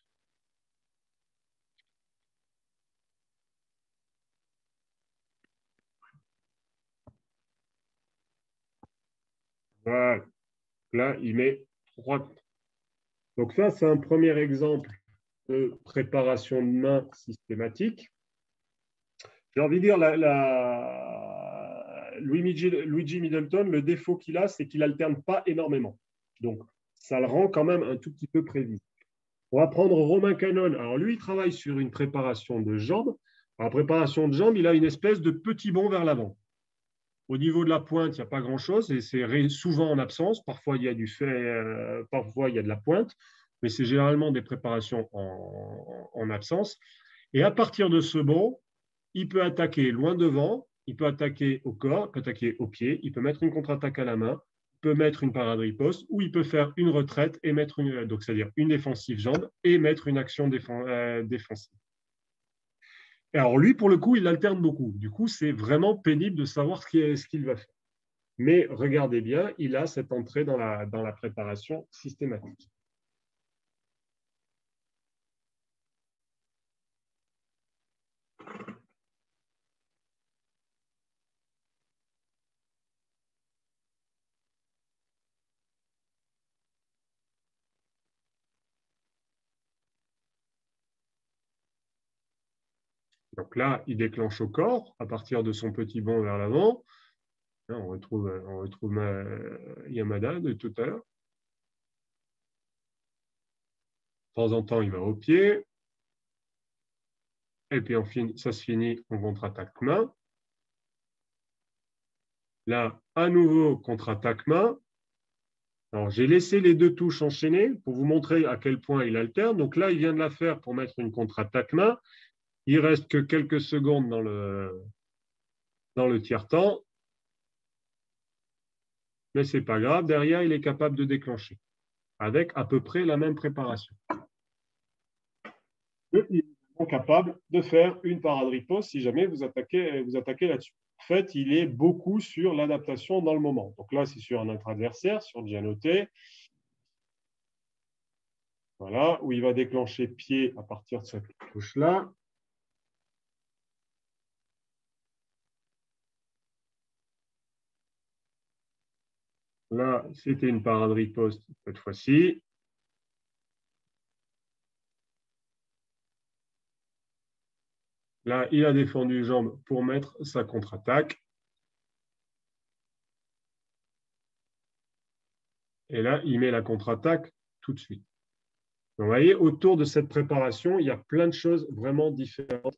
Voilà. Là, il met trois. Donc ça, c'est un premier exemple de préparation de main systématique. J'ai envie de dire, la, la... Luigi, Luigi Middleton, le défaut qu'il a, c'est qu'il n'alterne pas énormément. Donc, ça le rend quand même un tout petit peu prévisible. On va prendre Romain Canon. Alors, lui, il travaille sur une préparation de jambes. En préparation de jambes, il a une espèce de petit bond vers l'avant. Au niveau de la pointe, il n'y a pas grand-chose et c'est souvent en absence. Parfois, il y a du fait, euh, parfois, il y a de la pointe, mais c'est généralement des préparations en, en absence. Et à partir de ce bond, il peut attaquer loin devant, il peut attaquer au corps, il peut attaquer au pied, il peut mettre une contre-attaque à la main, il peut mettre une parade riposte ou il peut faire une retraite et mettre une, donc c'est-à-dire une défensive jambe et mettre une action défense, euh, défensive. Et alors lui, pour le coup, il alterne beaucoup. Du coup, c'est vraiment pénible de savoir ce qu'il, ce qu'il va faire. Mais regardez bien, il a cette entrée dans la, dans la préparation systématique. Donc là, il déclenche au corps à partir de son petit bond vers l'avant. Là, on retrouve, on retrouve Yamada de tout à l'heure. De temps en temps, il va au pied. Et puis, on finit, ça se finit en contre-attaque main. Là, à nouveau, contre-attaque main. Alors, j'ai laissé les deux touches enchaînées pour vous montrer à quel point il alterne. Donc là, il vient de la faire pour mettre une contre-attaque main. Il reste que quelques secondes dans le, dans le tiers-temps. Mais ce n'est pas grave. Derrière, il est capable de déclencher avec à peu près la même préparation. Il est capable de faire une parade riposte si jamais vous attaquez, vous attaquez là-dessus. En fait, il est beaucoup sur l'adaptation dans le moment. Donc là, c'est sur un autre adversaire, sur Gianoté. Voilà, où il va déclencher pied à partir de cette touche-là. Là, c'était une parade riposte cette fois-ci. Là, il a défendu jambe pour mettre sa contre-attaque. Et là, il met la contre-attaque tout de suite. Donc, vous voyez, autour de cette préparation, il y a plein de choses vraiment différentes.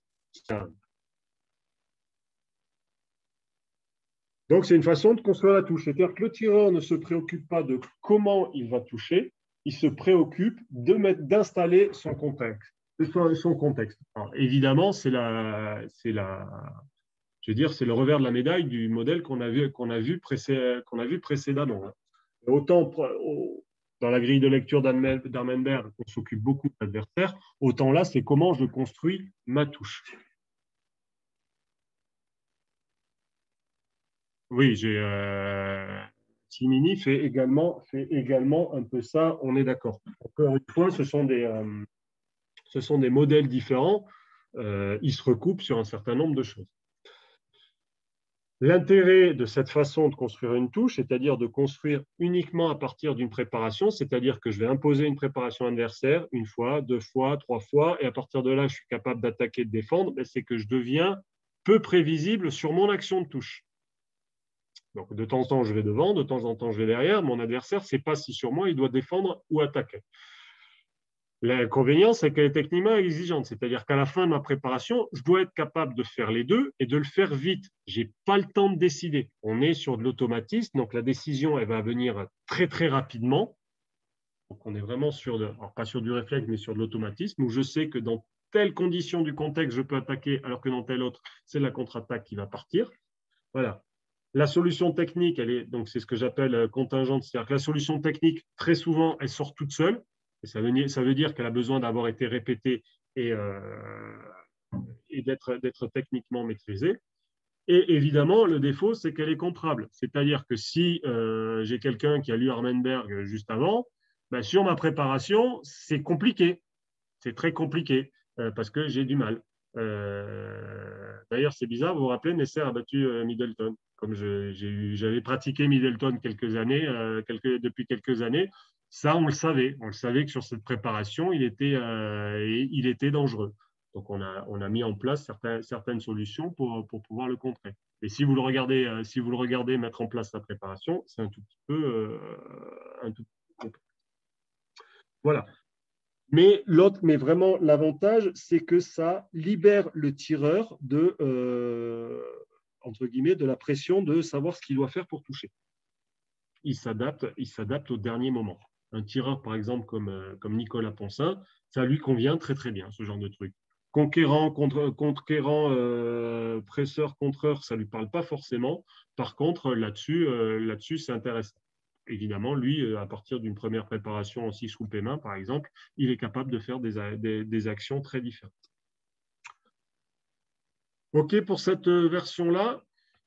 Donc, c'est une façon de construire la touche. C'est-à-dire que le tireur ne se préoccupe pas de comment il va toucher, il se préoccupe d'installer son contexte. Son contexte. Alors, évidemment, c'est la, c'est la, je veux dire, c'est le revers de la médaille du modèle qu'on a vu, qu'on a vu, précé, qu'on a vu précédemment. Autant dans la grille de lecture d'Armenberg, on s'occupe beaucoup de l'adversaire, autant là, c'est comment je construis ma touche. Oui, j'ai euh, Timini fait également, fait également un peu ça, on est d'accord. Encore une fois, ce sont des, euh, ce sont des modèles différents, euh, ils se recoupent sur un certain nombre de choses. L'intérêt de cette façon de construire une touche, c'est-à-dire de construire uniquement à partir d'une préparation, c'est-à-dire que je vais imposer une préparation adversaire une fois, deux fois, trois fois, et à partir de là, je suis capable d'attaquer, de défendre, c'est que je deviens peu prévisible sur mon action de touche. Donc, de temps en temps, je vais devant, de temps en temps, je vais derrière. Mon adversaire ne sait pas si sur moi, il doit défendre ou attaquer. L'inconvénient, c'est qu'elle est techniquement exigeante. C'est-à-dire qu'à la fin de ma préparation, je dois être capable de faire les deux et de le faire vite. Je n'ai pas le temps de décider. On est sur de l'automatisme, donc la décision, elle va venir très, très rapidement. Donc, on est vraiment sur, de, alors pas sur du réflexe, mais sur de l'automatisme, où je sais que dans telle condition du contexte, je peux attaquer, alors que dans telle autre, c'est la contre-attaque qui va partir. Voilà. La solution technique, elle est, donc c'est ce que j'appelle contingente, c'est-à-dire que la solution technique, très souvent, elle sort toute seule. Et ça, veut, ça veut dire qu'elle a besoin d'avoir été répétée et, euh, et d'être, d'être techniquement maîtrisée. Et évidemment, le défaut, c'est qu'elle est comparable. C'est-à-dire que si euh, j'ai quelqu'un qui a lu Armenberg juste avant, ben sur ma préparation, c'est compliqué. C'est très compliqué euh, parce que j'ai du mal. Euh, D'ailleurs, c'est bizarre, vous vous rappelez, Neisser a battu euh, Middleton. Comme j'avais pratiqué Middleton quelques années, euh, quelques, depuis quelques années, ça, on le savait. On le savait que sur cette préparation, il était, euh, il était dangereux. Donc, on a, on a mis en place certains, certaines solutions pour, pour pouvoir le contrer. Et si vous le regardez, euh, si vous le regardez mettre en place la préparation, c'est un tout petit peu, euh, un tout petit peu. Voilà. Mais l'autre, mais vraiment l'avantage, c'est que ça libère le tireur de, euh, entre guillemets, de la pression de savoir ce qu'il doit faire pour toucher. Il s'adapte, il s'adapte au dernier moment. Un tireur, par exemple, comme, euh, comme Nicolas Poncin, ça lui convient très très bien, ce genre de truc. Conquérant, contre, conquérant, euh, presseur, contreur, ça ne lui parle pas forcément. Par contre, là-dessus, euh, là-dessus, c'est intéressant. Évidemment, lui, à partir d'une première préparation en six coups et main, par exemple, il est capable de faire des, des, des actions très différentes. OK pour cette version-là.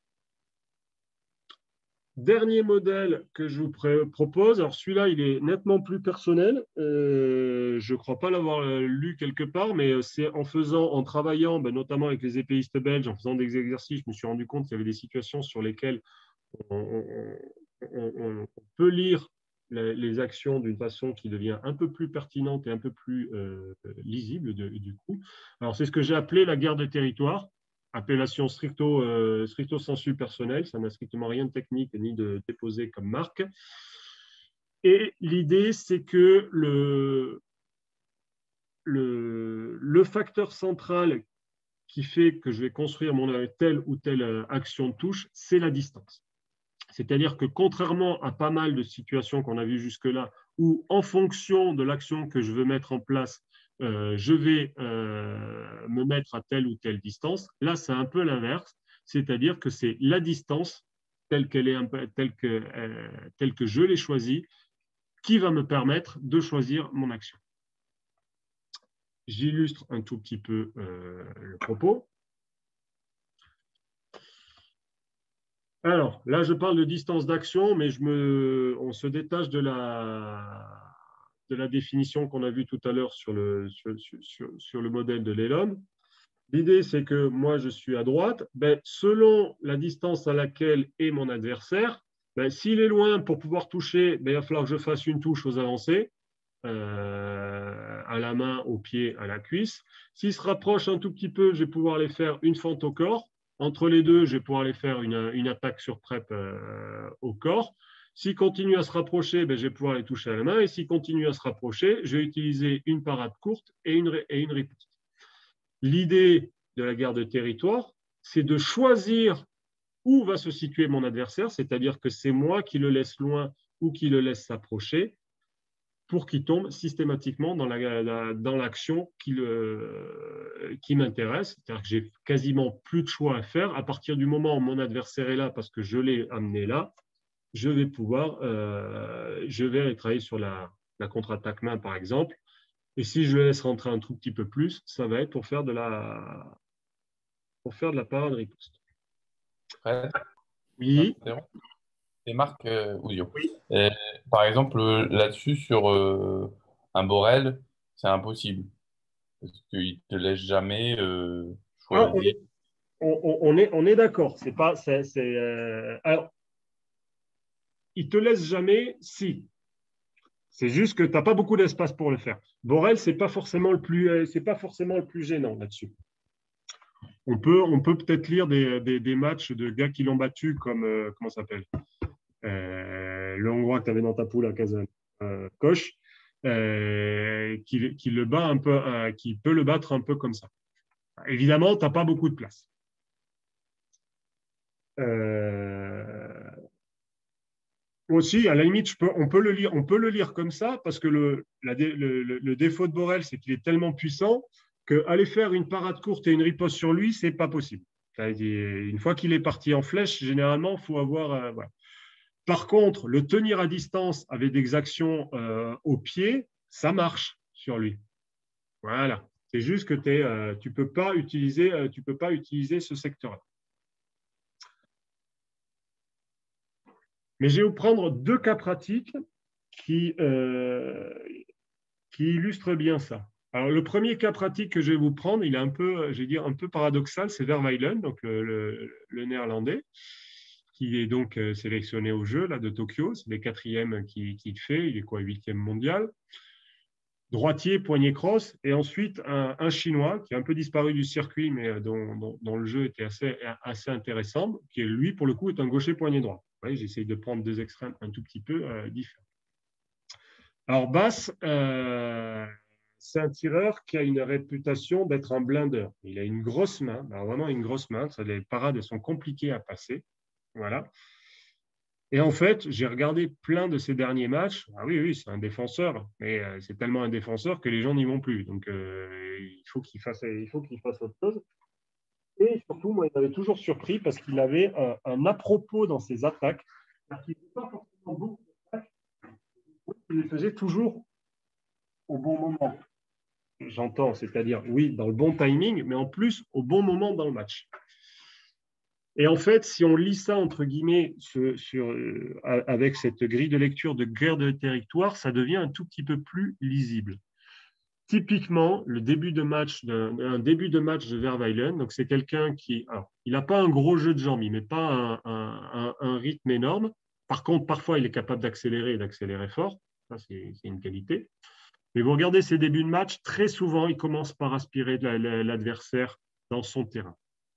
Dernier modèle que je vous propose, alors celui-là, il est nettement plus personnel. Euh, je ne crois pas l'avoir lu quelque part, mais c'est en faisant, en travaillant, ben, notamment avec les épéistes belges, en faisant des exercices, je me suis rendu compte qu'il y avait des situations sur lesquelles on, on, on, on peut lire les, les actions d'une façon qui devient un peu plus pertinente et un peu plus euh, lisible de, du coup. Alors, c'est ce que j'ai appelé la guerre des territoires. Appellation stricto, euh, stricto sensu personnel, ça n'a strictement rien de technique ni de déposé comme marque. Et l'idée, c'est que le, le, le facteur central qui fait que je vais construire mon, telle ou telle action de touche, c'est la distance. C'est-à-dire que contrairement à pas mal de situations qu'on a vues jusque-là, où en fonction de l'action que je veux mettre en place, Euh, je vais euh, me mettre à telle ou telle distance. Là, c'est un peu l'inverse, c'est-à-dire que c'est la distance telle qu'elle est, telle que, euh, telle que je l'ai choisie, qui va me permettre de choisir mon action. J'illustre un tout petit peu euh, le propos. Alors, là, je parle de distance d'action, mais je me, on se détache de la, de la définition qu'on a vue tout à l'heure sur le, sur, sur, sur le modèle de Lelon. L'idée, c'est que moi, je suis à droite. Ben, selon la distance à laquelle est mon adversaire, ben, s'il est loin pour pouvoir toucher, ben, il va falloir que je fasse une touche aux avancées, euh, à la main, au pied, à la cuisse. S'il se rapproche un tout petit peu, je vais pouvoir les faire une fente au corps. Entre les deux, je vais pouvoir les faire une, une attaque sur prep euh, au corps. S'il continue à se rapprocher, ben, je vais pouvoir les toucher à la main. Et s'il continue à se rapprocher, je vais utiliser une parade courte et une, et une riposte. L'idée de la guerre de territoire, c'est de choisir où va se situer mon adversaire, c'est-à-dire que c'est moi qui le laisse loin ou qui le laisse s'approcher pour qu'il tombe systématiquement dans, la, la, dans l'action qui, le, qui m'intéresse. C'est-à-dire que j'ai quasiment plus de choix à faire. À partir du moment où mon adversaire est là parce que je l'ai amené là, je vais pouvoir, euh, je vais aller travailler sur la, la contre-attaque main, par exemple. Et si je le laisse rentrer un tout petit peu plus, ça va être pour faire de la, pour faire de la parade riposte. Fred, Oui. Et Marc euh, Ouzio. Oui. Et, par exemple, là-dessus, sur euh, un Borel, c'est impossible. Parce qu'il ne te laisse jamais euh, Ah, on choisir. est, on, on est, on est d'accord. C'est pas, c'est, c'est, euh... Alors, il ne te laisse jamais si. C'est juste que tu n'as pas beaucoup d'espace pour le faire. Borel, ce n'est pas forcément le plus, c'est pas forcément le plus gênant là-dessus. On peut, on peut peut-être lire des, des, des matchs de gars qui l'ont battu, comme, euh, comment ça s'appelle euh, le Hongrois que tu avais dans ta poule à Kazan, euh, Koch, euh, qui, qui, le bat un peu, euh, qui peut le battre un peu comme ça. Évidemment, tu n'as pas beaucoup de place. Euh... Aussi, à la limite, je peux, on, peut le lire, on peut le lire comme ça, parce que le, la, le, le, le défaut de Borel, c'est qu'il est tellement puissant qu'aller faire une parade courte et une riposte sur lui, ce n'est pas possible. Une fois qu'il est parti en flèche, généralement, il faut avoir... Euh, voilà. Par contre, le tenir à distance avec des actions euh, au pied, ça marche sur lui. Voilà. C'est juste que euh, tu ne peux pas utiliser, euh, tu peux pas utiliser ce secteur-là. Mais je vais vous prendre deux cas pratiques qui, euh, qui illustrent bien ça. Alors, le premier cas pratique que je vais vous prendre, il est un peu, je vais dire, un peu paradoxal, c'est Vermeulen, donc le, le, le néerlandais, qui est donc sélectionné aux Jeux là, de Tokyo. C'est les quatrièmes qu'il qui fait. Il est quoi, huitième mondial. Droitier, poignet cross. Et ensuite, un, un Chinois qui a un peu disparu du circuit, mais dont, dont, dont le jeu était assez, assez intéressant, qui, lui, pour le coup, est un gaucher poignet droit. Ouais, j'essaye de prendre deux extrêmes un tout petit peu euh, différents. Alors, Bass, euh, c'est un tireur qui a une réputation d'être un blinder. Il a une grosse main, alors vraiment une grosse main. Ça, les parades sont compliquées à passer. Voilà. Et en fait, j'ai regardé plein de ses derniers matchs. Ah oui, oui, c'est un défenseur, mais euh, c'est tellement un défenseur que les gens n'y vont plus. Donc, euh, il faut qu'il fasse, il faut qu'il fasse autre chose. Et surtout, moi, il m'avait toujours surpris parce qu'il avait un, un à-propos dans ses attaques. Parce qu'il n'était pas forcément beaucoup d'attaques. Il les faisait toujours au bon moment. J'entends, c'est-à-dire, oui, dans le bon timing, mais en plus, au bon moment dans le match. Et en fait, si on lit ça, entre guillemets, sur, sur, euh, avec cette grille de lecture de guerre de territoire, ça devient un tout petit peu plus lisible. Typiquement, le début de match d'un, un début de match de Vermeulen, donc c'est quelqu'un qui, alors, il n'a pas un gros jeu de jambes, il ne met pas un, un, un, un rythme énorme. Par contre, parfois, il est capable d'accélérer et d'accélérer fort. Ça, c'est, c'est une qualité. Mais vous regardez ses débuts de match, très souvent, il commence par aspirer de la, la, l'adversaire dans son terrain.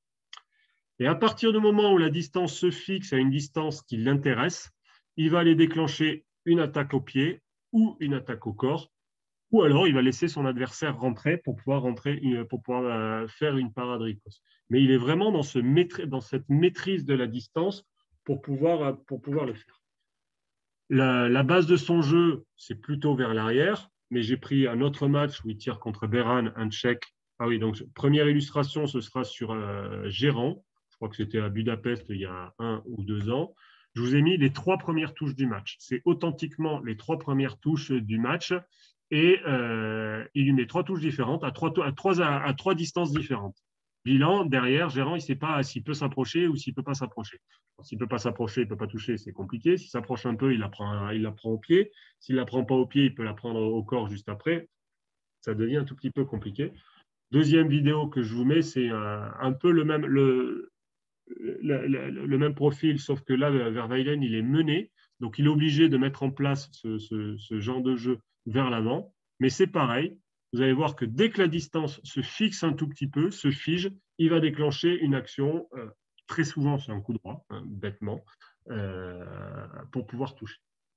Et à partir du moment où la distance se fixe à une distance qui l'intéresse, il va aller déclencher une attaque au pied ou une attaque au corps, ou alors il va laisser son adversaire rentrer pour pouvoir, rentrer, pour pouvoir faire une parade riposte. Mais il est vraiment dans, ce maîtrise, dans cette maîtrise de la distance pour pouvoir, pour pouvoir le faire. La, la base de son jeu, c'est plutôt vers l'arrière, mais j'ai pris un autre match où il tire contre Beran, un Tchèque. Ah oui, donc première illustration, ce sera sur euh, Gérant. Je crois que c'était à Budapest il y a un ou deux ans. Je vous ai mis les trois premières touches du match. C'est authentiquement les trois premières touches du match. Et euh, il lui met trois touches différentes à trois, à trois, à, à trois distances différentes. Bilan, derrière, Gérant, il ne sait pas s'il peut s'approcher ou s'il ne peut pas s'approcher. S'il ne peut pas s'approcher, il ne peut pas toucher, c'est compliqué. S'il s'approche un peu, il la prend, il la prend au pied. S'il ne la prend pas au pied, il peut la prendre au corps juste après. Ça devient un tout petit peu compliqué. Deuxième vidéo que je vous mets, c'est un, un peu le même, le, le, le, le même profil, sauf que là, Vermeulen, il est mené. Donc, il est obligé de mettre en place ce, ce, ce genre de jeu vers l'avant. Mais c'est pareil. Vous allez voir que dès que la distance se fixe un tout petit peu, se fige, il va déclencher une action. Euh, très souvent, c'est un coup droit, hein, bêtement. euh, pour pouvoir toucher.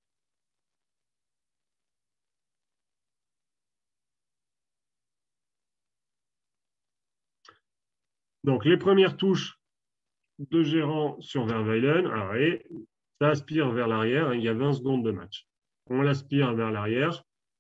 Donc, les premières touches de Gérant sur Verweylen, alors, et ça aspire vers l'arrière, hein, il y a vingt secondes de match. On l'aspire vers l'arrière.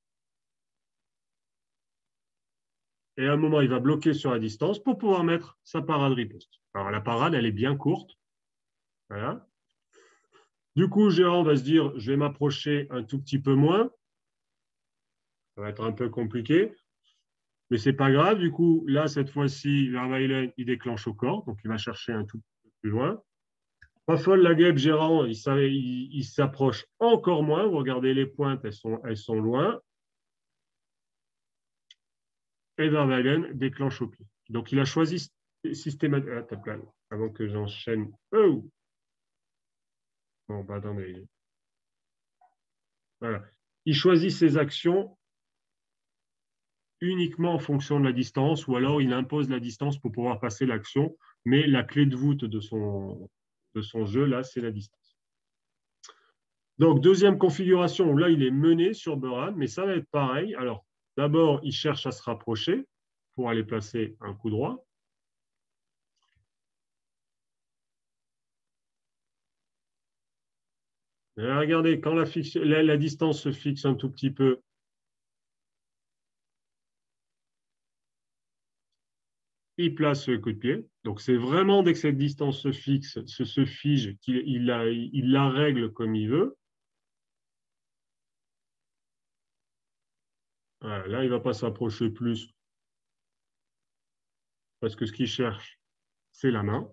Et à un moment, il va bloquer sur la distance pour pouvoir mettre sa parade riposte. Alors, la parade, elle est bien courte. Voilà. Du coup, Gérant va se dire, je vais m'approcher un tout petit peu moins. Ça va être un peu compliqué. Mais ce n'est pas grave. Du coup, là, cette fois-ci, Verweylen, il déclenche au corps. Donc, il va chercher un tout petit peu plus loin. Rafol, Lagueb, Gérant, il, il, il s'approche encore moins. Vous regardez les pointes, elles sont, elles sont loin. Et Verweylen déclenche au pied. Donc, il a choisi systématiquement. Ah, avant que j'enchaîne. Oh bon, bah, attendez. Voilà. Il choisit ses actions uniquement en fonction de la distance, ou alors il impose la distance pour pouvoir passer l'action. Mais la clé de voûte de son, de son jeu, là, c'est la distance. Donc, deuxième configuration, où là, il est mené sur Beran, mais ça va être pareil. Alors, d'abord, il cherche à se rapprocher pour aller placer un coup droit. Et regardez, quand la, fixe, la, la distance se fixe un tout petit peu, il place le coup de pied. Donc, c'est vraiment dès que cette distance se fixe, se, se fige, qu'il il la, il la règle comme il veut. Voilà, là, il ne va pas s'approcher plus parce que ce qu'il cherche, c'est la main.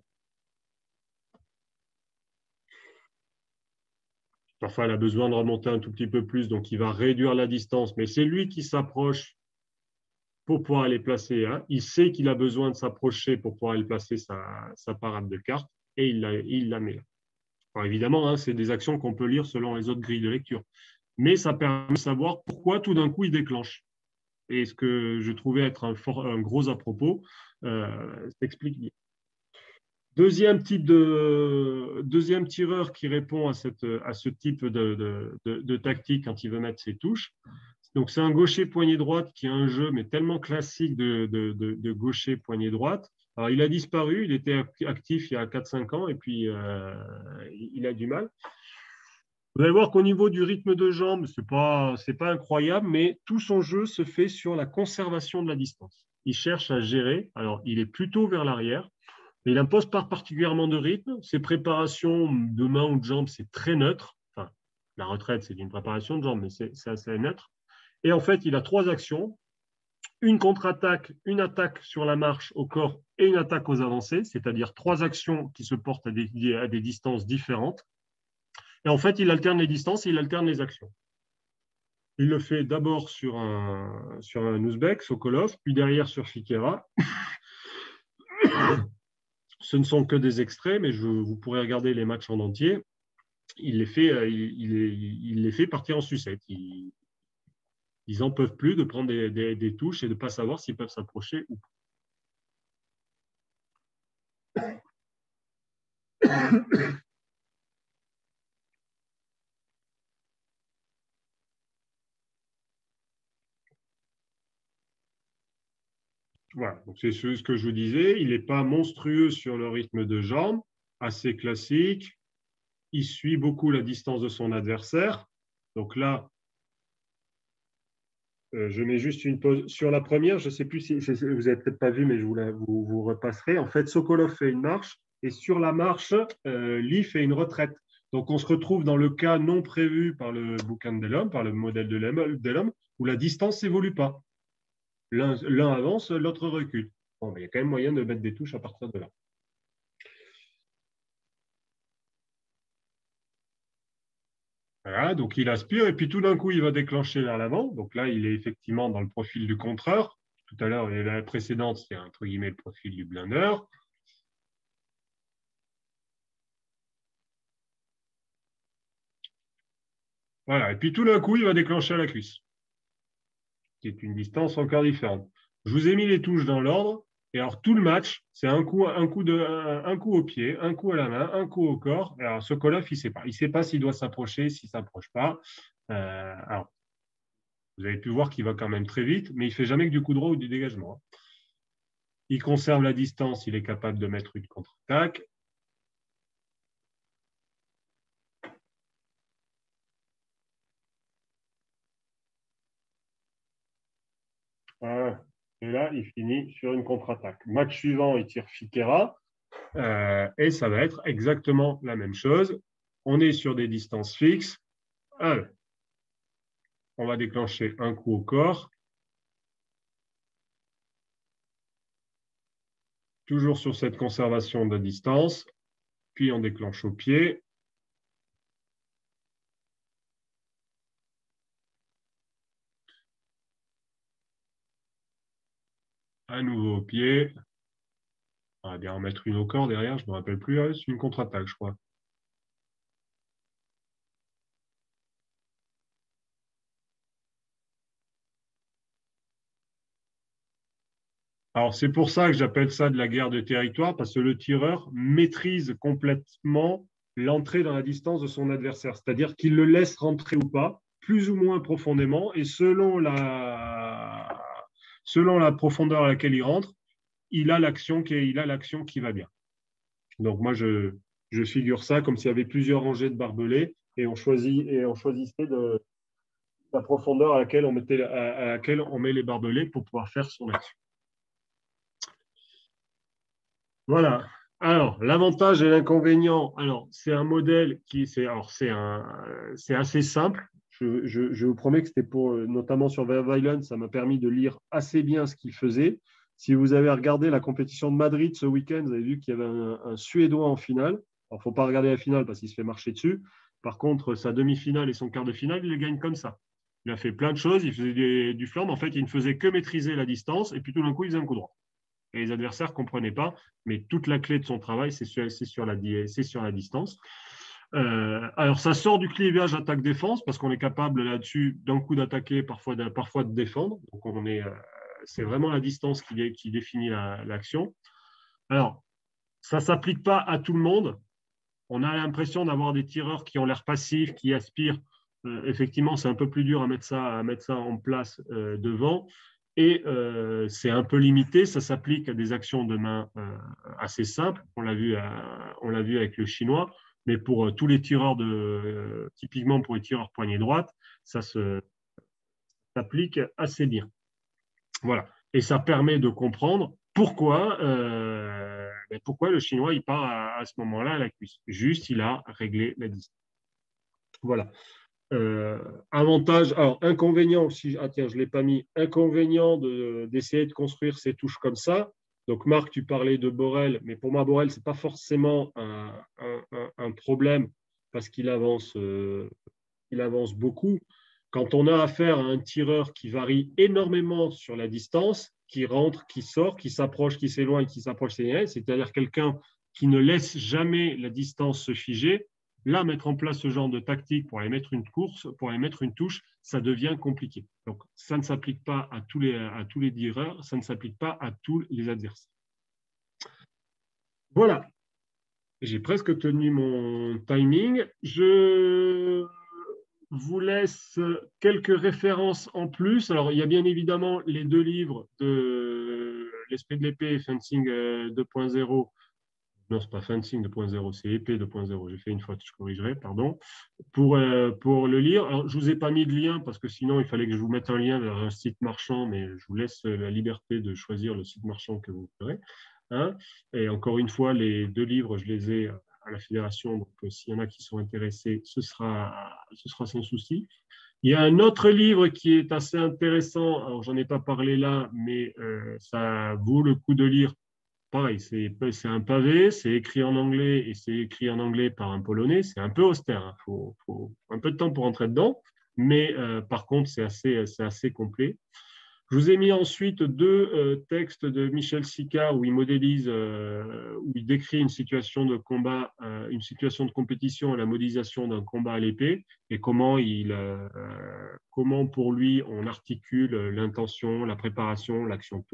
Parfois, elle a besoin de remonter un tout petit peu plus, donc il va réduire la distance. Mais c'est lui qui s'approche pour pouvoir aller placer. Hein. Il sait qu'il a besoin de s'approcher pour pouvoir aller placer sa, sa parade de cartes et il la, il la met là. Alors, évidemment, hein, c'est des actions qu'on peut lire selon les autres grilles de lecture. Mais ça permet de savoir pourquoi tout d'un coup il déclenche. Et ce que je trouvais être un, fort, un gros à propos, euh, s'explique bien. Deuxième type de deuxième tireur qui répond à, cette, à ce type de, de, de, de tactique quand il veut mettre ses touches. Donc c'est un gaucher poignée droite qui a un jeu mais tellement classique de, de, de, de gaucher poignée droite. Alors il a disparu, il était actif il y a quatre cinq ans et puis euh, il a du mal. Vous allez voir qu'au niveau du rythme de jambe, ce n'est pas, c'est pas incroyable, mais tout son jeu se fait sur la conservation de la distance. Il cherche à gérer, alors il est plutôt vers l'arrière, mais il n'impose pas particulièrement de rythme. Ses préparations de main ou de jambe, c'est très neutre. Enfin, la retraite, c'est une préparation de jambe, mais c'est, c'est assez neutre. Et en fait, il a trois actions. Une contre-attaque, une attaque sur la marche au corps et une attaque aux avancées, c'est-à-dire trois actions qui se portent à des, à des distances différentes. Et en fait, il alterne les distances et il alterne les actions. Il le fait d'abord sur un, sur un Ouzbek, Sokolov, puis derrière sur Fikera. Ce ne sont que des extraits, mais je, vous pourrez regarder les matchs en entier. Il les fait, il, il, il les fait partir en sucette. Ils n'en peuvent plus de prendre des, des, des touches et de ne pas savoir s'ils peuvent s'approcher ou pas. Voilà, donc c'est ce que je vous disais. Il n'est pas monstrueux sur le rythme de jambes, assez classique. Il suit beaucoup la distance de son adversaire. Donc là, euh, je mets juste une pause. Sur la première, je ne sais plus si vous n'avez peut-être pas vu, mais je vous, la, vous, vous repasserai. En fait, Sokolov fait une marche et sur la marche, euh, Lee fait une retraite. Donc on se retrouve dans le cas non prévu par le bouquin de l'homme, par le modèle de l'homme, où la distance n'évolue pas. L'un, l'un avance, l'autre recule. Bon, il y a quand même moyen de mettre des touches à partir de là. Voilà, donc il aspire et puis tout d'un coup, il va déclencher vers l'avant. Donc là, il est effectivement dans le profil du contreur. Tout à l'heure, la précédente, c'est entre guillemets le profil du blindeur. Voilà, et puis tout d'un coup, il va déclencher à la cuisse, qui est une distance encore différente. Je vous ai mis les touches dans l'ordre. Et alors, tout le match, c'est un coup, un, coup de, un, un coup au pied, un coup à la main, un coup au corps. Et alors, Sokolov, il ne sait pas. Il ne sait pas s'il doit s'approcher, s'il ne s'approche pas. Euh, alors, vous avez pu voir qu'il va quand même très vite, mais il ne fait jamais que du coup droit ou du dégagement. Il conserve la distance, il est capable de mettre une contre-attaque. Voilà. Et là, il finit sur une contre-attaque. Match suivant, il tire Fikera. Euh, et ça va être exactement la même chose. On est sur des distances fixes. Alors, on va déclencher un coup au corps. Toujours sur cette conservation de distance. Puis on déclenche au pied. À nouveau au pied. On va bien en mettre une au corps derrière, je ne me rappelle plus. C'est une contre-attaque, je crois. Alors, c'est pour ça que j'appelle ça de la guerre de territoire, parce que le tireur maîtrise complètement l'entrée dans la distance de son adversaire. C'est-à-dire qu'il le laisse rentrer ou pas, plus ou moins profondément, et selon la, selon la profondeur à laquelle il rentre, il a l'action qui, il a l'action qui va bien. Donc, moi, je, je figure ça comme s'il y avait plusieurs rangées de barbelés, et on, choisit, et on choisissait de, la profondeur à laquelle, on mettait, à, à laquelle on met les barbelés pour pouvoir faire son action. Voilà. Alors, l'avantage et l'inconvénient, alors, c'est un modèle qui, c'est, alors, c'est un, c'est assez simple. Je, je, je vous promets que c'était pour, notamment sur Verweilen, ça m'a permis de lire assez bien ce qu'il faisait. Si vous avez regardé la compétition de Madrid ce week-end, vous avez vu qu'il y avait un, un Suédois en finale. Alors, il ne faut pas regarder la finale parce qu'il se fait marcher dessus. Par contre, sa demi-finale et son quart de finale, il les gagne comme ça. Il a fait plein de choses, il faisait du, du flambe. En fait, il ne faisait que maîtriser la distance et puis tout d'un coup, il faisait un coup droit. Et les adversaires ne comprenaient pas, mais toute la clé de son travail, c'est sur, c'est sur, la, c'est sur la distance. Euh, alors, ça sort du clivage attaque-défense, parce qu'on est capable là-dessus d'un coup d'attaquer, parfois de, parfois de défendre. Donc, on est, euh, c'est vraiment la distance qui, qui définit la, l'action. Alors, ça ne s'applique pas à tout le monde. On a l'impression d'avoir des tireurs qui ont l'air passifs, qui aspirent. Euh, effectivement, c'est un peu plus dur à mettre ça, à mettre ça en place euh, devant. Et euh, c'est un peu limité, ça s'applique à des actions de main euh, assez simples, on l'a vu, à, on l'a vu avec le chinois, mais pour euh, tous les tireurs, de, euh, typiquement pour les tireurs poignée droite, ça se, s'applique assez bien. Voilà. Et ça permet de comprendre pourquoi, euh, ben pourquoi le chinois il part à, à ce moment-là à la cuisse. Juste, il a réglé la distance. Voilà. Euh, avantage, alors inconvénient, si, ah tiens, je ne l'ai pas mis, inconvénient de, d'essayer de construire ces touches comme ça. Donc Marc, tu parlais de Borel, mais pour moi, Borel, ce n'est pas forcément un, un, un, problème parce qu'il avance, euh, il avance beaucoup. Quand on a affaire à un tireur qui varie énormément sur la distance, qui rentre, qui sort, qui s'approche, qui s'éloigne, qui s'approche, c'est-à-dire quelqu'un qui ne laisse jamais la distance se figer, là, mettre en place ce genre de tactique pour aller mettre une course, pour aller mettre une touche, ça devient compliqué. Donc, ça ne s'applique pas à tous les, à tous les tireurs, ça ne s'applique pas à tous les adversaires. Voilà. J'ai presque tenu mon timing. Je vous laisse quelques références en plus. Alors, il y a bien évidemment les deux livres de L'Esprit de l'épée et Fencing deux point zéro. Non, ce n'est pas Fencing deux point zéro, c'est épée deux point zéro. J'ai fait une faute, je corrigerai, pardon. Pour, euh, pour le lire, alors, je ne vous ai pas mis de lien parce que sinon, il fallait que je vous mette un lien vers un site marchand, mais je vous laisse la liberté de choisir le site marchand que vous ferez. Hein. Et encore une fois, les deux livres, je les ai à la fédération, donc euh, s'il y en a qui sont intéressés, ce sera, ce sera sans souci. Il y a un autre livre qui est assez intéressant, alors j'en ai pas parlé là, mais euh, ça vaut le coup de lire. Pareil, c'est, c'est un pavé, c'est écrit en anglais et c'est écrit en anglais par un Polonais. C'est un peu austère, il hein. faut, faut un peu de temps pour entrer dedans, mais euh, par contre, c'est assez, c'est assez complet. Je vous ai mis ensuite deux euh, textes de Michel Sica où il modélise, euh, où il décrit une situation de combat, euh, une situation de compétition et la modélisation d'un combat à l'épée et comment, il, euh, comment pour lui on articule l'intention, la préparation, l'action de touche.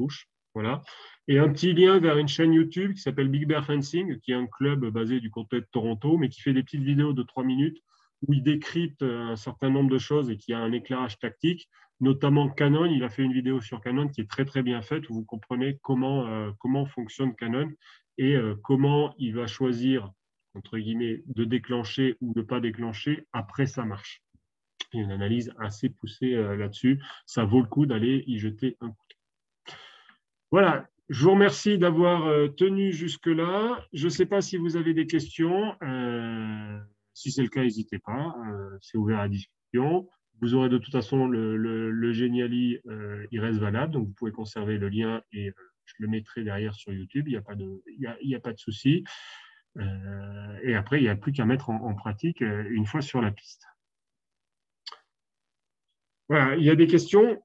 Voilà. Et un petit lien vers une chaîne YouTube qui s'appelle Big Bear Fencing, qui est un club basé du côté de Toronto, mais qui fait des petites vidéos de trois minutes où il décrypte un certain nombre de choses et qui a un éclairage tactique, notamment Canon. Il a fait une vidéo sur Canon qui est très très bien faite, où vous comprenez comment, euh, comment fonctionne Canon et euh, comment il va choisir, entre guillemets, de déclencher ou de ne pas déclencher après ça marche. Il y a une analyse assez poussée euh, là-dessus. Ça vaut le coup d'aller y jeter un coup. Voilà, je vous remercie d'avoir euh, tenu jusque-là. Je ne sais pas si vous avez des questions. Euh, si c'est le cas, n'hésitez pas. Euh, c'est ouvert à discussion. Vous aurez de toute façon le, le, le Geniali, euh, il reste valable, donc vous pouvez conserver le lien et euh, je le mettrai derrière sur YouTube. Il n'y a pas de, il y a, il y a pas de souci. Euh, et après, il n'y a plus qu'à mettre en, en pratique euh, une fois sur la piste. Voilà, il y a des questions?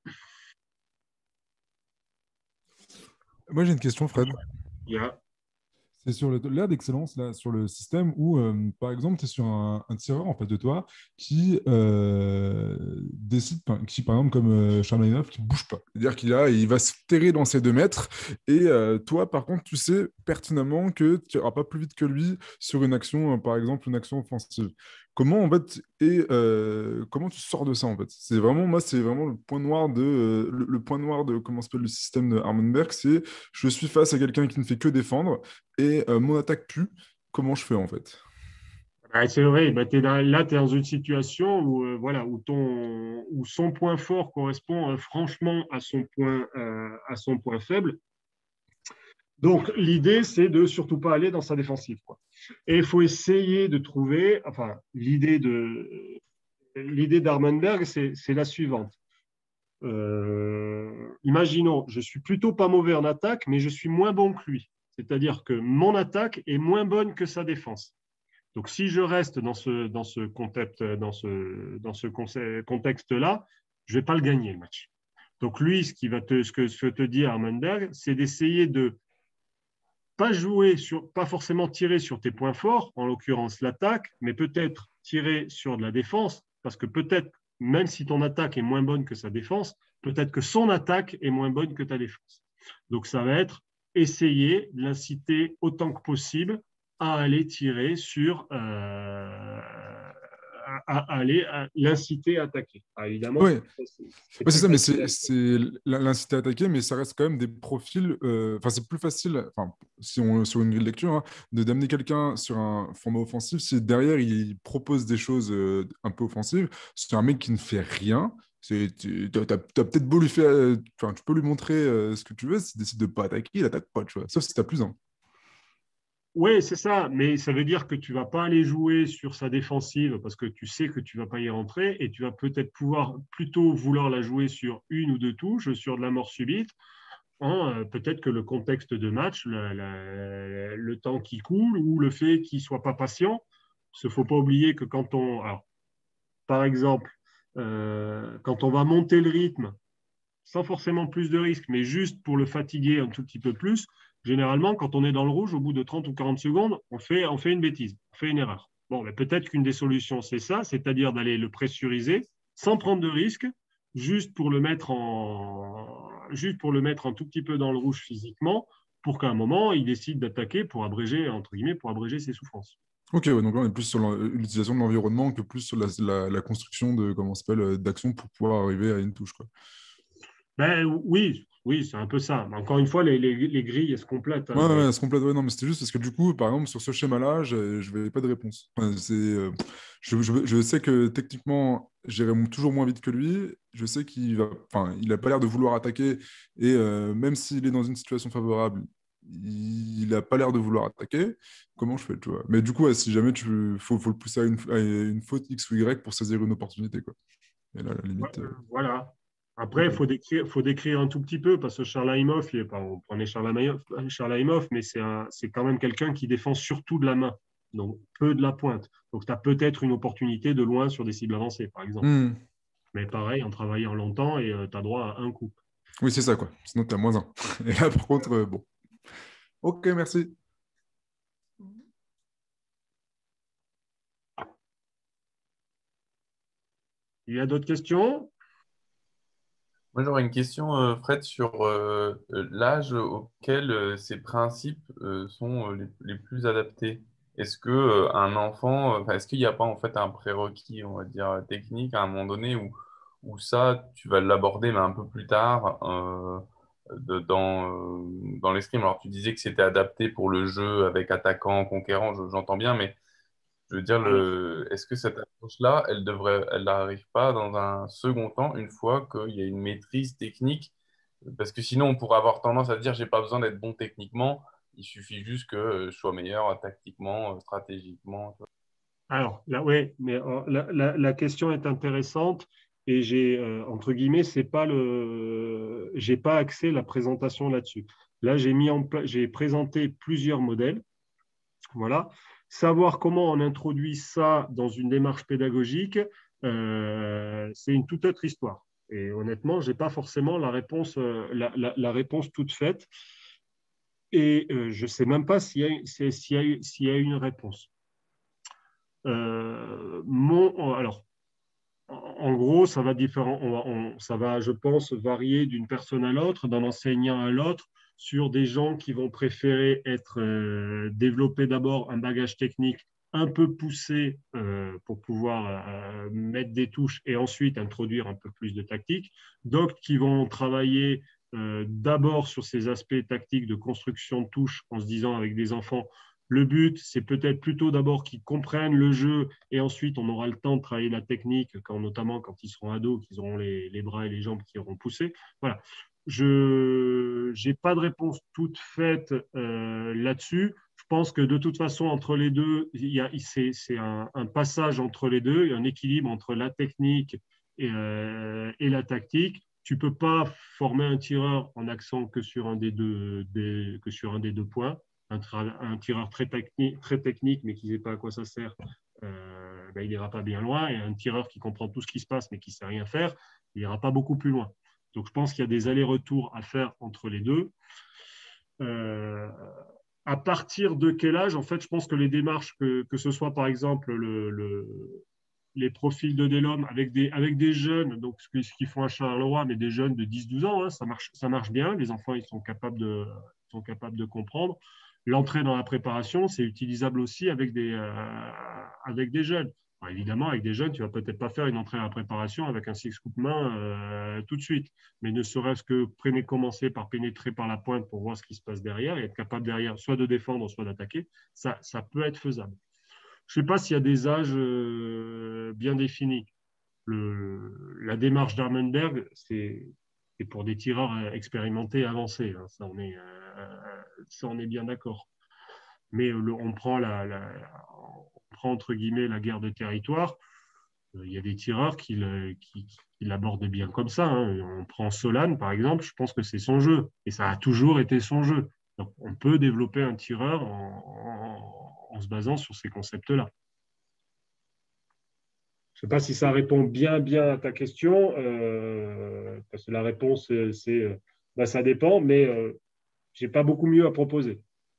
Moi, j'ai une question, Fred. Il y a. C'est sur l'air d'excellence, là, sur le système où, euh, par exemple, tu es sur un, un tireur en face de toi qui euh, décide, qui, par exemple, comme euh, Charmaninov, qui ne bouge pas. C'est-à-dire qu'il a, il va se terrer dans ses deux mètres. Et euh, toi, par contre, tu sais pertinemment que tu n'iras pas plus vite que lui sur une action, euh, par exemple, une action offensive. Comment, en fait, et euh, comment tu sors de ça, en fait? C'est vraiment, moi, c'est vraiment le point noir de, euh, le, le point noir de comment s'appelle le système de Harmonberg, c'est je suis face à quelqu'un qui ne fait que défendre et euh, mon attaque pue, comment je fais en fait? Ah, c'est vrai, bah, t'es dans- là, tu es dans une situation où, euh, voilà, où, ton, où son point fort correspond euh, franchement à son point, euh, à son point faible. Donc, l'idée, c'est de surtout pas aller dans sa défensive, quoi. Et il faut essayer de trouver, enfin, l'idée de, l'idée d'Armenberg, c'est, c'est la suivante. Euh, imaginons, je suis plutôt pas mauvais en attaque, mais je suis moins bon que lui. C'est-à-dire que mon attaque est moins bonne que sa défense. Donc, si je reste dans ce, dans ce contexte, dans ce, dans ce contexte-là, je ne vais pas le gagner, le match. Donc, lui, ce, qui va te, ce que ce que te dit Armenberg, c'est d'essayer de pas jouer sur, pas forcément tirer sur tes points forts, en l'occurrence l'attaque, mais peut-être tirer sur de la défense, parce que peut-être, même si ton attaque est moins bonne que sa défense, peut-être que son attaque est moins bonne que ta défense. Donc, ça va être essayer de l'inciter autant que possible à aller tirer sur, euh, à, à aller à l'inciter à attaquer. Ah, évidemment, Ouais, c'est, c'est ouais, c'est plus ça, mais facile à c'est faire. c'est l'inciter à attaquer, mais ça reste quand même des profils. euh, Enfin, c'est plus facile, enfin, si on sur une grille de lecture, hein, de d'amener quelqu'un sur un format offensif si derrière il propose des choses euh, un peu offensives. C'est un mec qui ne fait rien. C'est, tu as, peut-être beau lui faire, euh, enfin, tu peux lui montrer euh, ce que tu veux. S'il décide de pas attaquer, il attaque pas, tu vois. Sauf si t'as plus un. Oui, c'est ça, mais ça veut dire que tu vas pas aller jouer sur sa défensive parce que tu sais que tu vas pas y rentrer et tu vas peut-être pouvoir plutôt vouloir la jouer sur une ou deux touches, sur de la mort subite. Hein, euh, peut-être que le contexte de match, le, le- le temps qui coule ou le fait qu'il soit pas patient. Il ne faut pas oublier que quand on, alors, par exemple, euh, quand on va monter le rythme sans forcément plus de risques, mais juste pour le fatiguer un tout petit peu plus, généralement, quand on est dans le rouge, au bout de trente ou quarante secondes, on fait, on fait une bêtise, on fait une erreur. Bon, mais peut-être qu'une des solutions, c'est ça, c'est-à-dire d'aller le pressuriser sans prendre de risques, juste pour le mettre en, juste pour le mettre un tout petit peu dans le rouge physiquement, pour qu'à un moment, il décide d'attaquer pour abréger, entre guillemets, pour abréger ses souffrances. Ok, ouais, donc là, on est plus sur l'en- l'utilisation de l'environnement que plus sur la, la- la construction de, comment ça s'appelle, euh, d'actions pour pouvoir arriver à une touche, quoi. Ben oui, oui, c'est un peu ça. Mais encore une fois, les, les, les grilles, elles se complètent. Ouais, Hein, ouais, mais ouais, c'est complète. Ouais, non, mais c'était juste parce que du coup, par exemple, sur ce schéma-là, je je n'avais pas de réponse. Enfin, c'est, euh, je, je- je sais que techniquement, j'irai toujours moins vite que lui. Je sais qu'il va, enfin, il a pas l'air de vouloir attaquer. Et euh, même s'il est dans une situation favorable, il n'a pas l'air de vouloir attaquer. Comment je fais, tu vois? Mais du coup, ouais, si jamais tu faut, faut le pousser à une, à une faute X ou Y pour saisir une opportunité, quoi. Et là, à la ouais, limite, euh, euh, voilà. Après, il ok. faut décrire, faut décrire un tout petit peu, parce que Charles Haimhoff, il est pas, on prenait Charles Haimhoff, Charles Haimhoff, mais c'est un- c'est quand même quelqu'un qui défend surtout de la main, donc peu de la pointe. Donc, tu as peut-être une opportunité de loin sur des cibles avancées, par exemple. Hmm. Mais pareil, en travaillant longtemps, et tu as droit à un coup. Oui, c'est ça, quoi. Sinon, tu as moins un. Et là, par contre, euh, bon. Ok, merci. Il y a d'autres questions? Moi, j'aurais une question, euh, Fred, sur euh, euh, l'âge auquel euh, ces principes euh, sont euh, les, les plus adaptés. Est-ce que euh, un enfant, euh, enfin, est-ce qu'il n'y a pas en fait un prérequis, on va dire, technique à un moment donné où, où ça, tu vas l'aborder, mais un peu plus tard euh, de- dans, euh, dans l'escrime. Alors, tu disais que c'était adapté pour le jeu avec attaquant, conquérant, je- j'entends bien, mais je veux dire, Alors, le... est-ce que cette approche-là, elle devrait, elle n'arrive pas dans un second temps, une fois qu'il y a une maîtrise technique? Parce que sinon, on pourrait avoir tendance à dire, j'ai pas besoin d'être bon techniquement, il suffit juste que euh, je sois meilleur euh, tactiquement, euh, stratégiquement. alors là, ouais, mais euh, la, la- la question est intéressante et j'ai, euh, entre guillemets, c'est pas le, j'ai pas axé la présentation là-dessus. Là, j'ai mis en pla- j'ai présenté plusieurs modèles. Voilà. Savoir comment on introduit ça dans une démarche pédagogique, euh, c'est une toute autre histoire. Et honnêtement, je n'ai pas forcément la réponse, euh, la, la- la réponse toute faite. Et euh, je ne sais même pas s'il y a, s'il y a- s'il y a une réponse. Euh, mon, alors, en gros, ça va, différent, on va- on- ça va, je pense, varier d'une personne à l'autre, d'un enseignant à l'autre, sur des gens qui vont préférer être euh, développer d'abord un bagage technique un peu poussé euh, pour pouvoir euh, mettre des touches et ensuite introduire un peu plus de tactique. D'autres qui vont travailler euh, d'abord sur ces aspects tactiques de construction de touches en se disant avec des enfants, le but, c'est peut-être plutôt d'abord qu'ils comprennent le jeu et ensuite on aura le temps de travailler la technique, quand, notamment quand ils seront ados, qu'ils auront les, les bras et les jambes qui auront poussé. Voilà. Je n'ai pas de réponse toute faite euh, là-dessus. Je pense que de toute façon, entre les deux, c'est un, un, passage entre les deux, il y a un équilibre entre la technique et, euh, et la tactique. Tu ne peux pas former un tireur en accent que sur un des deux, des, que sur un des deux points. Un, un tireur très, techni très technique, mais qui ne sait pas à quoi ça sert, euh, ben, il n'ira pas bien loin. Et un tireur qui comprend tout ce qui se passe, mais qui ne sait rien faire, il n'ira pas beaucoup plus loin. Donc, je pense qu'il y a des allers-retours à faire entre les deux. Euh, à partir de quel âge, en fait, je pense que les démarches, que, que ce soit par exemple le, le, les profils de Delhomme avec des, avec des jeunes, donc ce qu'ils font à Charleroi, mais des jeunes de dix douze ans, hein, ça, marche, ça marche bien. Les enfants, ils sont capables de, sont capables de comprendre. L'entrée dans la préparation, c'est utilisable aussi avec des, euh, avec des jeunes. Alors, évidemment, avec des jeunes, tu ne vas peut-être pas faire une entrée à la préparation avec un six coups de main euh, tout de suite. Mais ne serait-ce que commencer par pénétrer par la pointe pour voir ce qui se passe derrière et être capable derrière soit de défendre, soit d'attaquer, ça, ça peut être faisable. Je ne sais pas s'il y a des âges euh, bien définis. Le, la démarche d'Armenberg, c'est pour des tireurs expérimentés, avancés. Hein. Ça, on est, euh, ça, on est bien d'accord. Mais le, on, prend la, la, on prend entre guillemets la guerre de territoire. Il y a des tireurs qui, qui, qui l'abordent bien comme ça. Hein. On prend Solane, par exemple, je pense que c'est son jeu. Et ça a toujours été son jeu. Donc, on peut développer un tireur en, en, en se basant sur ces concepts-là. Je ne sais pas si ça répond bien, bien à ta question, euh, parce que la réponse, c'est bah, ça dépend, mais euh, je n'ai pas beaucoup mieux à proposer.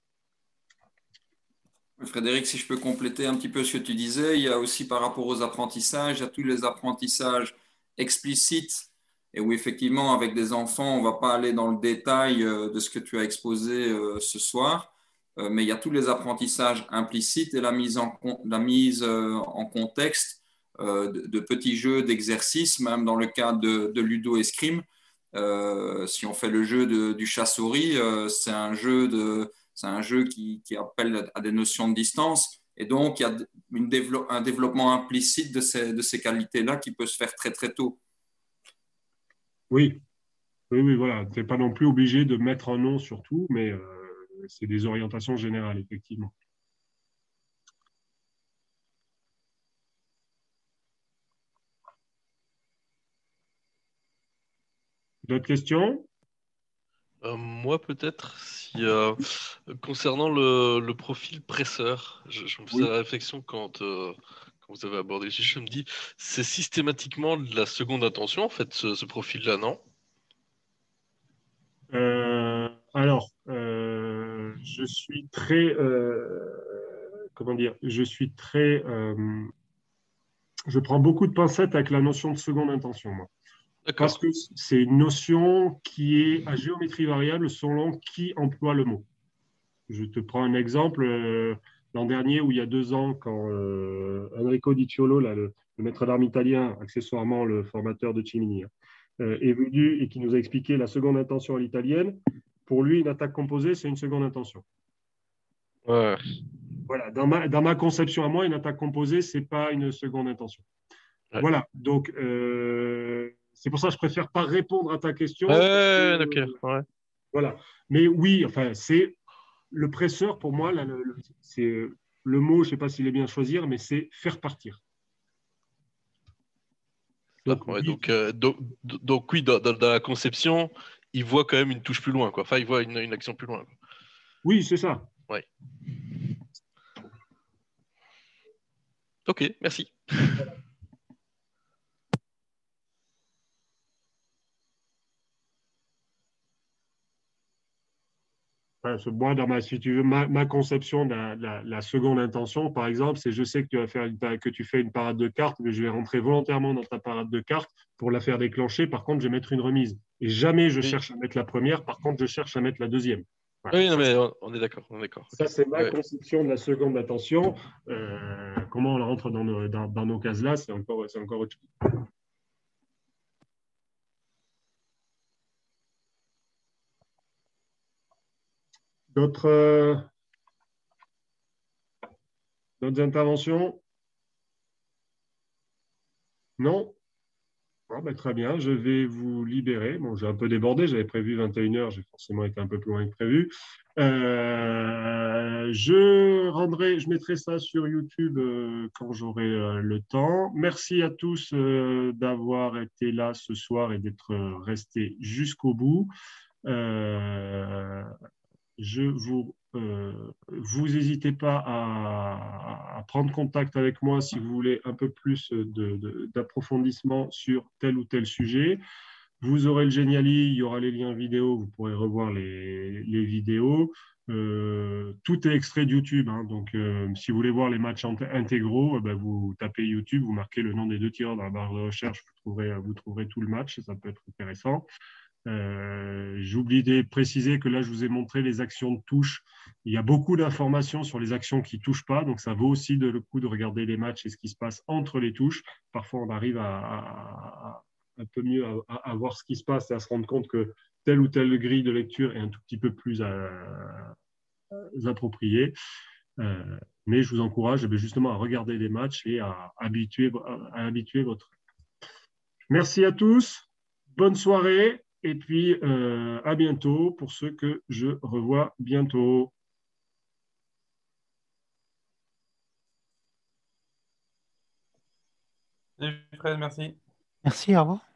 Frédéric, si je peux compléter un petit peu ce que tu disais, il y a aussi par rapport aux apprentissages, il y a tous les apprentissages explicites, et où effectivement, avec des enfants, on ne va pas aller dans le détail de ce que tu as exposé ce soir, mais il y a tous les apprentissages implicites et la mise en, la mise en contexte de, de petits jeux d'exercice, même dans le cadre de, de ludo escrime. Euh, si on fait le jeu de, du chat-souris, euh, c'est un jeu de c'est un jeu qui, qui, appelle à des notions de distance. Et donc, il y a une développe, un développement implicite de ces, de ces qualités-là qui peut se faire très, très tôt. Oui, oui, oui, voilà. Tu n'es pas non plus obligé de mettre un nom sur tout, mais euh, c'est des orientations générales, effectivement. D'autres questions? Euh, moi, peut-être, si, euh, concernant le, le profil presseur, je, je me faisais Oui. la réflexion quand, euh, quand vous avez abordé le sujet, je me dis, c'est systématiquement de la seconde intention, en fait, ce, ce profil-là, non? Euh, alors, euh, je suis très, euh, comment dire, je suis très, euh, je prends beaucoup de pincettes avec la notion de seconde intention, moi. D'accord. parce que c'est une notion qui est à géométrie variable selon qui emploie le mot. Je te prends un exemple. euh, L'an dernier, ou il y a deux ans, quand euh, Enrico Di Ciolo, là, le, le maître d'armes italien, accessoirement le formateur de Cimini, hein, euh, est venu et qui nous a expliqué la seconde intention à l'italienne. Pour lui, une attaque composée, c'est une seconde intention. Ouais. Voilà, dans ma, dans ma conception à moi, une attaque composée, c'est pas une seconde intention. Ouais. Voilà, donc euh, c'est pour ça que je préfère pas répondre à ta question. Ouais, parce que, ok. Ouais. voilà, mais oui, enfin, c'est le presseur pour moi. Là, le, le- c'est le mot, je sais pas s'il est bien à choisir, mais c'est faire partir. Ah, Donc ouais, oui, donc, euh, donc, donc oui, dans, dans- dans la conception, il voit quand même une touche plus loin, quoi. Enfin, il voit une, une action plus loin, quoi. oui, c'est ça. Ouais. Ok, merci. Enfin, ce- moi, dans ma, si tu veux, ma, ma conception de la, la- la seconde intention, par exemple, c'est je sais que tu vas faire une, pa- que tu fais une parade de cartes, mais je vais rentrer volontairement dans ta parade de cartes pour la faire déclencher. Par contre, je vais mettre une remise. Et jamais je Oui, cherche à mettre la première. Par contre, je cherche à mettre la deuxième. Voilà. oui, non, Ça, mais c'est on, on est d'accord, on est d'accord. ça, Ok. c'est ma Ouais. conception de la seconde intention. Euh, comment on la rentre dans nos, dans, dans nos cases-là, c'est encore, c'est encore autre chose. D'autres euh, d'autres interventions? Non? Bon, ben, très bien, je vais vous libérer. Bon, j'ai un peu débordé, j'avais prévu vingt et une heures, j'ai forcément été un peu plus loin que prévu. Euh, je rendrai, je mettrai ça sur YouTube euh, quand j'aurai euh, le temps. Merci à tous euh, d'avoir été là ce soir et d'être restés jusqu'au bout. Euh, je vous, euh, vous n'hésitez pas à, à prendre contact avec moi si vous voulez un peu plus de- de- d'approfondissement sur tel ou tel sujet. Vous aurez le Geniali, il y aura les liens vidéo, vous pourrez revoir les, les vidéos. Euh, tout est extrait de YouTube, hein, donc euh, si vous voulez voir les matchs int- intégraux, eh ben, vous tapez YouTube, vous marquez le nom des deux tireurs dans la barre de recherche, vous trouverez, vous trouverez tout le match, ça peut être intéressant. Euh, j'ai oublié de préciser que là, je vous ai montré les actions de touche. Il y a beaucoup d'informations sur les actions qui ne touchent pas, donc ça vaut aussi de, le coup de regarder les matchs et ce qui se passe entre les touches. Parfois, on arrive à, à- à- un peu mieux à, à voir ce qui se passe et à se rendre compte que telle ou telle grille de lecture est un tout petit peu plus euh, appropriée. Euh, mais je vous encourage eh bien, justement à regarder les matchs et à habituer, à habituer votre. Merci à tous. Bonne soirée. Et puis, euh, à bientôt pour ceux que je revois bientôt. Salut Fred, merci. Merci, au revoir.